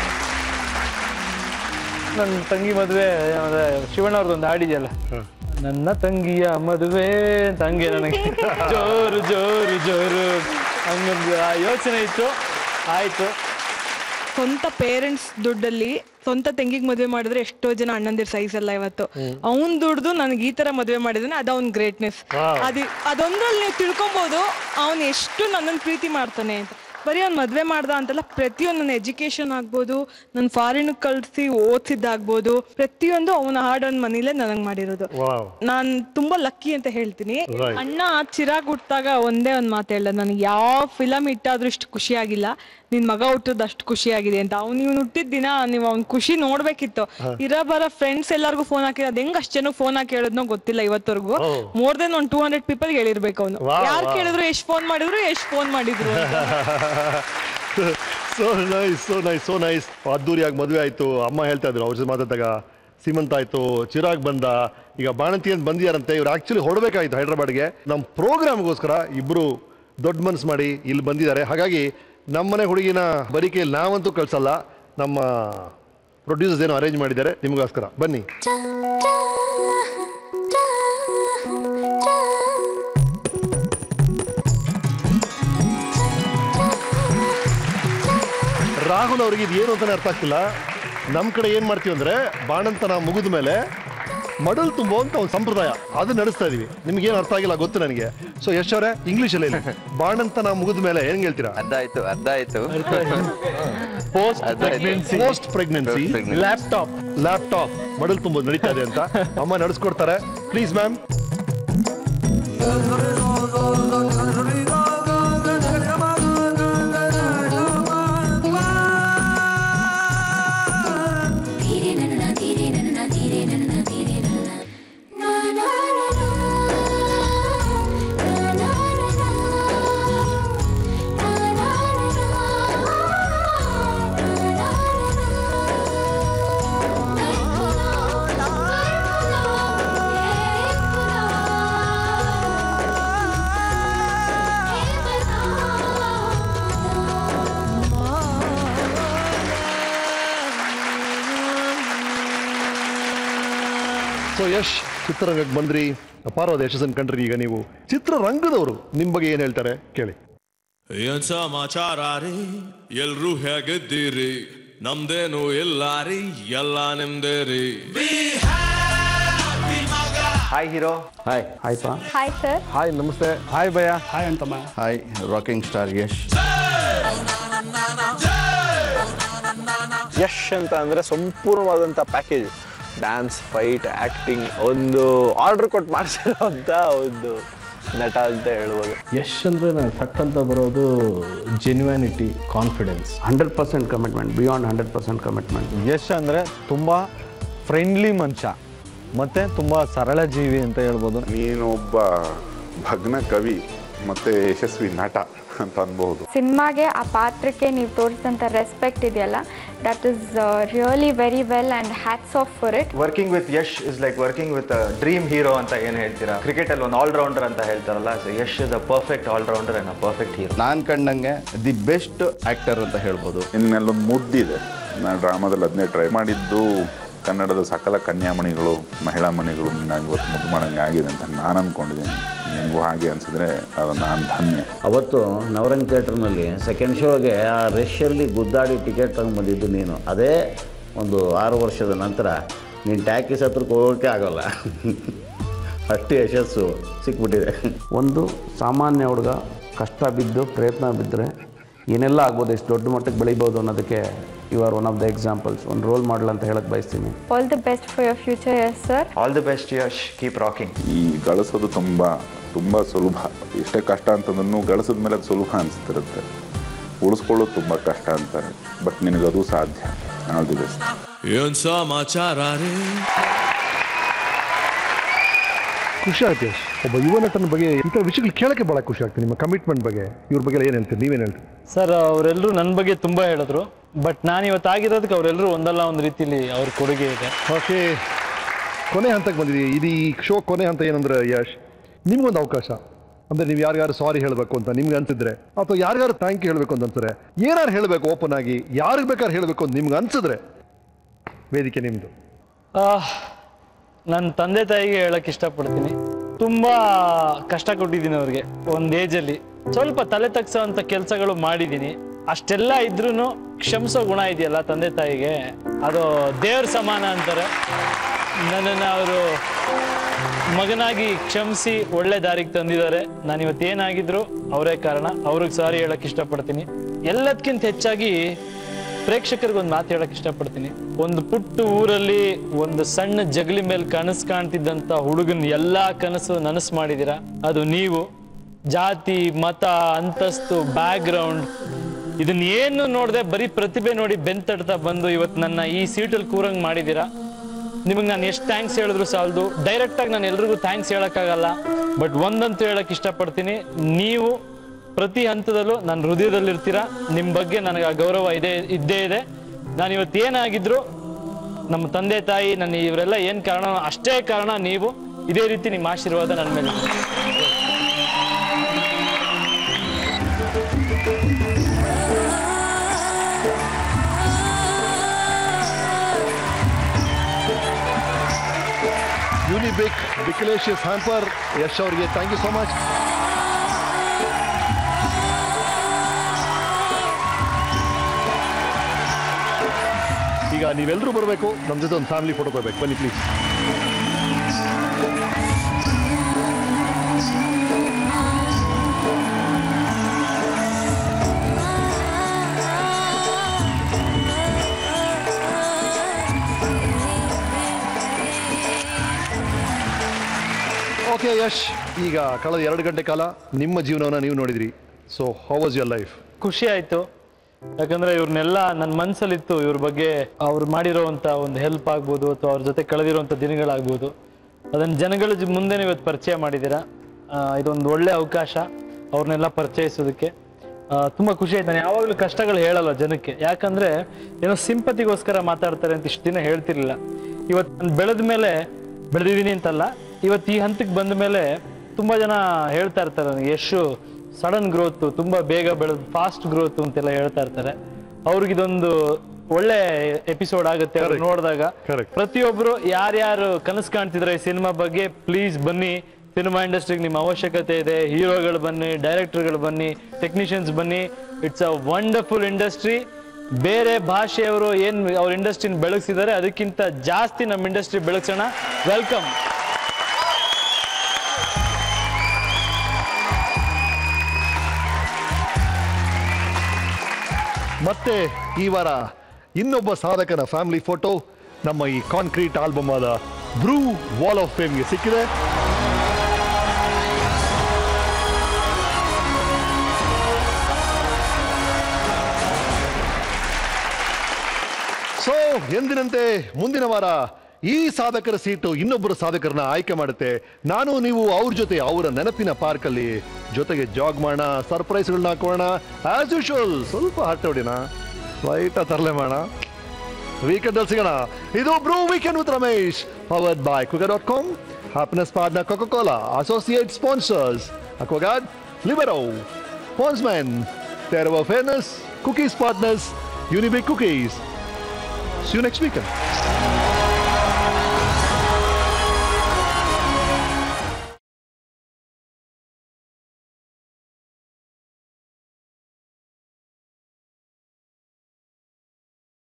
ನನ್ನ ತಂಗಿ ಮದುವೆ ಶಿವಣ್ಣ ಅವ್ರದ್ದೊಂದು ಹಾಡಿದೆಯಲ್ಲ, ನನ್ನ ತಂಗಿಯ ಮದುವೆ ಅಂತ, ಹಂಗೆ ನನಗೆ ಜೋರು ಜೋರು ಜೋರು ಹಂಗೊಂದು ಆ ಯೋಚನೆ ಇತ್ತು. ಆಯ್ತು, ಸ್ವಂತ ಪೇರೆಂಟ್ಸ್ ದುಡ್ಡಲ್ಲಿ ಸ್ವಂತ ತಂಗಿಗೆ ಮದುವೆ ಮಾಡಿದ್ರೆ ಎಷ್ಟೋ ಜನ ಅಣ್ಣಂದಿರ್ ಸೈಜ್ ಅಲ್ಲ ಇವತ್ತು. ಅವ್ನ್ ದುಡ್ದು ನನಗೆ ಈ ತರ ಮದುವೆ ಮಾಡಿದ್ರೆ ಅದು ಅವ್ನ್ ಗ್ರೇಟ್ನೆಸ್. ಅದ್ ಅದೊಂದ್ರಲ್ಲಿ ನೀವು ತಿಳ್ಕೊಬಹುದು ಅವ್ನ್ ಎಷ್ಟು ನನ್ನನ್ನು ಪ್ರೀತಿ ಮಾಡ್ತಾನೆ ಅಂತ. ಬರೀ ಅವ್ನು ಮದುವೆ ಮಾಡ್ದ ಅಂತಲ್ಲ, ಪ್ರತಿಯೊಂದು ನನ್ನ ಎಜುಕೇಶನ್ ಆಗ್ಬೋದು, ನನ್ನ ಫಾರಿನ್ ಕಳ್ಸಿ ಓದಿಸಿದ್ದಾಗ್ಬೋದು, ಪ್ರತಿಯೊಂದು ಅವನ ಹಾಡೊಂದ್ ಮನೇಲೆ ನನಗ್ ಮಾಡಿರೋದು. ನಾನ್ ತುಂಬಾ ಲಕ್ಕಿ ಅಂತ ಹೇಳ್ತೀನಿ. ಅಣ್ಣ ಚಿರಾಗ್ ಹುಟ್ಟಾಗ ಒಂದೇ ಒಂದ್ ಮಾತು ಹೇಳ್ದ, ನನಗೆ ಯಾವ ಫಿಲಮ್ ಇಟ್ಟಾದ್ರೂ ಇಷ್ಟು ಖುಷಿ ಆಗಿಲ್ಲ, ನಿನ್ ಮಗ ಹುಟ್ಟದ್ ಅಷ್ಟು ಖುಷಿ ಆಗಿದೆ ಅಂತ. ಅವ್ನು ಇವ್ನು ಹುಟ್ಟಿದ ದಿನ ನೀವು ಅವ್ನ ಖುಷಿ ನೋಡ್ಬೇಕಿತ್ತು. ಇರೋ ಬರೋ ಫ್ರೆಂಡ್ಸ್ ಎಲ್ಲಾರ್ಗು ಫೋನ್ ಹಾಕಿ, ಅದ್ ಹೆಂಗ್ ಅಷ್ಟ್ ಜನ ಫೋನ್ ಹಾಕಿ ಹೇಳೋದ್ನೋ ಗೊತ್ತಿಲ್ಲ ಇವತ್ತವರೆಗೂ. ಮೋರ್ ದೆನ್ ಒಂದ್ ಟೂ ಹಂಡ್ರೆಡ್ ಪೀಪಲ್ ಹೇಳಿರ್ಬೇಕು ಅವನು. ಯಾರು ಕೇಳಿದ್ರು ಎಷ್ಟ್ ಫೋನ್ ಮಾಡಿದ್ರು ಎಷ್ಟ್ ಫೋನ್ ಮಾಡಿದ್ರು. So nice so nice so nice ಅದ್ದೂರಿಯಾಗಿ ಮದುವೆ ಆಯ್ತು. ಅಮ್ಮ ಹೇಳ್ತಾ ಇದ್ರು ಅವ್ರ ಜೊತೆ ಮಾತಾಡಿದಾಗ, ಸೀಮಂತ ಆಯ್ತು, ಚಿರಾಗ್ ಬಂದ, ಈಗ ಬಾಣಂತಿ ಅಂತ ಬಂದಿಯಾರಂತೆ. ಇವ್ರು ಆಕ್ಚುಲಿ ಹೊರಬೇಕಾಯ್ತು ಹೈದ್ರಾಬಾದ್ಗೆ, ನಮ್ಮ ಪ್ರೋಗ್ರಾಮ್ಗೋಸ್ಕರ ಇಬ್ರು ದೊಡ್ಡ ಮನ್ಸು ಮಾಡಿ ಇಲ್ಲಿ ಬಂದಿದ್ದಾರೆ. ಹಾಗಾಗಿ ನಮ್ಮನೆ ಹುಡುಗಿನ ಬರಿಕೆಯಲ್ಲಿ ನಾವಂತೂ ಕಳ್ಸಲ್ಲ, ನಮ್ಮ ಪ್ರೊಡ್ಯೂಸರ್ಸ್ ಏನೋ ಅರೇಂಜ್ ಮಾಡಿದ್ದಾರೆ ನಿಮಗೋಸ್ಕರ. ಬನ್ನಿ. ರಾಹುಲ್ ಅವ್ರಿಗೆ ಇದು ಏನು ಅಂತಾನೆ ಅರ್ಥ ಆಗ್ತಿಲ್ಲ. ನಮ್ಮ ಕಡೆ ಏನ್ ಮಾಡ್ತೀವಿ ಅಂದ್ರೆ, ಬಾಣಂತನ ಮುಗಿದ ಮೇಲೆ ಮಡಲ್ ತುಂಬುವಂತ ಒಂದು ಸಂಪ್ರದಾಯ ಅದು ನಡೆಸ್ತಾ ಇದೀವಿ. ನಿಮ್ಗೆ ಏನು ಅರ್ಥ ಆಗಿಲ್ಲ ಗೊತ್ತು ನನಗೆ. ಸೊ ಯಶ್ ಅವರೇ ಇಂಗ್ಲಿಷ್ ಅಲ್ಲಿ ಬಾಣಂತನ ಮುಗಿದ ಮೇಲೆ ಏನ್ ಹೇಳ್ತೀರಾ? ಅರ್ಧ ಆಯ್ತು ಅರ್ಧ ಆಯ್ತು ಪೋಸ್ಟ್ ಪ್ರೆಗ್ನೆನ್ಸಿ ಲ್ಯಾಪ್ಟಾಪ್ ಲ್ಯಾಪ್ಟಾಪ್ ಮಡಲ್ ತುಂಬೋದು ನಡೀತಾ ಇದೆ ಅಂತ ಅಮ್ಮ ನಡೆಸ್ಕೊಡ್ತಾರೆ. Please ma'am. ಸೊ ಯಶ್, ಚಿತ್ರರಂಗಕ್ಕೆ ಬಂದ್ರಿ, ಅಪಾರವಾದ ಯಶಸ್ಸನ್ನು ಕಂಡ್ರಿ. ಈಗ ನೀವು ಚಿತ್ರರಂಗದವರು, ನಿಮ್ ಬಗ್ಗೆ ಏನ್ ಹೇಳ್ತಾರೆ ಕೇಳಿ. ಏನ್ ಸಮಾಚಾರ ರೀ, ಎಲ್ರೂ ಹೇಗಿದ್ದೀರಿ? ನಮ್ದೇನು ಇಲ್ಲ ರೀ, ಎಲ್ಲ ನಿಮ್ದೇ ರೀ. Hi hero. ಹಾಯ್ ಹಾಯ್ ಪಾ. Hi sir. ಹಾಯ್ ನಮಸ್ತೆ. ಹಾಯ್ ಭಯ. ಹಾಯ್ ಅಂತಮ್ಮ. Hi rocking star Yash. Yash ಅಂತ ಅಂದ್ರೆ ಸಂಪೂರ್ಣವಾದಂಥ ಪ್ಯಾಕೇಜ್. ಡ್ಯಾನ್ಸ್, ಫೈಟ್, ಆ್ಯಕ್ಟಿಂಗ್, ಒಂದು ಆರ್ಡರ್ ಕೊಟ್ಟು ಮಾಡಿಸಿರೋ ಅಂತ ಒಂದು ನಟ ಅಂತ ಹೇಳ್ಬೋದು. ಯಶ್ ಅಂದರೆ ನಾನು ಥಟ್ ಅಂತ ಬರೋದು genuinity, confidence, hundred percent commitment, beyond hundred percent commitment. Yash ಅಂದರೆ ತುಂಬ ಫ್ರೆಂಡ್ಲಿ ಮನುಷ್ಯ ಮತ್ತು ತುಂಬ ಸರಳ ಜೀವಿ ಅಂತ ಹೇಳ್ಬೋದು. ನೀನೊಬ್ಬ ಭಗ್ನ ಕವಿ ಮತ್ತು ಯಶಸ್ವಿ ನಟ ಅಂತ ಅನ್ಬಹುದು. ಸಿನಿಮಾಗೆ ಆ ಪಾತ್ರಕ್ಕೆ ನೀವು ತೋರಿಸಿದಂಥ ರೆಸ್ಪೆಕ್ಟ್ ಇದೆಯಲ್ಲ, that is really very well and hats off for it. Working with Yash is like working with dream hero ಅಂತ ಏನು ಹೇಳ್ತೀರಾ? ಕ್ರಿಕೆಟಲ್ಲಿ ಒಂದು ಆಲ್ರೌಂಡರ್ ಅಂತ ಹೇಳ್ತಾರಲ್ಲ, so Yash is a perfect all rounder and a perfect hero. ನಾನು ಕಂಡಂಗೆ ದಿ ಬೆಸ್ಟ್ ಆ್ಯಕ್ಟರ್ ಅಂತ ಹೇಳ್ಬೋದು. ಇನ್ನೆಲ್ಲೊಂದು ಮುದ್ದಿದೆ, ನಾನು ಡ್ರಾಮಾದಲ್ಲಿ ಅದನ್ನೇ ಟ್ರೈ ಮಾಡಿದ್ದು. ಕನ್ನಡದ ಸಕಲ ಕನ್ಯಾಮಣಿಗಳು, ಮಹಿಳಾ ಮಣಿಗಳು ನಾನು ಇವತ್ತು ಮುದ್ದು ಮಾಡೋಂಗೆ ಆಗಿದೆ ಅಂತ ನಾನು ಅಂದ್ಕೊಂಡಿದ್ದೀನಿ. ನಿಮಗೂ ಹಾಗೆ ಅನಿಸಿದ್ರೆ ಅದು ನಾನು ಧನ್ಯ. ಅವತ್ತು ನವರಂಗ್ ಥಿಯೇಟ್ರ್ನಲ್ಲಿ ಸೆಕೆಂಡ್ ಶೋಗೆ ಆ ರಷ್ಯಲ್ಲಿ ಗುದ್ದಾಡಿ ಟಿಕೆಟ್ ತಗೊಂಡ್ಬಂದಿದ್ದು ನೀನು. ಅದೇ ಒಂದು ಆರು ವರ್ಷದ ನಂತರ ನೀನು ಟ್ಯಾಕಿಸ್ ಹತ್ರಕ್ಕೆ ಹೋಗೋಕ್ಕೆ ಆಗೋಲ್ಲ, ಅಷ್ಟು ಯಶಸ್ಸು ಸಿಕ್ಬಿಟ್ಟಿದೆ. ಒಂದು ಸಾಮಾನ್ಯ ಹುಡುಗ ಕಷ್ಟ ಬಿದ್ದು ಪ್ರಯತ್ನ ಬಿದ್ದರೆ ಏನೆಲ್ಲ ಆಗ್ಬೋದು, ಎಷ್ಟು ದೊಡ್ಡ ಮಟ್ಟಕ್ಕೆ ಬೆಳಿಬೋದು ಅನ್ನೋದಕ್ಕೆ you are one of the examples, ಒಂದು ರೋಲ್ ಮಾಡಲ್ ಅಂತ ಹೇಳಕ್ಕೆ ಬಯಸ್ತೀನಿ. All the best for your future Yash sir. All the best Yash, keep rocking. ಈ ಗಳಿಸೋದು ತುಂಬ ತುಂಬ ಸುಲಭ, ಎಷ್ಟೇ ಕಷ್ಟ ಅಂತಂದ್ರೂ ಗಳಿಸಿದ ಮೇಲೆ ಅದು ಸುಲಭ ಅನಿಸ್ತಿರುತ್ತೆ, ಉಳಿಸ್ಕೊಳ್ಳೋದು ತುಂಬ ಕಷ್ಟ ಅಂತಾರೆ, ಬಟ್ ನಿನಗದು ಸಾಧ್ಯ. All the best. ಏನ್ ಸಮಾಚಾರ ರೀ? ಖುಷಿ ಆಯ್ತು ಯಶ್, ಒಬ್ಬ ಯುವ ನಟನ ಬಗ್ಗೆ ಇಂಥ ವಿಷಯಗಳು ಕೇಳೋಕ್ಕೆ ಭಾಳ ಖುಷಿ ಆಗ್ತದೆ. ನಿಮ್ಮ ಕಮಿಟ್ಮೆಂಟ್ ಬಗ್ಗೆ ಇವ್ರ ಬಗ್ಗೆ ಏನು ಹೇಳ್ತೀರಿ, ನೀವೇನು ಹೇಳ್ತೀರಿ? ಸರ್ ಅವರೆಲ್ಲರೂ ನನ್ನ ಬಗ್ಗೆ ತುಂಬ ಹೇಳಿದ್ರು, ಬಟ್ ನಾನು ಇವತ್ತು ಆಗಿರೋದಕ್ಕೆ ಅವರೆಲ್ಲರೂ ಒಂದಲ್ಲ ಒಂದು ರೀತಿಲಿ ಅವ್ರ ಕೊಡುಗೆ ಇದೆ. ಓಕೆ, ಕೊನೆ ಹಂತಕ್ಕೆ ಬಂದಿದ್ದೀವಿ. ಇದು ಈ ಶೋ ಕೊನೆ ಹಂತ ಏನಂದ್ರೆ ಯಶ್, ನಿಮ್ಗೊಂದು ಅವಕಾಶ ಅಂದರೆ ನೀವು ಯಾರಿಗಾರು ಸಾರಿ ಹೇಳಬೇಕು ಅಂತ ನಿಮ್ಗೆ ಅನ್ಸಿದ್ರೆ, ಅಥವಾ ಯಾರಿಗಾರು ಥ್ಯಾಂಕ್ ಯು ಹೇಳಬೇಕು ಅಂತ ಅನ್ಸಿದ್ರೆ, ಏನಾರು ಹೇಳಬೇಕು ಓಪನ್ ಆಗಿ, ಯಾರಿಗೆ ಬೇಕಾದ್ರೆ ಹೇಳಬೇಕು ಅಂತ ನಿಮ್ಗೆ ಅನ್ಸಿದ್ರೆ ವೇದಿಕೆ ನಿಮ್ಮದು. ನನ್ನ ತಂದೆ ತಾಯಿಗೆ ಹೇಳಕ್ಕೆ ಇಷ್ಟಪಡ್ತೀನಿ, ತುಂಬ ಕಷ್ಟ ಕೊಟ್ಟಿದ್ದೀನಿ ಅವ್ರಿಗೆ. ಒಂದು ಏಜಲ್ಲಿ ಸ್ವಲ್ಪ ತಲೆ ತಗ್ಸೋ ಅಂಥ ಕೆಲಸಗಳು ಮಾಡಿದ್ದೀನಿ. ಅಷ್ಟೆಲ್ಲ ಇದ್ರೂ ಕ್ಷಮಿಸೋ ಗುಣ ಇದೆಯಲ್ಲ ತಂದೆ ತಾಯಿಗೆ, ಅದು ದೇವ್ರ ಸಮಾನ ಅಂತಾರೆ. ನನ್ನನ್ನು ಅವರು ಮಗನಾಗಿ ಕ್ಷಮಿಸಿ ಒಳ್ಳೆ ದಾರಿಗೆ ತಂದಿದ್ದಾರೆ. ನಾನು ಇವತ್ತು ಏನಾಗಿದ್ರು ಅವರೇ ಕಾರಣ, ಅವ್ರಿಗೆ ಸಾರಿ ಹೇಳಕ್ಕೆ ಇಷ್ಟಪಡ್ತೀನಿ. ಎಲ್ಲದಕ್ಕಿಂತ ಹೆಚ್ಚಾಗಿ ಪ್ರೇಕ್ಷಕರಿಗೊಂದು ಮಾತು ಹೇಳಕ್ಕೆ ಇಷ್ಟಪಡ್ತೀನಿ. ಒಂದು ಪುಟ್ಟ ಊರಲ್ಲಿ ಒಂದು ಸಣ್ಣ ಜಗಲಿ ಮೇಲೆ ಕನಸು ಕಾಣ್ತಿದ್ದಂಥ ಹುಡುಗನ ಎಲ್ಲ ಕನಸು ನನಸು ಮಾಡಿದ್ದೀರಾ. ಅದು ನೀವು. ಜಾತಿ, ಮತ, ಅಂತಸ್ತು, ಬ್ಯಾಕ್ ಗ್ರೌಂಡ್ ಇದನ್ನ ಏನು ನೋಡದೆ ಬರೀ ಪ್ರತಿಭೆ ನೋಡಿ ಬೆಂತಡ್ತಾ ಬಂದು ಇವತ್ತು ನನ್ನ ಈ ಸೀಟಲ್ಲಿ ಕೂರಂಗ್ ಮಾಡಿದ್ದೀರಾ. ನಿಮಗೆ ನಾನು ಎಷ್ಟು ಥ್ಯಾಂಕ್ಸ್ ಹೇಳಿದ್ರು ಸಾಲದು. ಡೈರೆಕ್ಟಾಗಿ ನಾನು ಎಲ್ರಿಗೂ ಥ್ಯಾಂಕ್ಸ್ ಹೇಳೋಕ್ಕಾಗಲ್ಲ, ಬಟ್ ಒಂದಂತೂ ಹೇಳಕ್ಕೆ ಇಷ್ಟಪಡ್ತೀನಿ, ನೀವು ಪ್ರತಿ ಹಂತದಲ್ಲೂ ನನ್ನ ಹೃದಯದಲ್ಲಿರ್ತೀರಾ. ನಿಮ್ಮ ಬಗ್ಗೆ ನನಗೆ ಆ ಗೌರವ ಇದೆ ಇದ್ದೇ ಇದೆ. ನಾನು ಇವತ್ತು ಏನಾಗಿದ್ರು ನಮ್ಮ ತಂದೆ ತಾಯಿ ನನ್ನ ಇವರೆಲ್ಲ ಏನು ಕಾರಣ, ಅಷ್ಟೇ ಕಾರಣ ನೀವು. ಇದೇ ರೀತಿ ನಿಮ್ಮ ಆಶೀರ್ವಾದ ನನ್ನ ಮೇಲೆ. ಯೂನಿಬಿಕ್ ಬಿಕ್ಲೇಶಿಯಸ್ ಹ್ಯಾಂಪರ್ ಯಶ್ ಅವರಿಗೆ ಥ್ಯಾಂಕ್ ಯು ಸೋ ಮಚ್. ಈಗ ನೀವೆಲ್ಲರೂ ಬರಬೇಕು, ನಮ್ಮ ಜೊತೆ ಒಂದು ಫ್ಯಾಮಿಲಿ ಫೋಟೋ ಕೊಡಬೇಕು. ಬನ್ನಿ ಪ್ಲೀಸ್. ಓಕೆ ಯಶ್, ಈಗ ಕಳೆದ ಎರಡು ಗಂಟೆ ಕಾಲ ನಿಮ್ಮ ಜೀವನವನ್ನು ನೀವು ನೋಡಿದ್ರಿ. So how was your life? ಖುಷಿ ಆಯ್ತು, ಯಾಕಂದ್ರೆ ಇವ್ರನ್ನೆಲ್ಲ ನನ್ನ ಮನಸ್ಸಲ್ಲಿತ್ತು. ಇವ್ರ ಬಗ್ಗೆ ಅವ್ರು ಮಾಡಿರೋವಂಥ ಒಂದು ಹೆಲ್ಪ್ ಆಗ್ಬೋದು, ಅಥವಾ ಅವ್ರ ಜೊತೆ ಕಳೆದಿರುವಂಥ ದಿನಗಳಾಗ್ಬೋದು, ಅದನ್ನು ಜನಗಳ ಮುಂದೆ ಇವತ್ತು ಪರಿಚಯ ಮಾಡಿದ್ದೀರಾ. ಇದೊಂದು ಒಳ್ಳೆ ಅವಕಾಶ ಅವ್ರನ್ನೆಲ್ಲ ಪರಿಚಯಿಸೋದಕ್ಕೆ. ತುಂಬ ಖುಷಿ ಆಯ್ತು. ನಾನು ಯಾವಾಗಲೂ ಕಷ್ಟಗಳು ಹೇಳಲ್ಲ ಜನಕ್ಕೆ, ಯಾಕಂದರೆ ಏನೋ ಸಿಂಪತಿಗೋಸ್ಕರ ಮಾತಾಡ್ತಾರೆ ಅಂತ ಇಷ್ಟು ದಿನ ಹೇಳ್ತಿರ್ಲಿಲ್ಲ. ಇವತ್ತು ನಾನು ಬೆಳೆದ ಮೇಲೆ, ಬೆಳೆದಿದ್ದೀನಿ ಅಂತಲ್ಲ, ಇವತ್ತು ಈ ಹಂತಕ್ಕೆ ಬಂದ ಮೇಲೆ ತುಂಬ ಜನ ಹೇಳ್ತಾ ಇರ್ತಾರೆ ನನಗೆ, ಯಶು ಸಡನ್ ಗ್ರೋತು, ತುಂಬ ಬೇಗ ಬೆಳೆದು ಫಾಸ್ಟ್ ಗ್ರೋತು ಅಂತೆಲ್ಲ ಹೇಳ್ತಾ ಇರ್ತಾರೆ. ಅವ್ರಿಗಿದೊಂದು ಒಳ್ಳೆ ಎಪಿಸೋಡ್ ಆಗುತ್ತೆ ಅವ್ರು ನೋಡಿದಾಗ. ಪ್ರತಿಯೊಬ್ಬರು ಯಾರ್ಯಾರು ಕನಸು ಕಾಣ್ತಿದ್ರೆ ಈ ಸಿನಿಮಾ ಬಗ್ಗೆ, ಪ್ಲೀಸ್ ಬನ್ನಿ. ಸಿನಿಮಾ ಇಂಡಸ್ಟ್ರಿಗೆ ನಿಮ್ಮ ಅವಶ್ಯಕತೆ ಇದೆ. ಹೀರೋಗಳು ಬನ್ನಿ, ಡೈರೆಕ್ಟರ್ಗಳು ಬನ್ನಿ, ಟೆಕ್ನಿಷಿಯನ್ಸ್ ಬನ್ನಿ. It's a wonderful industry. ಬೇರೆ ಭಾಷೆಯವರು ಏನು ಅವ್ರ ಇಂಡಸ್ಟ್ರಿನ ಬೆಳಗಿಸಿದ್ದಾರೆ ಅದಕ್ಕಿಂತ ಜಾಸ್ತಿ ನಮ್ಮ ಇಂಡಸ್ಟ್ರಿ ಬೆಳಗ್ಸೋಣ. ವೆಲ್ಕಮ್. ಮತ್ತೆ ಈ ವಾರ ಇನ್ನೊಬ್ಬ ಸಾಧಕನ ಫ್ಯಾಮಿಲಿ ಫೋಟೋ ನಮ್ಮ ಈ ಕಾಂಕ್ರೀಟ್ ಆಲ್ಬಮ್ ಆದ ಬ್ರೂ ವಾಲ್ ಆಫ್ ಫೇಮ್ಗೆ ಸಿಕ್ಕಿದೆ. ಸೊ ಎಂದಿನಂತೆ ಮುಂದಿನ ವಾರ ಈ ಸಾಧಕರ ಸೀಟು ಇನ್ನೊಬ್ಬರು ಸಾಧಕರನ್ನ ಆಯ್ಕೆ ಮಾಡುತ್ತೆ. ನಾನು ನೀವು ಅವ್ರ ಜೊತೆ ಅವರ ನೆನಪಿನ ಪಾರ್ಕಲ್ಲಿ ಜೊತೆಗೆ ಜಾಗ್ ಮಾಡೋಣ, ಸರ್ಪ್ರೈಸ್ಗಳನ್ನ ಹಾಕೋಣ. ಆಸ್ ಯೂಶುವಲ್ ಸ್ವಲ್ಪ ಹಟ್ಟ ಹೊಡಿನ, ಲೈಟ್ ತರಲೆ ಮಾಡೋಣ. ವೀಕೆಂಡ್ ಅಲ್ಲಿ ಸಿಗೋಣ. ಇದು Bru weekend with Ramesh, powered by cooker dot com, happiness partner Coca Cola, associate sponsors Aquaguard, Libero, Pondsman, Terra Fairness, Cookies Partners, Unibic Cookies. See you next weekend.